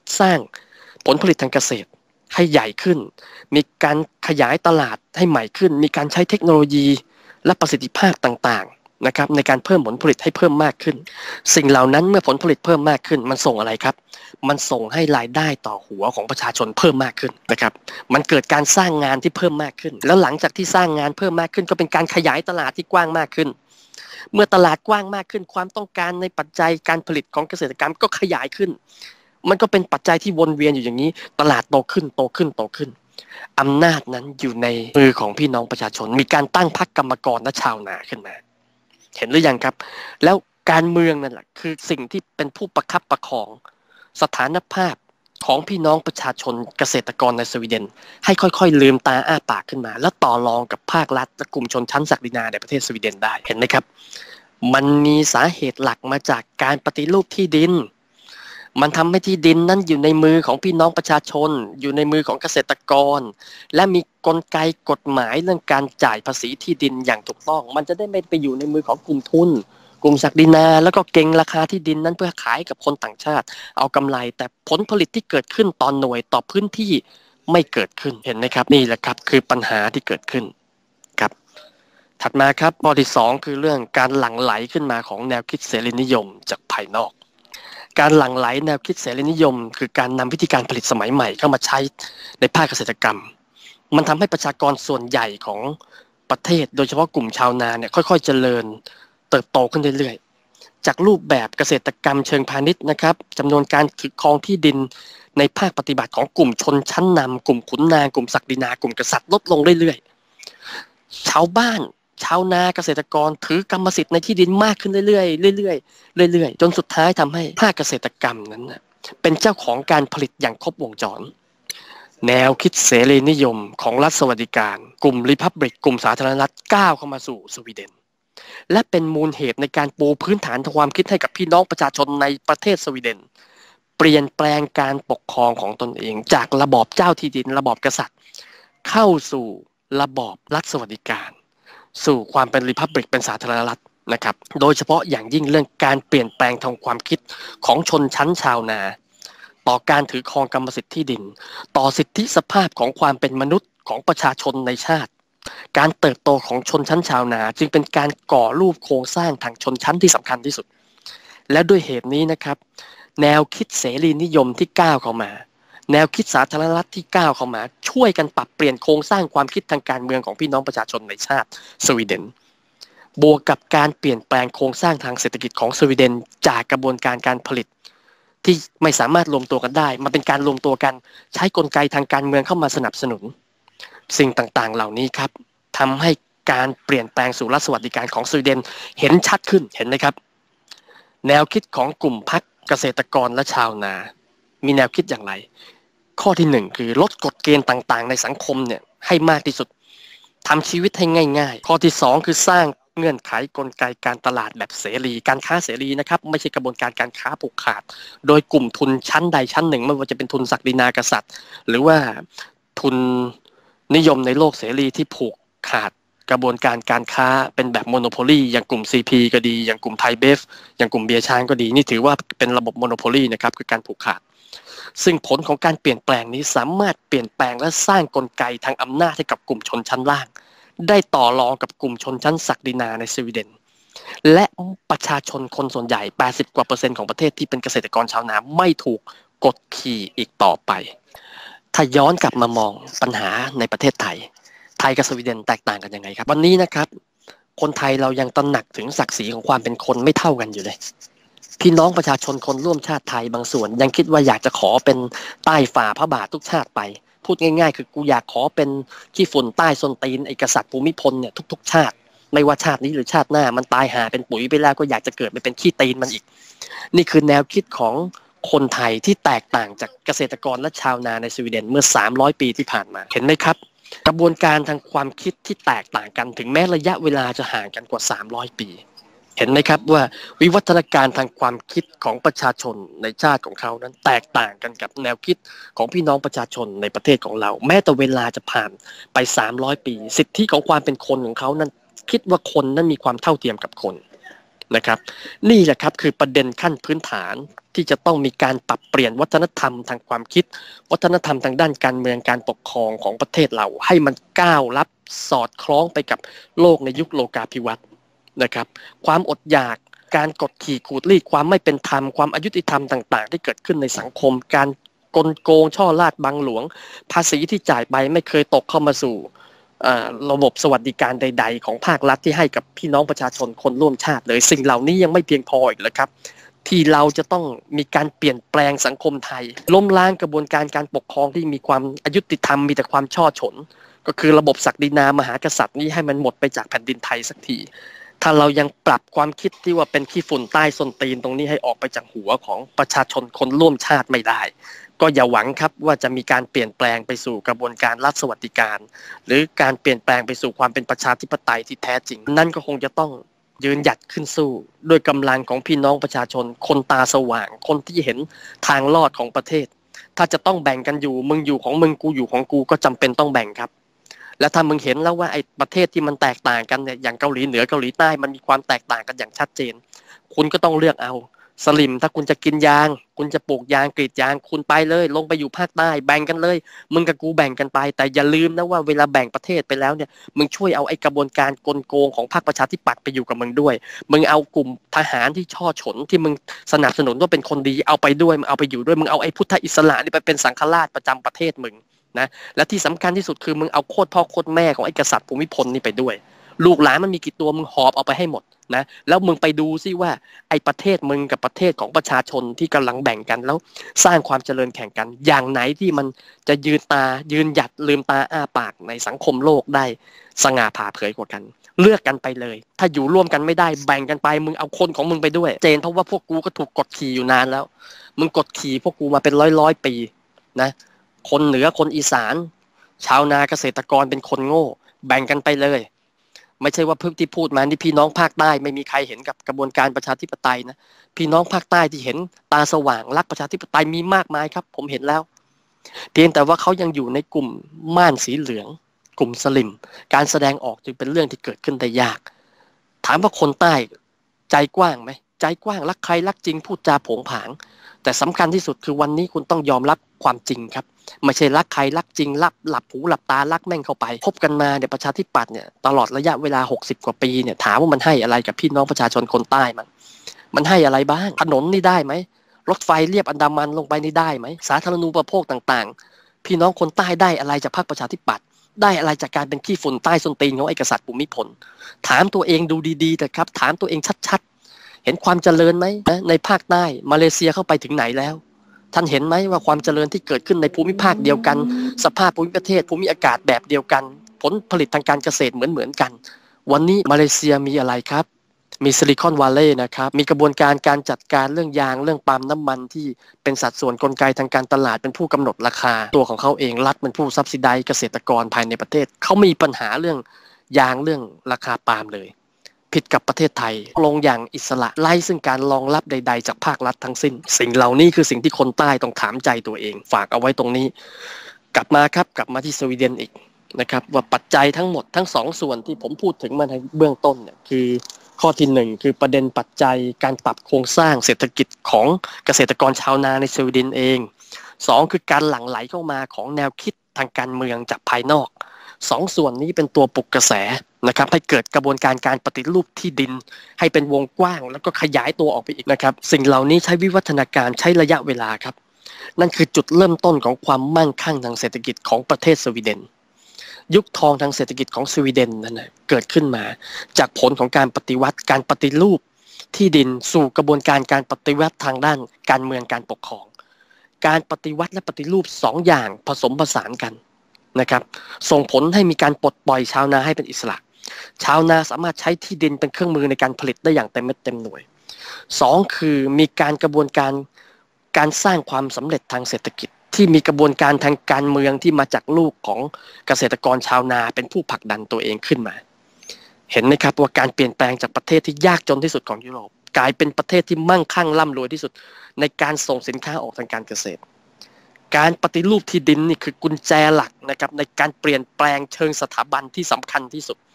สร้างผลผลิตทางเกษตรให้ใหญ่ขึ้นมีการขยายตลาดให้ใหม่ขึ้นมีการใช้เทคโนโลยีและประสิทธิภาพต่างๆนะครับในการเพิ่มผลผลิตให้เพิ่มมากขึ้นสิ่งเหล่านั้นเมื่อผลผลิตเพิ่มมากขึ้นมันส่งอะไรครับมันส่งให้รายได้ต่อหัวของประชาชนเพิ่มมากขึ้นนะครับมันเกิดการสร้างงานที่เพิ่มมากขึ้นแล้วหลังจากที่สร้างงานเพิ่มมากขึ้นก็เป็นการขยายตลาดที่กว้างมากขึ้นเมื่อตลาดกว้างมากขึ้นความต้องการในปัจจัยการผลิตของเกษตรกรรมก็ขยายขึ้นมันก็เป็นปัจจัยที่วนเวียนอยู่อย่างนี้ตลาดโตขึ้นโตขึ้นโตขึ้นอำนาจนั้นอยู่ในมือของพี่น้องประชาชนมีการตั้งพรรคกรรมกรและชาวนาขึ้นมาเห็นหรือยังครับแล้วการเมืองนั่นแหละคือสิ่งที่เป็นผู้ประคับประคองสถานภาพของพี่น้องประชาชนเกษตรกรในสวีเดนให้ค่อยๆลืมตาอ้าปากขึ้นมาแล้วต่อรองกับภาครัฐและกลุ่มชนชั้นศักดินาในประเทศสวีเดนได้เห็นไหมครับมันมีสาเหตุหลักมาจากการปฏิรูปที่ดินมันทำให้ที่ดินนั้นอยู่ในมือของพี่น้องประชาชนอยู่ในมือของเกษตรกรและมีกลไกกฎหมายเรื่องการจ่ายภาษีที่ดินอย่างถูกต้องมันจะได้ไม่ไปอยู่ในมือของกลุ่มทุนกลุ่มศักดินาแล้วก็เก็งราคาที่ดินนั้นเพื่อขายกับคนต่างชาติเอากำไรแต่ผลผลิตที่เกิดขึ้นต่อหน่วยต่อพื้นที่ไม่เกิดขึ้นเห็นไหมครับนี่แหละครับคือปัญหาที่เกิดขึ้นครับถัดมาครับข้อที่สองคือเรื่องการหลั่งไหลขึ้นมาของแนวคิดเสรีนิยมจากภายนอกการหลั่งไหลแนวคิดเสรีนิยมคือการนำวิธีการผลิตสมัยใหม่เข้ามาใช้ในภาคเกษตรกรรมมันทำให้ประชากรส่วนใหญ่ของประเทศโดยเฉพาะกลุ่มชาวนาเนี่ยค่อยๆเจริญเติบโตขึ้นเรื่อยๆจากรูปแบบเกษตรกรรมเชิงพาณิชย์นะครับจำนวนการถือครองที่ดินในภาคปฏิบัติของกลุ่มชนชั้นนำกลุ่มขุนนางกลุ่มศักดินากลุ่มกษัตริย์ลดลงเรื่อยๆชาวบ้านชาวนาเกษตรกรถือกรรมสิทธิ์ในที่ดินมากขึ้นเรื่อยๆเรื่อยๆเรื่อยๆจนสุดท้ายทำให้ภาคเกษตรกรรมนั้นเป็นเจ้าของการผลิตอย่างครบวงจรแนวคิดเสรีนิยมของรัฐสวัสดิการกลุ่มริพับลิกกลุ่มสาธารณรัฐก้าวเข้ามาสู่สวีเดนและเป็นมูลเหตุในการปูพื้นฐานทางความคิดให้กับพี่น้องประชาชนในประเทศสวีเดนเปลี่ยนแปลงการปกครองของตนเองจากระบอบเจ้าที่ดินระบอบกษัตริย์เข้าสู่ระบอบรัฐสวัสดิการสู่ความเป็นริพับลิกเป็นสาธารณรัฐนะครับโดยเฉพาะอย่างยิ่งเรื่องการเปลี่ยนแปลงทางความคิดของชนชั้นชาวนาต่อการถือครองกรรมสิทธิ์ที่ดินต่อสิทธิสภาพของความเป็นมนุษย์ของประชาชนในชาติการเติบโตของชนชั้นชาวนาจึงเป็นการก่อรูปโครงสร้างทางชนชั้นที่สำคัญที่สุดและด้วยเหตุนี้นะครับแนวคิดเสรีนิยมที่ก้าวเข้ามาแนวคิดสาธารณรัฐที่ก้าวเข้ามาช่วยกันปรับเปลี่ยนโครงสร้างความคิดทางการเมืองของพี่น้องประชาชนในชาติสวีเดนบวกกับการเปลี่ยนแปลงโครงสร้างทางเศรษฐกิจของสวีเดนจากกระบวนการการผลิตที่ไม่สามารถรวมตัวกันได้มันเป็นการรวมตัวกันใช้กลไกทางการเมืองเข้ามาสนับสนุนสิ่งต่างๆเหล่านี้ครับทำให้การเปลี่ยนแปลงสู่รัฐสวัสดิการของสวีเดนเห็นชัดขึ้นเห็นไหมครับแนวคิดของกลุ่มพรรคเกษตรกรและชาวนามีแนวคิดอย่างไรข้อที่หนึ่งคือลดกฎเกณฑ์ต่างๆในสังคมเนี่ยให้มากที่สุดทำชีวิตให้ง่ายๆข้อที่สองคือสร้างเงื่อนไขกลไกการตลาดแบบเสรีการค้าเสรีนะครับไม่ใช่กระบวนการการค้าผูกขาดโดยกลุ่มทุนชั้นใดชั้นหนึ่งไม่ว่าจะเป็นทุนศักดินากษัตริย์หรือว่าทุนนิยมในโลกเสรีที่ผูกขาดกระบวนการการค้าเป็นแบบโมโนโพลีอย่างกลุ่ม ซี พี ก็ดีอย่างกลุ่มไทยเบฟอย่างกลุ่มเบียร์ช้างก็ดีนี่ถือว่าเป็นระบบโมโนโพลีนะครับคือการผูกขาดซึ่งผลของการเปลี่ยนแปลงนี้สามารถเปลี่ยนแปลงและสร้างกลไกทางอำนาจให้กับกลุ่มชนชั้นล่างได้ต่อรองกับกลุ่มชนชั้นศักดินาในสวีเดนและประชาชนคนส่วนใหญ่แปดสิบกว่าเปอร์เซ็นต์ของประเทศที่เป็นเกษตรกรชาวนาไม่ถูกกดขี่อีกต่อไปถ้าย้อนกลับมามองปัญหาในประเทศไทยไทยกับสวีเดนแตกต่างกันยังไงครับวันนี้นะครับคนไทยเรายังตระหนักถึงศักดิ์ศรีของความเป็นคนไม่เท่ากันอยู่เลยพี่น้องประชาชนคนร่วมชาติไทยบางส่วนยังคิดว่าอยากจะขอเป็นใต้ฝ่าพระบาททุกชาติไปพูดง่ายๆคือกูอยากขอเป็นขี้ฝุ่นใต้ส้นตีนไอ้กษัตริย์ภูมิพลเนี่ยทุกๆชาติไม่ว่าชาตินี้หรือชาติหน้ามันตายหาเป็นปุ๋ยไปแล้วก็อยากจะเกิดไปเป็นขี้ตีนมันอีกนี่คือแนวคิดของคนไทยที่แตกต่างจากเกษตรกรและชาวนาในสวีเดนเมื่อสามร้อยปีที่ผ่านมาเห็นไหมครับกระบวนการทางความคิดที่แตกต่างกันถึงแม้ระยะเวลาจะห่างกันกว่าสามร้อยปีเห็นไหมครับว่าวิวัฒนาการทางความคิดของประชาชนในชาติของเขานั้นแตกต่างกันกับแนวคิดของพี่น้องประชาชนในประเทศของเราแม้แต่เวลาจะผ่านไปสามร้อยปีสิทธิของความเป็นคนของเขานั้นคิดว่าคนนั้นมีความเท่าเทียมกับคนนะครับนี่แหละครับคือประเด็นขั้นพื้นฐานที่จะต้องมีการปรับเปลี่ยนวัฒนธรรมทางความคิดวัฒนธรรมทางด้านการเมืองการปกครองของประเทศเราให้มันก้าวรับสอดคล้องไปกับโลกในยุคโลกาภิวัตน์นะครับความอดอยากการกดขี่ขูดรีดความไม่เป็นธรรมความอายุติธรรมต่างๆที่เกิดขึ้นในสังคมการกลโกงช่อราดบังหลวงภาษีที่จ่ายไปไม่เคยตกเข้ามาสู่ระบบสวัสดิการใดๆของภาครัฐที่ให้กับพี่น้องประชาชนคนร่วมชาติเลยสิ่งเหล่านี้ยังไม่เพียงพออีกเลยครับที่เราจะต้องมีการเปลี่ยนแปลงสังคมไทยล้มล้างกระบวนการการปกครองที่มีความอายุติธรรมมีแต่ความช่อฉนก็คือระบบศักดินามหากษัตริย์นี้ให้มันหมดไปจากแผ่นดินไทยสักทีถ้าเรายังปรับความคิดที่ว่าเป็นขี้ฝุ่นใต้ส้นตีนตรงนี้ให้ออกไปจากหัวของประชาชนคนร่วมชาติไม่ได้ก็อย่าหวังครับว่าจะมีการเปลี่ยนแปลงไปสู่กระบวนการรัฐสวัสดิการหรือการเปลี่ยนแปลงไปสู่ความเป็นประชาธิปไตยที่แท้จริงนั่นก็คงจะต้องยืนหยัดขึ้นสู้ด้วยกำลังของพี่น้องประชาชนคนตาสว่างคนที่เห็นทางรอดของประเทศถ้าจะต้องแบ่งกันอยู่มึงอยู่ของมึงกูอยู่ของกูก็จำเป็นต้องแบ่งครับและถ้ามึงเห็นแล้วว่าไอ้ประเทศที่มันแตกต่างกันเนี่ยอย่างเกาหลีเหนือเกาหลีใต้มันมีความแตกต่างกันอย่างชัดเจนคุณก็ต้องเลือกเอาสลิมถ้าคุณจะกินยางคุณจะปลูกยางกรีดยางคุณไปเลยลงไปอยู่ภาคใต้แบ่งกันเลยมึงกับกูแบ่งกันไปแต่อย่าลืมนะว่าเวลาแบ่งประเทศไปแล้วเนี่ยมึงช่วยเอาไอ้กระบวนการกลโกงของพรรคประชาธิปัตย์ไปอยู่กับมึงด้วยมึงเอากลุ่มทหารที่ช่อฉนที่มึงสนับสนุนว่าเป็นคนดีเอาไปด้วยมึงเอาไปอยู่ด้วยมึงเอาไอ้พุทธอิสระนี่ไปเป็นสังฆราชประจำประเทศมึงนะและที่สำคัญที่สุดคือมึงเอาโคตรพ่อโคตรแม่ของไอ้กษัตริย์ภูมิพลนี่ไปด้วยลูกหลานมันมีกี่ตัวมึงหอบเอาไปให้หมดนะแล้วมึงไปดูซิว่าไอ้ประเทศมึงกับประเทศของประชาชนที่กำลังแบ่งกันแล้วสร้างความเจริญแข่งกันอย่างไหนที่มันจะยืนตายืนหยัดลืมตาอ้าปากในสังคมโลกได้สง่าผ่าเผยกว่ากันเลือกกันไปเลยถ้าอยู่ร่วมกันไม่ได้แบ่งกันไปมึงเอาคนของมึงไปด้วยเจนเพราะว่าพวกกูก็ถูกกดขี่อยู่นานแล้วมึงกดขี่พวกกูมาเป็นร้อยร้อยปีนะคนเหนือคนอีสานชาวนาเกษตรกรเป็นคนโง่แบ่งกันไปเลยไม่ใช่ว่าเพิ่งที่พูดมานี่พี่น้องภาคใต้ไม่มีใครเห็นกับกระบวนการประชาธิปไตยนะพี่น้องภาคใต้ที่เห็นตาสว่างรักประชาธิปไตยมีมากมายครับผมเห็นแล้วเพียงแต่ว่าเขายังอยู่ในกลุ่มม่านสีเหลืองกลุ่มสลิมการแสดงออกจึงเป็นเรื่องที่เกิดขึ้นได้ยากถามว่าคนใต้ใจกว้างไหมใจกว้างรักใครรักจริงพูดจาโผงผางแต่สำคัญที่สุดคือวันนี้คุณต้องยอมรับความจริงครับไม่ใช่รักใครรักจริงรับหลับหูหลับตารักแม่งเข้าไปพบกันมาเนี่ยประชาธิปัตย์เนี่ยตลอดระยะเวลาหกสิบกว่าปีเนี่ยถามว่ามันให้อะไรกับพี่น้องประชาชนคนใต้มั้งมันให้อะไรบ้างถนนนี่ได้ไหมรถไฟเรียบอันดามันลงไปนี่ได้ไหมสาธารณูปโภคต่างๆพี่น้องคนใต้ได้อะไรจากพรรคประชาธิปัตย์ได้อะไรจากการเป็นขี้ฝุ่นใต้ส้นตีนของไอ้กษัตริย์ภูมิพลถามตัวเองดูดีๆแต่ครับถามตัวเองชัดๆเห็นความเจริญไหมในภาคใต้มาเลเซียเข้าไปถึงไหนแล้วท่านเห็นไหมว่าความเจริญที่เกิดขึ้นในภูมิภาคเดียวกันสภาพภูมิประเทศภูมิอากาศแบบเดียวกันผลผลิตทางการเกษตรเหมือนเหมือนกันวันนี้มาเลเซียมีอะไรครับมีซิลิคอนวัลเลย์นะครับมีกระบวนการการจัดการเรื่องยางเรื่องปาล์มน้ำมันที่เป็นสัดส่วนกลไกทางการตลาดเป็นผู้กำหนดราคาตัวของเขาเองรัฐเป็นผู้ซับซิไดเกษตรกรภายในประเทศเขามีปัญหาเรื่องยางเรื่องราคาปาล์มเลยผิดกับประเทศไทยลงอย่างอิสระไล่ซึ่งการรองรับใดๆจากภาครัฐทั้งสิ้นสิ่งเหล่านี้คือสิ่งที่คนใต้ต้องถามใจตัวเองฝากเอาไว้ตรงนี้กลับมาครับกลับมาที่สวีเดนอีกนะครับว่าปัจจัยทั้งหมดทั้งสองส่วนที่ผมพูดถึงมาในเบื้องต้นเนี่ยคือข้อที่หนึ่งคือประเด็นปัจจัยการปรับโครงสร้างเศรษฐกิจของเกษตรกรชาวนาในสวีเดนเองสองคือการหลั่งไหลเข้ามาของแนวคิดทางการเมืองจากภายนอกสองส่วนนี้เป็นตัวปลุกกระแสนะครับให้เกิดกระบวนการการปฏิรูปที่ดินให้เป็นวงกว้างแล้วก็ขยายตัวออกไปอีกนะครับสิ่งเหล่านี้ใช้วิวัฒนาการใช้ระยะเวลาครับนั่นคือจุดเริ่มต้นของความมั่งคั่งทางเศรษฐกิจของประเทศสวีเดนยุคทองทางเศรษฐกิจของสวีเดนนั่นนะเกิดขึ้นมาจากผลของการปฏิวัติการปฏิรูปที่ดินสู่กระบวนการการปฏิวัติทางด้านการเมืองการปกครองการปฏิวัติและปฏิรูปสองอย่างผสมผสานกันนะครับส่งผลให้มีการปลดปล่อยชาวนาให้เป็นอิสระชาวนาสามารถใช้ที่ดินเป็นเครื่องมือในการผลิตได้อย่างเต็มเม็ดเต็มหน่วยสองคือมีการกระบวนการการสร้างความสำเร็จทางเศรษฐกิจที่มีกระบวนการทางการเมืองที่มาจากลูกของเกษตรกรชาวนาเป็นผู้ผลักดันตัวเองขึ้นมาเห็นไหมครับว่าการเปลี่ยนแปลงจากประเทศที่ยากจนที่สุดของยุโรปกลายเป็นประเทศที่มั่งคั่งร่ำรวยที่สุดในการส่งสินค้าออกทางการเกษตรการปฏิรูปที่ดินนี่คือกุญแจหลักนะครับในการเปลี่ยนแปลงเชิงสถาบันที่สำคัญที่สุด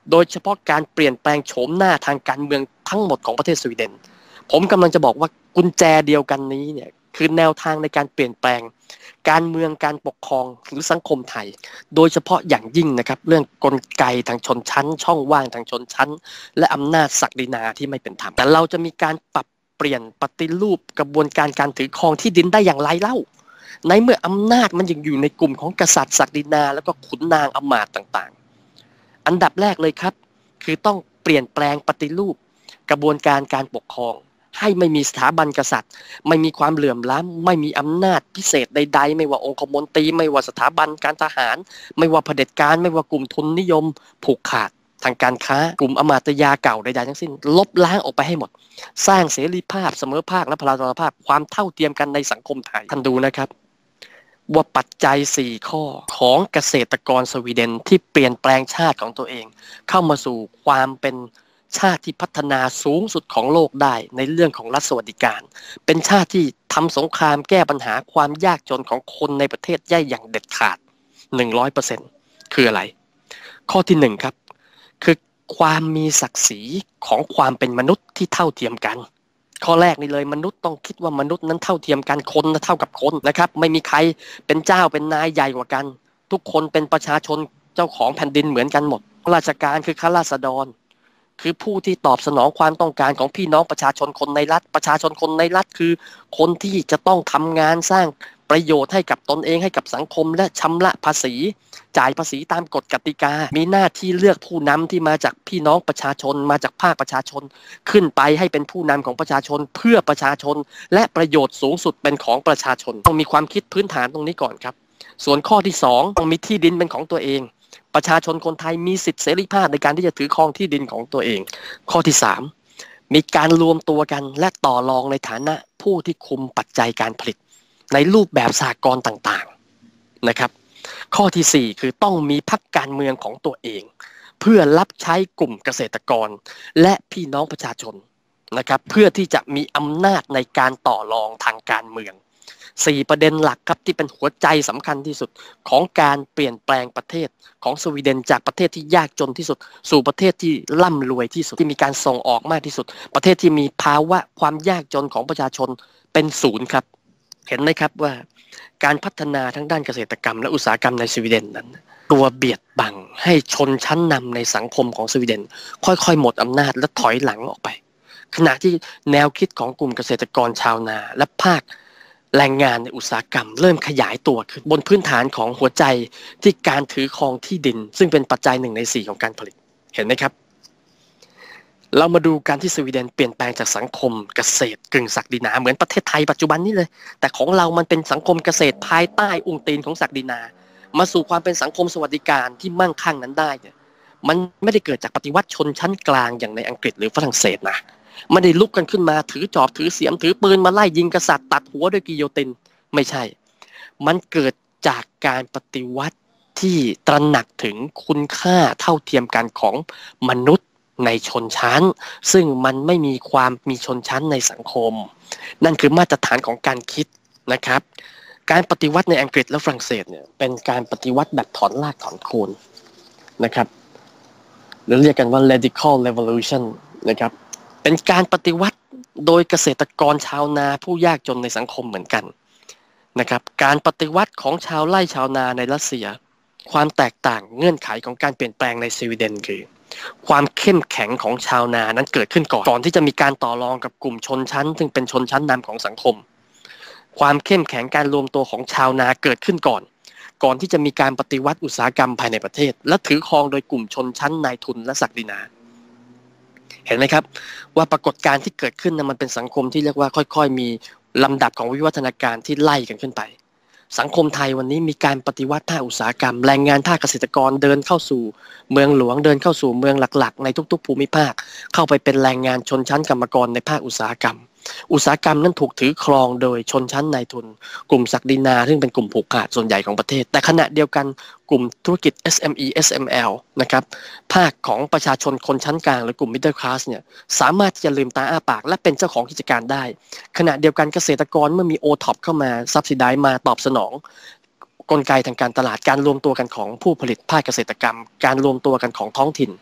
โดยเฉพาะการเปลี่ยนแปลงโฉมหน้าทางการเมืองทั้งหมดของประเทศสวีเดนผมกำลังจะบอกว่ากุญแจเดียวกันนี้เนี่ยคือแนวทางในการเปลี่ยนแปลงการเมืองการปกครองหรือสังคมไทยโดยเฉพาะอย่างยิ่งนะครับเรื่องกลไกทางชนชั้นช่องว่างทางชนชั้นและอำนาจศักดินาที่ไม่เป็นธรรมแต่เราจะมีการปรับเปลี่ยนปฏิรูปกระบวนการการถือครองที่ดินได้อย่างไรเล่าในเมื่ออำนาจมันยังอยู่ในกลุ่มของกษัตริย์ศักดินาแล้วก็ขุนนางอมาตย์ต่างๆอันดับแรกเลยครับคือต้องเปลี่ยนแปลงปฏิรูปกระบวนการการปกครองให้ไม่มีสถาบันกษัตริย์ไม่มีความเหลื่อมล้ำไม่มีอำนาจพิเศษใดๆไม่ว่าองคมนตรีไม่ว่าสถาบันการทหารไม่ว่าเผด็จการไม่ว่ากลุ่มทุนนิยมผูกขาดทางการค้ากลุ่มอมาตยาเก่าใดๆทั้งสิ้นลบล้างออกไปให้หมดสร้างเสรีภาพเสมอภาคและพลานุภาพความเท่าเทียมกันในสังคมไทยท่านดูนะครับว่าปัจจัยสี่ข้อของเกษตรกรสวีเดนที่เปลี่ยนแปลงชาติของตัวเองเข้ามาสู่ความเป็นชาติที่พัฒนาสูงสุดของโลกได้ในเรื่องของรัฐสวัสดิการเป็นชาติที่ทำสงครามแก้ปัญหาความยากจนของคนในประเทศได้อย่างเด็ดขาด หนึ่งร้อยเปอร์เซ็นต์ คืออะไรข้อที่หนึ่งครับคือความมีศักดิ์ศรีของความเป็นมนุษย์ที่เท่าเทียมกันข้อแรกนี่เลยมนุษย์ต้องคิดว่ามนุษย์นั้นเท่าเทียมกันคนเท่ากับคนนะครับไม่มีใครเป็นเจ้าเป็นนายใหญ่กว่ากันทุกคนเป็นประชาชนเจ้าของแผ่นดินเหมือนกันหมดราชการคือข้าราษฎรคือผู้ที่ตอบสนองความต้องการของพี่น้องประชาชนคนในรัฐประชาชนคนในรัฐคือคนที่จะต้องทำงานสร้างประโยชน์ให้กับตนเองให้กับสังคมและชำระภาษีจ่ายภาษีตามกฎกติกามีหน้าที่เลือกผู้นำที่มาจากพี่น้องประชาชนมาจากภาคประชาชนขึ้นไปให้เป็นผู้นำของประชาชนเพื่อประชาชนและประโยชน์สูงสุดเป็นของประชาชนต้องมีความคิดพื้นฐานตรงนี้ก่อนครับส่วนข้อที่สองต้องมีที่ดินเป็นของตัวเองประชาชนคนไทยมีสิทธิเสรีภาพในการที่จะถือครองที่ดินของตัวเองข้อที่สามมีการรวมตัวกันและต่อรองในฐานะผู้ที่คุมปัจจัยการผลิตในรูปแบบสหกรณ์ต่างๆนะครับข้อที่สี่คือต้องมีพรรคการเมืองของตัวเองเพื่อรับใช้กลุ่มเกษตรกรและพี่น้องประชาชนนะครับเพื่อที่จะมีอำนาจในการต่อรองทางการเมืองสี่ประเด็นหลักครับที่เป็นหัวใจสำคัญที่สุดของการเปลี่ยนแปลงประเทศของสวีเดนจากประเทศที่ยากจนที่สุดสู่ประเทศที่ร่ำรวยที่สุดที่มีการส่งออกมากที่สุดประเทศที่มีภาวะความยากจนของประชาชนเป็นศูนย์ครับเห็นไหมครับว่าการพัฒนาทั้งด้านเกษตรกรรมและอุตสาหกรรมในสวีเดนนั้นตัวเบียดบังให้ชนชั้นนำในสังคมของสวีเดนค่อยๆหมดอำนาจและถอยหลังออกไปขณะที่แนวคิดของกลุ่มเกษตรกรชาวนาและภาคแรงงานในอุตสาหกรรมเริ่มขยายตัวขึ้นบนพื้นฐานของหัวใจที่การถือครองที่ดินซึ่งเป็นปัจจัยหนึ่งในสี่ของการผลิตเห็นไหมครับเรามาดูการที่สวีเดนเปลี่ยนแปลงจากสังคมเกษตรกึ่งศักดินาเหมือนประเทศไทยปัจจุบันนี้เลยแต่ของเรามันเป็นสังคมเกษตรภายใต้องค์ตีนของศักดินามาสู่ความเป็นสังคมสวัสดิการที่มั่งคั่งนั้นได้เนี่ยมันไม่ได้เกิดจากปฏิวัติชนชั้นกลางอย่างในอังกฤษหรือฝรั่งเศสนะไม่ได้ลุกกันขึ้นมาถือจอบถือเสียมถือปืนมาไล่ยิงกษัตริย์ตัดหัวด้วยกิโยตินไม่ใช่มันเกิดจากการปฏิวัติที่ตระหนักถึงคุณค่าเท่าเทียมกันของมนุษย์ในชนชั้นซึ่งมันไม่มีความมีชนชั้นในสังคมนั่นคือมาตรฐานของการคิดนะครับการปฏิวัติในอังกฤษและฝรั่งเศสเนี่ยเป็นการปฏิวัติแบบถอนรากถอนโคนนะครับหรือเรียกกันว่า radical revolution นะครับเป็นการปฏิวัติโดยเกษตรกรชาวนาผู้ยากจนในสังคมเหมือนกันนะครับการปฏิวัติของชาวไร่ชาวนาในรัสเซียความแตกต่างเงื่อนไขของการเปลี่ยนแปลงในสวีเดนคือความเข้มแข็งของชาวนานั้นเกิดขึ้นก่อนก่อนที่จะมีการต่อรองกับกลุ่มชนชั้นซึ่งเป็นชนชั้นนำของสังคมความเข้มแข็งการรวมตัวของชาวนาเกิดขึ้นก่อนก่อนที่จะมีการปฏิวัติอุตสาหกรรมภายในประเทศและถือครองโดยกลุ่มชนชั้นนายทุนและศักดินาเห็นไหมครับว่าปรากฏการณ์ที่เกิดขึ้นนั้นมันเป็นสังคมที่เรียกว่าค่อยๆมีลำดับของวิวัฒนาการที่ไล่กันขึ้นไปสังคมไทยวันนี้มีการปฏิวัติภาคอุตสาหกรรมแรงงานภาคเกษตรกรเดินเข้าสู่เมืองหลวงเดินเข้าสู่เมืองหลักๆในทุกๆภูมิภาคเข้าไปเป็นแรงงานชนชั้นกรรมกรในภาคอุตสาหกรรมอุตสาหกรรมนั้นถูกถือครองโดยชนชั้นนายทุนกลุ่มศักดินาซึ่งเป็นกลุ่มผูกขาดส่วนใหญ่ของประเทศแต่ขณะเดียวกันกลุ่มธุรกิจ เอส เอ็ม อี เอส เอ็ม แอล นะครับภาคของประชาชนคนชั้นกลางหรือกลุ่ม middle class เนี่ยสามารถที่จะลืมตาอ้าปากและเป็นเจ้าของกิจการได้ขณะเดียวกันเกษตรกรเมื่อมี โอ ท็อป เข้ามาซับซิไดซ์มาตอบสนองกลไกทางการตลาดการรวมตัวกันของผู้ผลิตภาคเกษตรกรรมการรวมตัวกันของท้องถิ่น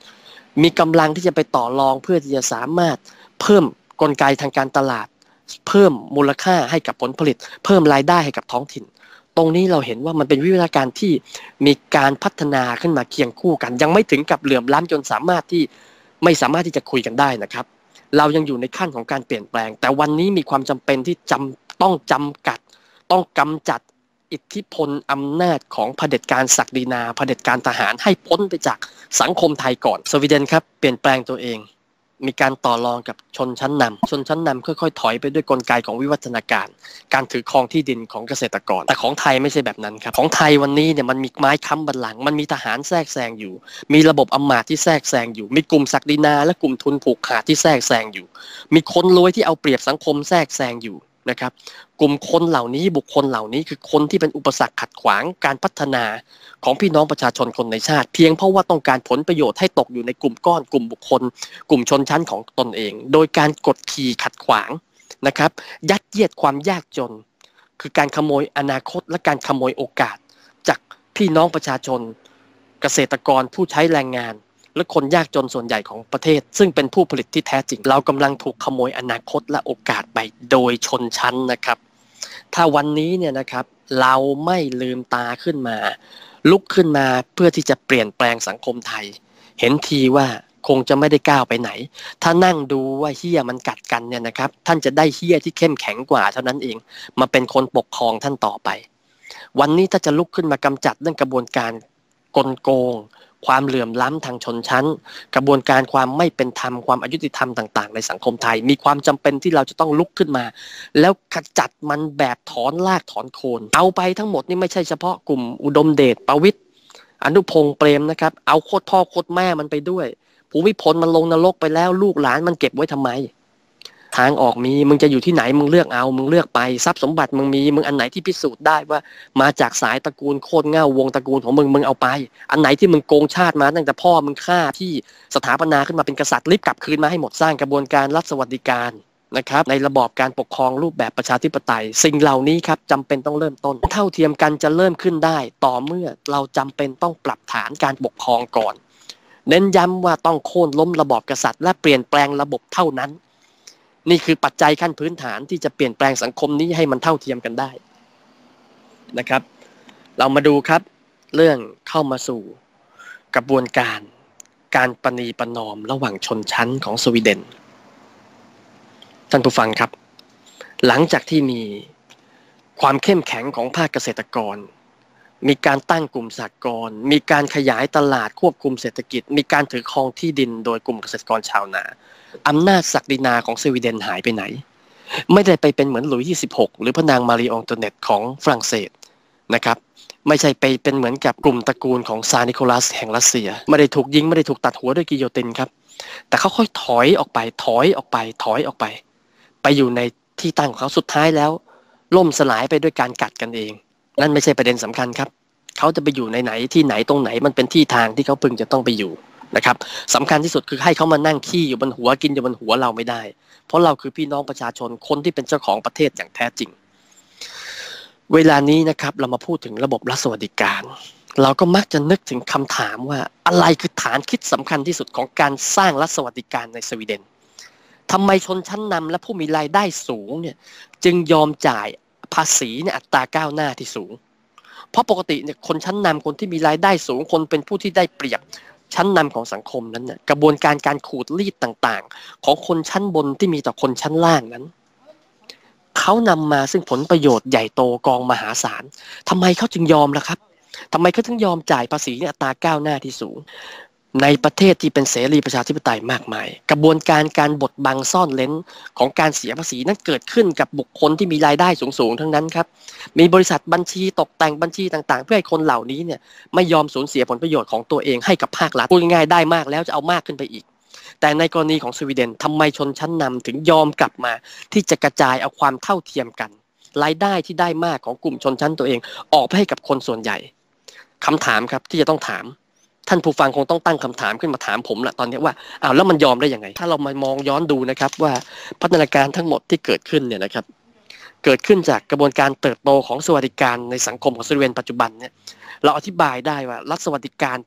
มีกำลังที่จะไปต่อรองเพื่อที่จะสามารถเพิ่มกลไกทางการตลาดเพิ่มมูลค่าให้กับผลผลิตเพิ่มรายได้ให้กับท้องถิ่นตรงนี้เราเห็นว่ามันเป็นวิวัฒนาการที่มีการพัฒนาขึ้นมาเคียงคู่กันยังไม่ถึงกับเหลื่อมล้ำจนสามารถที่ไม่สามารถที่จะคุยกันได้นะครับเรายังอยู่ในขั้นของการเปลี่ยนแปลงแต่วันนี้มีความจำเป็นที่จำต้องจำกัดต้องกำจัดอิทธิพลอำนาจของเผด็จการศักดินาเผด็จการทหารให้พ้นไปจากสังคมไทยก่อนสวีเดนครับเปลี่ยนแปลงตัวเองมีการต่อรองกับชนชั้นนำชนชั้นนำค่อยๆถอยไปด้วยกลไกของวิวัฒนาการการถือครองที่ดินของเกษตรกรแต่ของไทยไม่ใช่แบบนั้นครับของไทยวันนี้เนี่ยมันมีไม้ค้ำบัลลังก์มันมีทหารแทรกแซงอยู่มีระบบอำมาตย์ที่แทรกแซงอยู่มีกลุ่มศักดินาและกลุ่มทุนผูกขาดที่แทรกแซงอยู่มีคนรวยที่เอาเปรียบสังคมแทรกแซงอยู่นะครับกลุ่มคนเหล่านี้บุคคลเหล่านี้คือคนที่เป็นอุปสรรคขัดขวางการพัฒนาของพี่น้องประชาชนคนในชาติเพียงเพราะว่าต้องการผลประโยชน์ให้ตกอยู่ในกลุ่มก้อนกลุ่มบุคคลกลุ่มชนชั้นของตนเองโดยการกดขี่ขัดขวางนะครับยัดเยียดความยากจนคือการขโมยอนาคตและการขโมยโอกาสจากพี่น้องประชาชนเกษตรกรผู้ใช้แรงงานและคนยากจนส่วนใหญ่ของประเทศซึ่งเป็นผู้ผลิตที่แท้จริงเรากำลังถูกขโมยอนาคตและโอกาสไปโดยชนชั้นนะครับถ้าวันนี้เนี่ยนะครับเราไม่ลืมตาขึ้นมาลุกขึ้นมาเพื่อที่จะเปลี่ยนแปลงสังคมไทยเห็นทีว่าคงจะไม่ได้ก้าวไปไหนถ้านั่งดูว่าเหี้ยมันกัดกันเนี่ยนะครับท่านจะได้เหี้ยที่เข้มแข็งกว่าเท่านั้นเองมาเป็นคนปกครองท่านต่อไปวันนี้ถ้าจะลุกขึ้นมากำจัดเรื่องกระบวนการกลโกงความเหลื่อมล้ำทางชนชั้นกระบวนการความไม่เป็นธรรมความอยุติธรรมต่างๆในสังคมไทยมีความจำเป็นที่เราจะต้องลุกขึ้นมาแล้วขจัดมันแบบถอนรากถอนโคนเอาไปทั้งหมดนี่ไม่ใช่เฉพาะกลุ่มอุดมเดชประวิตรอนุพงษ์เปรมนะครับเอาโคตรพ่อโคตรแม่มันไปด้วยภูมิพลมันลงนรกไปแล้วลูกหลานมันเก็บไว้ทำไมทางออกมีมึงจะอยู่ที่ไหนมึงเลือกเอามึงเลือกไปทรัพย์สมบัติมึงมีมึงอันไหนที่พิสูจน์ได้ว่ามาจากสายตระกูลโคตรเง่าวงตระกูลของมึงมึงเอาไปอันไหนที่มึงโกงชาติมาตั้งแต่พ่อมึงฆ่าที่สถาปนาขึ้นมาเป็นกษัตริย์รีบกลับคืนมาให้หมดสร้างกระบวนการรัฐสวัสดิการนะครับในระบอบการปกครองรูปแบบประชาธิปไตยสิ่งเหล่านี้ครับจำเป็นต้องเริ่มต้นเท่าเทียมกันจะเริ่มขึ้นได้ต่อเมื่อเราจำเป็นต้องปรับฐานการปกครองก่อนเน้นย้ำว่าต้องโค่นล้มระบอบกษัตริย์และเปลี่ยนแปลงระบบเท่านั้นนี่คือปัจจัยขั้นพื้นฐานที่จะเปลี่ยนแปลงสังคมนี้ให้มันเท่าเทียมกันได้นะครับเรามาดูครับเรื่องเข้ามาสู่กระบวนการการประนีประนอมระหว่างชนชั้นของสวีเดนท่านผู้ฟังครับหลังจากที่มีความเข้มแข็งของภาคเกษตรกรมีการตั้งกลุ่มสหกรณ์มีการขยายตลาดควบคุมเศรษฐกิจมีการถือครองที่ดินโดยกลุ่มเกษตรกรชาวนาอำนาจศักดินาของสวีเดนหายไปไหนไม่ได้ไปเป็นเหมือนหลุยส์ที่สิบหกหรือพระนางมารีอองโตเนตของฝรั่งเศสนะครับไม่ใช่ไปเป็นเหมือนกับกลุ่มตระกูลของซาร์นิโคลัสแห่งรัสเซียไม่ได้ถูกยิงไม่ได้ถูกตัดหัวด้วยกิโยตินครับแต่เขาค่อยถอยออกไปถอยออกไปถอยออกไปไปอยู่ในที่ตั้งของเขาสุดท้ายแล้วล่มสลายไปด้วยการกัดกันเองนั่นไม่ใช่ประเด็นสำคัญครับเขาจะไปอยู่ในไหนที่ไหนตรงไหนมันเป็นที่ทางที่เขาพึงจะต้องไปอยู่นะครับสำคัญที่สุดคือให้เขามานั่งขี้อยู่บนหัวกินอยู่บนหัวเราไม่ได้เพราะเราคือพี่น้องประชาชนคนที่เป็นเจ้าของประเทศอย่างแท้จริงเวลานี้นะครับเรามาพูดถึงระบบรัฐสวัสดิการเราก็มักจะนึกถึงคำถามว่าอะไรคือฐานคิดสำคัญที่สุดของการสร้างรัฐสวัสดิการในสวีเดนทำไมชนชั้นนำและผู้มีรายได้สูงเนี่ยจึงยอมจ่ายภาษีในอัตราก้าวหน้าที่สูงเพราะปกติเนี่ยคนชั้นนำคนที่มีรายได้สูงคนเป็นผู้ที่ได้เปรียบชั้นนำของสังคมนั้นเนี่ยกระบวนการการขูดรีดต่างๆของคนชั้นบนที่มีต่อคนชั้นล่างนั้นเขานำมาซึ่งผลประโยชน์ใหญ่โตกองมหาศาลทำไมเขาจึงยอมล่ะครับทำไมเขาถึงยอมจ่ายภาษีในอัตราก้าวหน้าที่สูงในประเทศที่เป็นเสรีประชาธิปไตยมากมายกระบวนการการบดบังซ่อนเร้นของการเสียภาษีนั้นเกิดขึ้นกับบุคคลที่มีรายได้สูงๆทั้งนั้นครับมีบริษัทบัญชีตกแต่งบัญชีต่างๆเพื่อให้คนเหล่านี้เนี่ยไม่ยอมสูญเสียผลประโยชน์ของตัวเองให้กับภาครัฐพูดง่ายๆได้มากแล้วจะเอามากขึ้นไปอีกแต่ในกรณีของสวีเดนทำไมชนชั้นนำถึงยอมกลับมาที่จะกระจายเอาความเท่าเทียมกันรายได้ที่ได้มากของกลุ่มชนชั้นตัวเองออกไปให้กับคนส่วนใหญ่คำถามครับที่จะต้องถามท่านผู้ฟังคงต้องตั้งคำถามขึ้นมาถามผมละตอนนี้ว่าอ้าวแล้วมันยอมได้ยังไงถ้าเรามามองย้อนดูนะครับว่าพัฒนาการทั้งหมดที่เกิดขึ้นเนี่ยนะครับเกิดขึ้นจากกระบวนการเติบโตของสวัสดิการในสังคมของสวีเดนปัจจุบันเนี่ยเราอธิบายได้ว่ารัฐสวัสดิการที่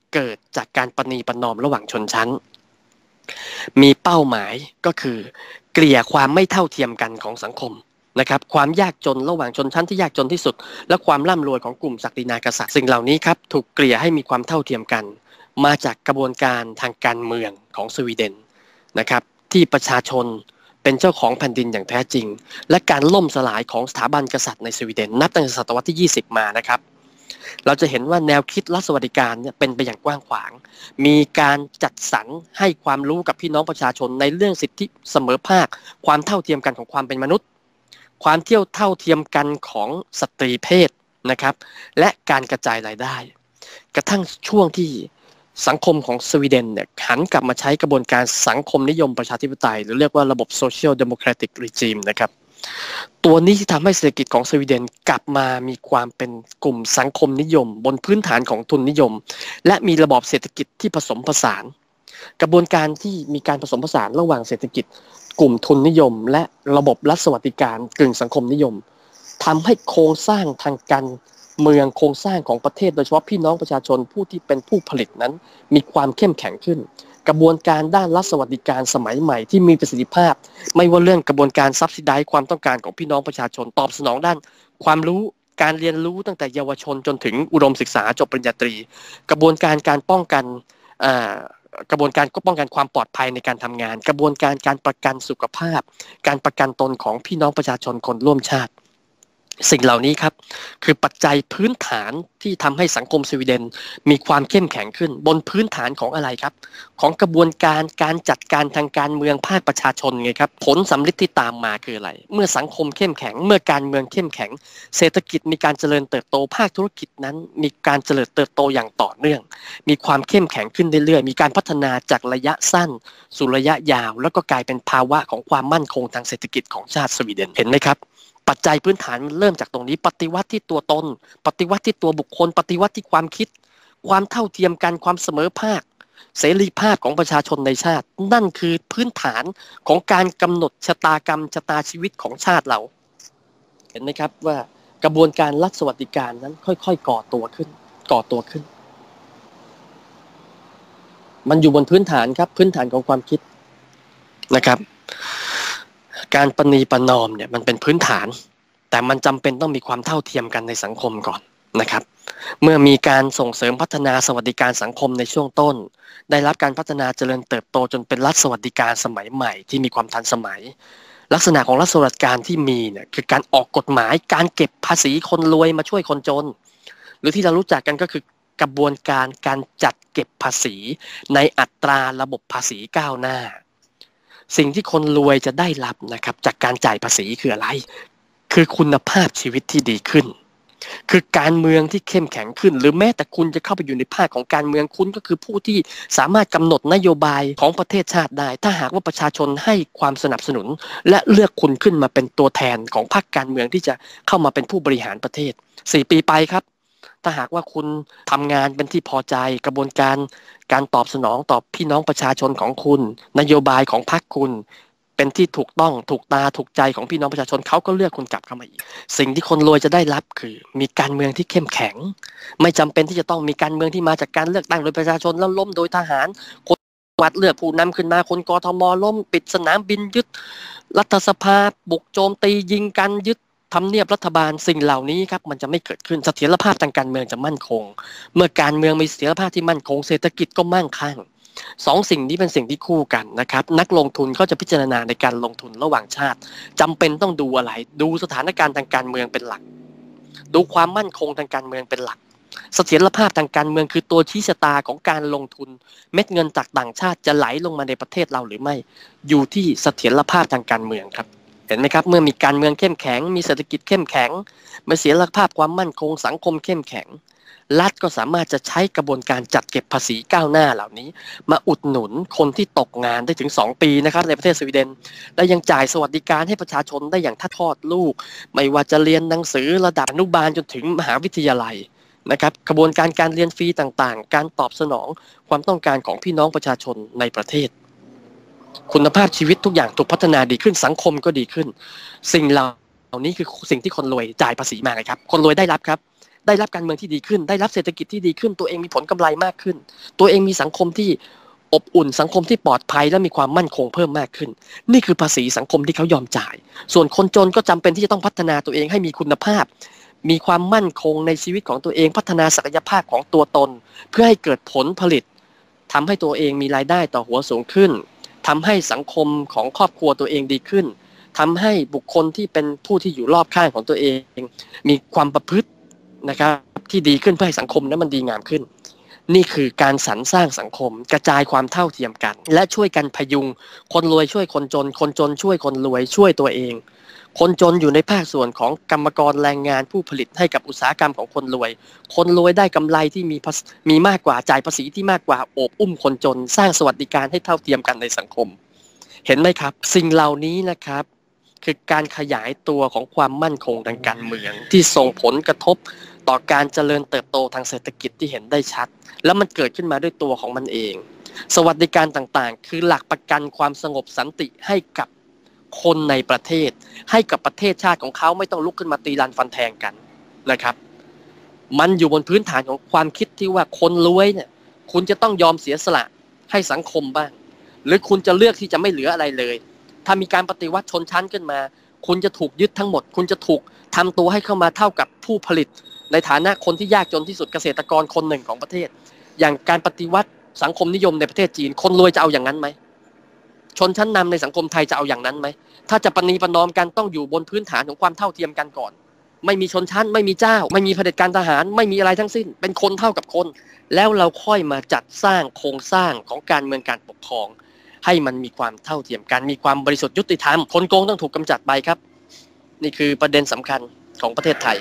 เกิดจากการประนีประนอมระหว่างชนชั้นมีเป้าหมายก็คือเกลี่ยความไม่เท่าเทียมกันของสังคมนะครับความยากจนระหว่างชนชั้นที่ยากจนที่สุดและความร่ำรวยของกลุ่มศักดินากษัตริย์สิ่งเหล่านี้ครับถูกเกลี่ยให้มีความเท่าเทียมกันมาจากกระบวนการทางการเมืองของสวีเดนนะครับที่ประชาชนเป็นเจ้าของแผ่นดินอย่างแท้จริงและการล่มสลายของสถาบันกษัตริย์ในสวีเดนนับตั้งแต่ศตวรรษที่ยี่สิบมานะครับเราจะเห็นว่าแนวคิดรัฐสวัสดิการเนี่ยเป็นไปอย่างกว้างขวางมีการจัดสรรให้ความรู้กับพี่น้องประชาชนในเรื่องสิทธิเสมอภาคความเท่าเทียมกันของความเป็นมนุษย์ความเที่ยวเท่าเทียมกันของสตรีเพศนะครับและการกระจายรายได้กระทั่งช่วงที่สังคมของสวีเดนเนี่ยหันกลับมาใช้กระบวนการสังคมนิยมประชาธิปไตยหรือเรียกว่าระบบ Social Democratic Regime นะครับตัวนี้ที่ทำให้เศรษฐกิจของสวีเดนกลับมามีความเป็นกลุ่มสังคมนิยมบนพื้นฐานของทุนนิยมและมีระบอบเศรษฐกิจที่ผสมผสานกระบวนการที่มีการผสมผสานระหว่างเศรษฐกิจกลุ่มทุนนิยมและระบบรัฐสวัสดิการกึ่งสังคมนิยมทำให้โครงสร้างทางการเมืองโครงสร้างของประเทศโดยเฉพาะพี่น้องประชาชนผู้ที่เป็นผู้ผลิตนั้นมีความเข้มแข็งขึ้นกระบวนการด้านรัฐสวัสดิการสมัยใหม่ที่มีประสิทธิภาพไม่ว่าเรื่องกระบวนการซับซิไดซ์ความต้องการของพี่น้องประชาชนตอบสนองด้านความรู้การเรียนรู้ตั้งแต่เยาวชนจนถึงอุดมศึกษาจบปริญญาตรีกระบวนการการป้องกันกระบวนการก็ป้องกันความปลอดภัยในการทำงานกระบวนการการประกันสุขภาพการประกันตนของพี่น้องประชาชนคนร่วมชาติสิ่งเหล่านี้ครับคือปัจจัยพื้นฐานที่ทำให้สังคมสวีเดนมีความเข้มแข็งขึ้นบนพื้นฐานของอะไรครับของกระบวนการการจัดการทางการเมืองภาคประชาชนไงครับผลสำลิดที่ตามมาคืออะไรเมื่อสังคมเข้มแข็งเมื่อการเมืองเข้มแข็งเศรษฐกิจมีการเจริญเติบโตภาคธุรกิจนั้นมีการเจริญเติบโตอย่างต่อเนื่องมีความเข้มแข็งขึ้นเรื่อยๆมีการพัฒนาจากระยะสั้นสู่ระยะยาวแล้วก็กลายเป็นภาวะของความมั่นคงทางเศรษฐกิจของชาติสวีเดนเห็นไหมครับปัจจัยพื้นฐานมันเริ่มจากตรงนี้ปฏิวัติที่ตัวตนปฏิวัติที่ตัวบุคคลปฏิวัติที่ความคิดความเท่าเทียมกันความเสมอภาคเสรีภาพของประชาชนในชาตินั่นคือพื้นฐานของการกำหนดชะตากรรมชะตาชีวิตของชาติเราเห็นไหมครับว่ากระบวนการรัฐสวัสดิการนั้นค่อยๆก่อตัวขึ้นก่อตัวขึ้นมันอยู่บนพื้นฐานครับพื้นฐานของความคิดนะครับการประนีประนอมเนี่ยมันเป็นพื้นฐานแต่มันจำเป็นต้องมีความเท่าเทียมกันในสังคมก่อนนะครับเมื่อมีการส่งเสริมพัฒนาสวัสดิการสังคมในช่วงต้นได้รับการพัฒนาเจริญเติบโตจนเป็นรัฐสวัสดิการสมัยใหม่ที่มีความทันสมัยลักษณะของรัฐสวัสดิการที่มีเนี่ยคือการออกกฎหมายการเก็บภาษีคนรวยมาช่วยคนจนหรือที่เรารู้จักกันก็คือกระบวนการการจัดเก็บภาษีในอัตราระบบภาษีก้าวหน้าสิ่งที่คนรวยจะได้รับนะครับจากการจ่ายภาษีคืออะไรคือคุณภาพชีวิตที่ดีขึ้นคือการเมืองที่เข้มแข็งขึ้นหรือแม้แต่คุณจะเข้าไปอยู่ในภาคของการเมืองคุณก็คือผู้ที่สามารถกำหนดนโยบายของประเทศชาติได้ถ้าหากว่าประชาชนให้ความสนับสนุนและเลือกคุณขึ้นมาเป็นตัวแทนของพรรคการเมืองที่จะเข้ามาเป็นผู้บริหารประเทศสี่ปีไปครับถ้าหากว่าคุณทำงานเป็นที่พอใจกระบวนการการตอบสนองต่อพี่น้องประชาชนของคุณนโยบายของพรรคคุณเป็นที่ถูกต้องถูกตาถูกใจของพี่น้องประชาชนเขาก็เลือกคุณกลับเข้ามาอีกสิ่งที่คนรวยจะได้รับคือมีการเมืองที่เข้มแข็งไม่จำเป็นที่จะต้องมีการเมืองที่มาจากการเลือกตั้งโดยประชาชนแล้วล้มโดยทหารคนวัดเลือกผู้นำขึ้นมาคนกทมล้มปิดสนามบินยึดรัฐสภาบุกโจมตียิงกันยึดทำเนียบรัฐบาลสิ่งเหล่านี้ครับมันจะไม่เกิดขึ้นเสถียรภาพทางการเมืองจะมั่นคงเมื่อการเมืองมีเสถียรภาพที่มั่นคงเศรษฐกิจก็มั่งคั่งสองสิ่งนี้เป็นสิ่งที่คู่กันนะครับนักลงทุนเขาจะพิจารณาในการลงทุนระหว่างชาติจำเป็นต้องดูอะไรดูสถานการณ์ทางการเมืองเป็นหลักดูความมั่นคงทางการเมืองเป็นหลักเสถียรภาพทางการเมืองคือตัวชี้ชะตาของการลงทุนเม็ดเงินจากต่างชาติจะไหลลงมาในประเทศเราหรือไม่อยู่ที่เสถียรภาพทางการเมืองครับเห็นไหมครับเมื่อมีการเมืองเข้มแข็งมีเศรษฐกิจเข้มแข็งมีเสถียรภาพความมั่นคงสังคมเข้มแข็งรัฐก็สามารถจะใช้กระบวนการจัดเก็บภาษีก้าวหน้าเหล่านี้มาอุดหนุนคนที่ตกงานได้ถึงสองปีนะครับในประเทศสวีเดนและยังจ่ายสวัสดิการให้ประชาชนได้อย่างทอดลูกไม่ว่าจะเรียนหนังสือระดับอนุบาลจนถึงมหาวิทยาลัยนะครับกระบวนการการเรียนฟรีต่างๆการตอบสนองความต้องการของพี่น้องประชาชนในประเทศคุณภาพชีวิตทุกอย่างถูกพัฒนาดีขึ้นสังคมก็ดีขึ้นสิ่งเหล่านี้คือสิ่งที่คนรวยจ่ายภาษีมาไงครับคนรวยได้รับครับได้รับการเมืองที่ดีขึ้นได้รับเศรษฐกิจที่ดีขึ้นตัวเองมีผลกำไรมากขึ้นตัวเองมีสังคมที่อบอุ่นสังคมที่ปลอดภัยและมีความมั่นคงเพิ่มมากขึ้นนี่คือภาษีสังคมที่เขายอมจ่ายส่วนคนจนก็จำเป็นที่จะต้องพัฒนาตัวเองให้มีคุณภาพมีความมั่นคงในชีวิตของตัวเองพัฒนาศักยภาพของตัวตนเพื่อให้เกิดผลผลิตทำให้ตัวเองมีรายได้ต่อหัวสูงขึ้นทำให้สังคมของครอบครัวตัวเองดีขึ้นทำให้บุคคลที่เป็นผู้ที่อยู่รอบข้างของตัวเองมีความประพฤตินะครับที่ดีขึ้นเพื่อให้สังคมนั้นมันดีงามขึ้นนี่คือการสรรสร้างสังคมกระจายความเท่าเทียมกันและช่วยกันพยุงคนรวยช่วยคนจนคนจนช่วยคนรวยช่วยตัวเองคนจนอยู่ในภาคส่วนของกรรมกรแรงงานผู้ผลิตให้กับอุตสาหกรรมของคนรวยคนรวยได้กำไรที่มีมีมากกว่าจ่ายภาษีที่มากกว่าโอบอุ้มคนจนสร้างสวัสดิการให้เท่าเทียมกันในสังคมเห็นไหมครับสิ่งเหล่านี้นะครับคือการขยายตัวของความมั่นคงทางการเมืองที่ส่งผลกระทบต่อการเจริญเติบโตทางเศรษฐกิจที่เห็นได้ชัดแล้วมันเกิดขึ้นมาด้วยตัวของมันเองสวัสดิการต่างๆคือหลักประกันความสงบสันติให้กับคนในประเทศให้กับประเทศชาติของเขาไม่ต้องลุกขึ้นมาตีรันฟันแทงกันนะครับมันอยู่บนพื้นฐานของความคิดที่ว่าคนรวยเนี่ยคุณจะต้องยอมเสียสละให้สังคมบ้างหรือคุณจะเลือกที่จะไม่เหลืออะไรเลยถ้ามีการปฏิวัติชนชั้นขึ้นมาคุณจะถูกยึดทั้งหมดคุณจะถูกทำตัวให้เข้ามาเท่ากับผู้ผลิตในฐานะคนที่ยากจนที่สุดเกษตรกรคนหนึ่งของประเทศอย่างการปฏิวัติสังคมนิยมในประเทศจีนคนรวยจะเอาอย่างนั้นไหมชนชั้นนำในสังคมไทยจะเอาอย่างนั้นไหมถ้าจะประนีประนอมกันต้องอยู่บนพื้นฐานของความเท่าเทียมกันก่อนไม่มีชนชั้นไม่มีเจ้าไม่มีเผด็จการทหารไม่มีอะไรทั้งสิ้นเป็นคนเท่ากับคนแล้วเราค่อยมาจัดสร้างโครงสร้างของการเมืองการปกครองให้มันมีความเท่าเทียมกันมีความบริสุทธิ์ยุติธรรมคนโกงต้องถูกกำจัดไปครับนี่คือประเด็นสำคัญของประเทศไทย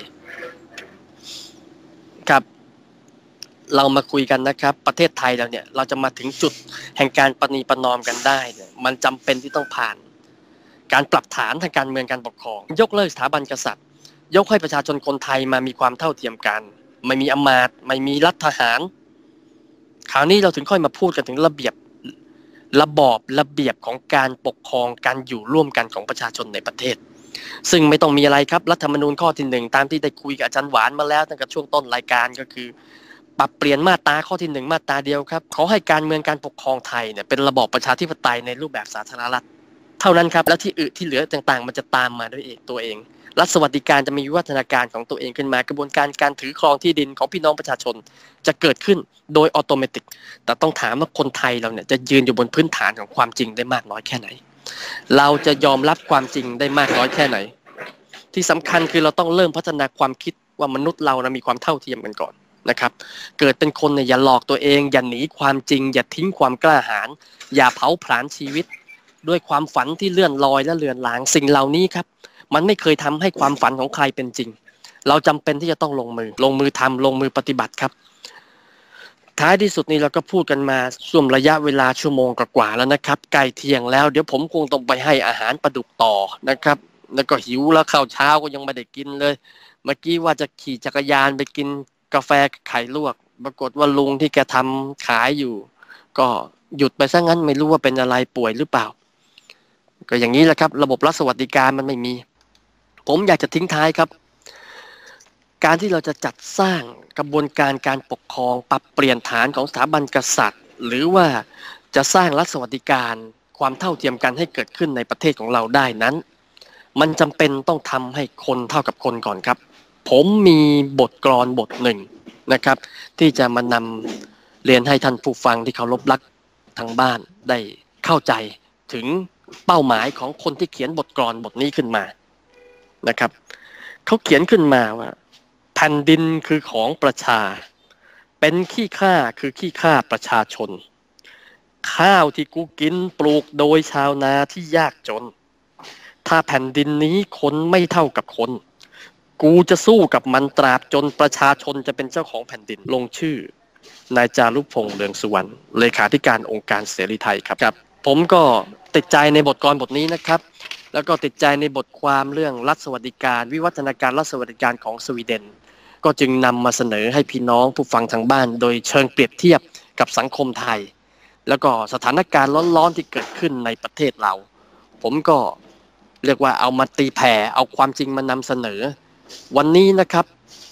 ครับเรามาคุยกันนะครับประเทศไทยเราเนี่ยเราจะมาถึงจุดแห่งการประนีประนอมกันได้เนี่ยมันจำเป็นที่ต้องผ่านการปรับฐานทางการเมืองการปกครองยกเลิกสถาบันกษัตริย์ยกให้ประชาชนคนไทยมามีความเท่าเทียมกันไม่มีอำมาตย์ไม่มีรัฐทหารคราวนี้เราถึงค่อยมาพูดกันถึงระเบียบระบอบระเบียบของการปกครองการอยู่ร่วมกันของประชาชนในประเทศซึ่งไม่ต้องมีอะไรครับรัฐธรรมนูญข้อที่หนึ่งตามที่ได้คุยกับอาจารย์หวานมาแล้วตั้งแต่ช่วงต้นรายการก็คือปรับเปลี่ยนมาตราข้อที่หนึ่งมาตราเดียวครับขอให้การเมืองการปกครองไทยเนี่ยเป็นระบอบประชาธิปไตยในรูปแบบสาธารณรัฐเท่านั้นครับแล้วที่อื่นที่เหลือต่างๆมันจะตามมาด้วยเองตัวเองรัฐสวัสดิการจะมีวิวัฒนาการของตัวเองขึ้นมากระบวนการการถือครองที่ดินของพี่น้องประชาชนจะเกิดขึ้นโดยอัตโนมัติแต่ต้องถามว่าคนไทยเราเนี่ยจะยืนอยู่บนพื้นฐานของความจริงได้มากน้อยแค่ไหนเราจะยอมรับความจริงได้มากน้อยแค่ไหนที่สำคัญคือเราต้องเริ่มพัฒนาความคิดว่ามนุษย์เรานะมีความเท่าเทียมกันก่อนนะครับเกิดเป็นคนเนี่ยอย่าหลอกตัวเองอย่าหนีความจริงอย่าทิ้งความกล้าหาญอย่าเผาผลาญชีวิตด้วยความฝันที่เลื่อนลอยและเลือนลางสิ่งเหล่านี้ครับมันไม่เคยทำให้ความฝันของใครเป็นจริงเราจำเป็นที่จะต้องลงมือลงมือทำลงมือปฏิบัติครับท้ายที่สุดนี้เราก็พูดกันมาส่วมระยะเวลาชั่วโมงกว่าๆแล้วนะครับใกล้เที่ยงแล้วเดี๋ยวผมคงต้องไปให้อาหารปลาดุกต่อนะครับแล้วก็หิวแล้วข้าวเช้าก็ยังไม่ได้กินเลยเมื่อกี้ว่าจะขี่จักรยานไปกินกาแฟไข่ลวกปรากฏว่าลุงที่แกทำขายอยู่ก็หยุดไปซะงั้นไม่รู้ว่าเป็นอะไรป่วยหรือเปล่าก็อย่างนี้แหละครับระบบรัฐสวัสดิการมันไม่มีผมอยากจะทิ้งท้ายครับการที่เราจะจัดสร้างกระบวนการการปกครองปรับเปลี่ยนฐานของสถาบันกษัตริย์หรือว่าจะสร้างรัฐสวัสดิการความเท่าเทียมกันให้เกิดขึ้นในประเทศของเราได้นั้นมันจำเป็นต้องทำให้คนเท่ากับคนก่อนครับผมมีบทกลอนบทหนึ่งนะครับที่จะมานำเรียนให้ท่านผู้ฟังที่เคารพรักทางบ้านได้เข้าใจถึงเป้าหมายของคนที่เขียนบทกลอนบทนี้ขึ้นมานะครับเขาเขียนขึ้นมาว่าแผ่นดินคือของประชาเป็นขี้ข้าคือขี้ข้าประชาชนข้าวที่กูกินปลูกโดยชาวนาที่ยากจนถ้าแผ่นดินนี้คนไม่เท่ากับคนกูจะสู้กับมันตราบจนประชาชนจะเป็นเจ้าของแผ่นดินลงชื่อนายจารุพงษ์เรืองสุวรรณเลขาธิการองค์การเสรีไทยครับครับผมก็ติดใจในบทกลอนบทนี้นะครับแล้วก็ติดใจในบทความเรื่องรัฐสวัสดิการวิวัฒนาการรัฐสวัสดิการของสวีเดนก็จึงนำมาเสนอให้พี่น้องผู้ฟังทางบ้านโดยเชิงเปรียบเทียบกับสังคมไทยแล้วก็สถานการณ์ร้อนๆที่เกิดขึ้นในประเทศเราผมก็เรียกว่าเอามาตีแผ่เอาความจริงมานำเสนอวันนี้นะครับ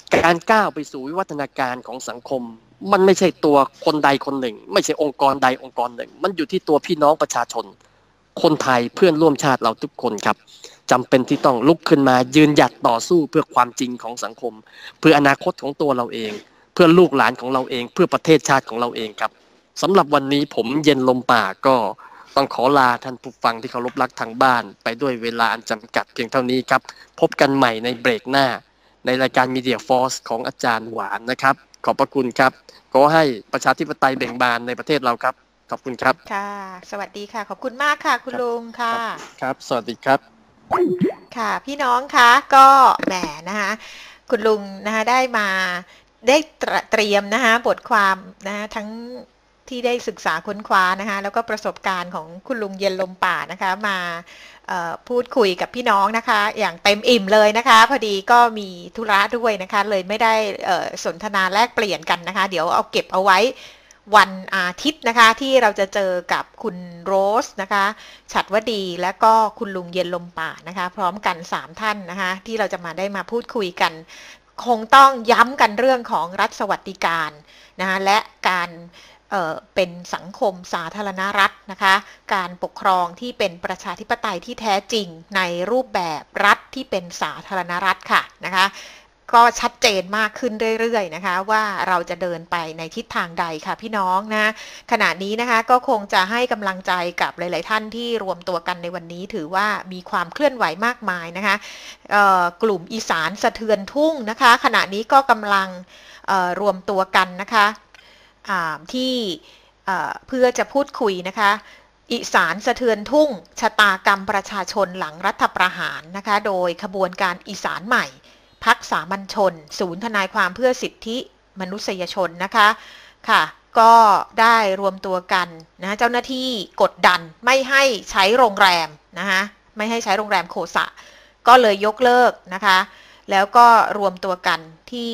การก้าวไปสู่วิวัฒนาการของสังคมมันไม่ใช่ตัวคนใดคนหนึ่งไม่ใช่องค์กรใดองค์กรหนึ่งมันอยู่ที่ตัวพี่น้องประชาชนคนไทยเพื่อนร่วมชาติเราทุกคนครับจำเป็นที่ต้องลุกขึ้นมายืนหยัดต่อสู้เพื่อความจริงของสังคมเพื่ออนาคตของตัวเราเองเพื่อลูกหลานของเราเองเพื่อประเทศชาติของเราเองครับสำหรับวันนี้ผมเย็นลมป่าก็ต้องขอลาท่านผู้ฟังที่เคารพรักทางบ้านไปด้วยเวลาอันจำกัดเพียงเท่านี้ครับพบกันใหม่ในเบรกหน้าในรายการ Media Force ของอาจารย์หวานนะครับขอบพระคุณครับขอให้ประชาธิปไตยเบ่งบานในประเทศเราครับขอบคุณครับค่ะสวัสดีค่ะขอบคุณมากค่ะคุณลุงค่ะครับสวัสดีครับค่ะพี่น้องคะก็แหมนะคะคุณลุงนะคะได้มาได้เตรียมนะคะบทความนะคะทั้งที่ได้ศึกษาค้นคว้านะคะแล้วก็ประสบการณ์ของคุณลุงเย็นลมป่านะคะมาพูดคุยกับพี่น้องนะคะอย่างเต็มอิ่มเลยนะคะพอดีก็มีธุระด้วยนะคะเลยไม่ได้สนทนาแลกเปลี่ยนกันนะคะเดี๋ยวเอาเก็บเอาไว้วันอาทิตย์นะคะที่เราจะเจอกับคุณโรสนะคะฉัตรวดีและก็คุณลุงเย็นลมป่านะคะพร้อมกันสามท่านนะคะที่เราจะมาได้มาพูดคุยกันคงต้องย้ำกันเรื่องของรัฐสวัสดิการนะคะและการเอ่อเป็นสังคมสาธารณรัฐนะคะการปกครองที่เป็นประชาธิปไตยที่แท้จริงในรูปแบบรัฐที่เป็นสาธารณรัฐค่ะนะคะก็ชัดเจนมากขึ้นเรื่อยๆนะคะว่าเราจะเดินไปในทิศทางใดค่ะพี่น้องนะขณะนี้นะคะก็คงจะให้กำลังใจกับหลายๆท่านที่รวมตัวกันในวันนี้ถือว่ามีความเคลื่อนไหวมากมายนะคะกลุ่มอีสานสะเทือนทุ่งนะคะขณะนี้ก็กำลังรวมตัวกันนะคะที่เพื่อจะพูดคุยนะคะอีสานสะเทือนทุ่งชะตากรรมประชาชนหลังรัฐประหารนะคะโดยขบวนการอีสานใหม่พรรคสามัญชนศูนย์ทนายความเพื่อสิทธิมนุษยชนนะคะค่ะก็ได้รวมตัวกันนะเจ้าหน้าที่กดดันไม่ให้ใช้โรงแรมนะคะไม่ให้ใช้โรงแรมโคสะก็เลยยกเลิกนะคะแล้วก็รวมตัวกันที่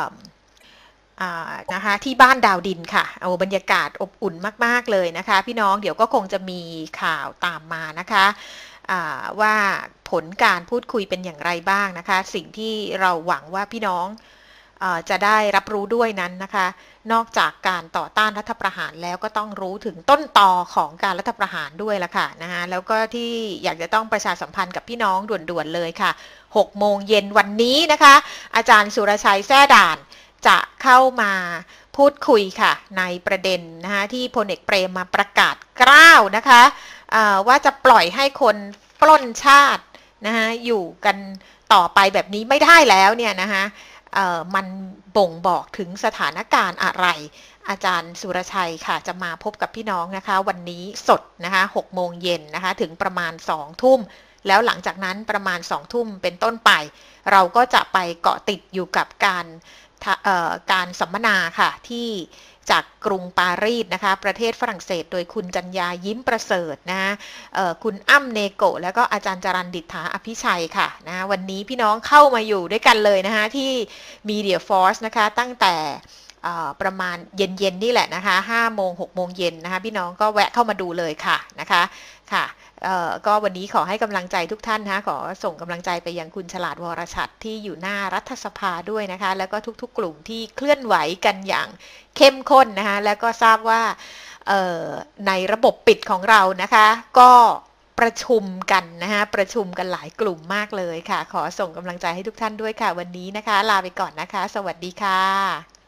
นะคะที่บ้านดาวดินค่ะเอาบรรยากาศอบอุ่นมากๆเลยนะคะพี่น้องเดี๋ยวก็คงจะมีข่าวตามมานะคะว่าผลการพูดคุยเป็นอย่างไรบ้างนะคะสิ่งที่เราหวังว่าพี่น้องจะได้รับรู้ด้วยนั้นนะคะนอกจากการต่อต้านรัฐประหารแล้วก็ต้องรู้ถึงต้นตอของการรัฐประหารด้วยละค่ะนะคะแล้วก็ที่อยากจะต้องประชาสัมพันธ์กับพี่น้องด่วนๆเลยค่ะหกโมงเย็นวันนี้นะคะอาจารย์สุรชัยแซ่ด่านจะเข้ามาพูดคุยค่ะในประเด็นนะคะที่พลเอกเปรมมาประกาศกล้าวนะคะว่าจะปล่อยให้คนปล้นชาตินะคะอยู่กันต่อไปแบบนี้ไม่ได้แล้วเนี่ยนะคะมันบ่งบอกถึงสถานการณ์อะไรอาจารย์สุรชัยค่ะจะมาพบกับพี่น้องนะคะวันนี้สดนะคะหกโมงเย็นนะคะถึงประมาณสองทุ่มแล้วหลังจากนั้นประมาณสองทุ่มเป็นต้นไปเราก็จะไปเกาะติดอยู่กับการการสัมมนาค่ะที่จากกรุงปารีสนะคะประเทศฝรั่งเศสโดยคุณจัญญายิ้มประเสริฐนะคุณอ้ำเนโกะแล้วก็อาจารย์จรัญดิษฐาอภิชัยค่ะนะวันนี้พี่น้องเข้ามาอยู่ด้วยกันเลยนะคะที่ Media Force นะคะตั้งแต่ประมาณเย็นๆนี่แหละนะคะห้าโมงหกโมงเย็นนะคะพี่น้องก็แวะเข้ามาดูเลยค่ะนะคะค่ะก็วันนี้ขอให้กำลังใจทุกท่านนะคะขอส่งกำลังใจไปยังคุณฉลาดวรชัดที่อยู่หน้ารัฐสภาด้วยนะคะแล้วก็ทุกๆกลุ่มที่เคลื่อนไหวกันอย่างเข้มข้นนะคะแล้วก็ทราบว่าในระบบปิดของเรานะคะก็ประชุมกันนะคะประชุมกันหลายกลุ่มมากเลยค่ะขอส่งกำลังใจให้ทุกท่านด้วยค่ะวันนี้นะคะลาไปก่อนนะคะสวัสดีค่ะ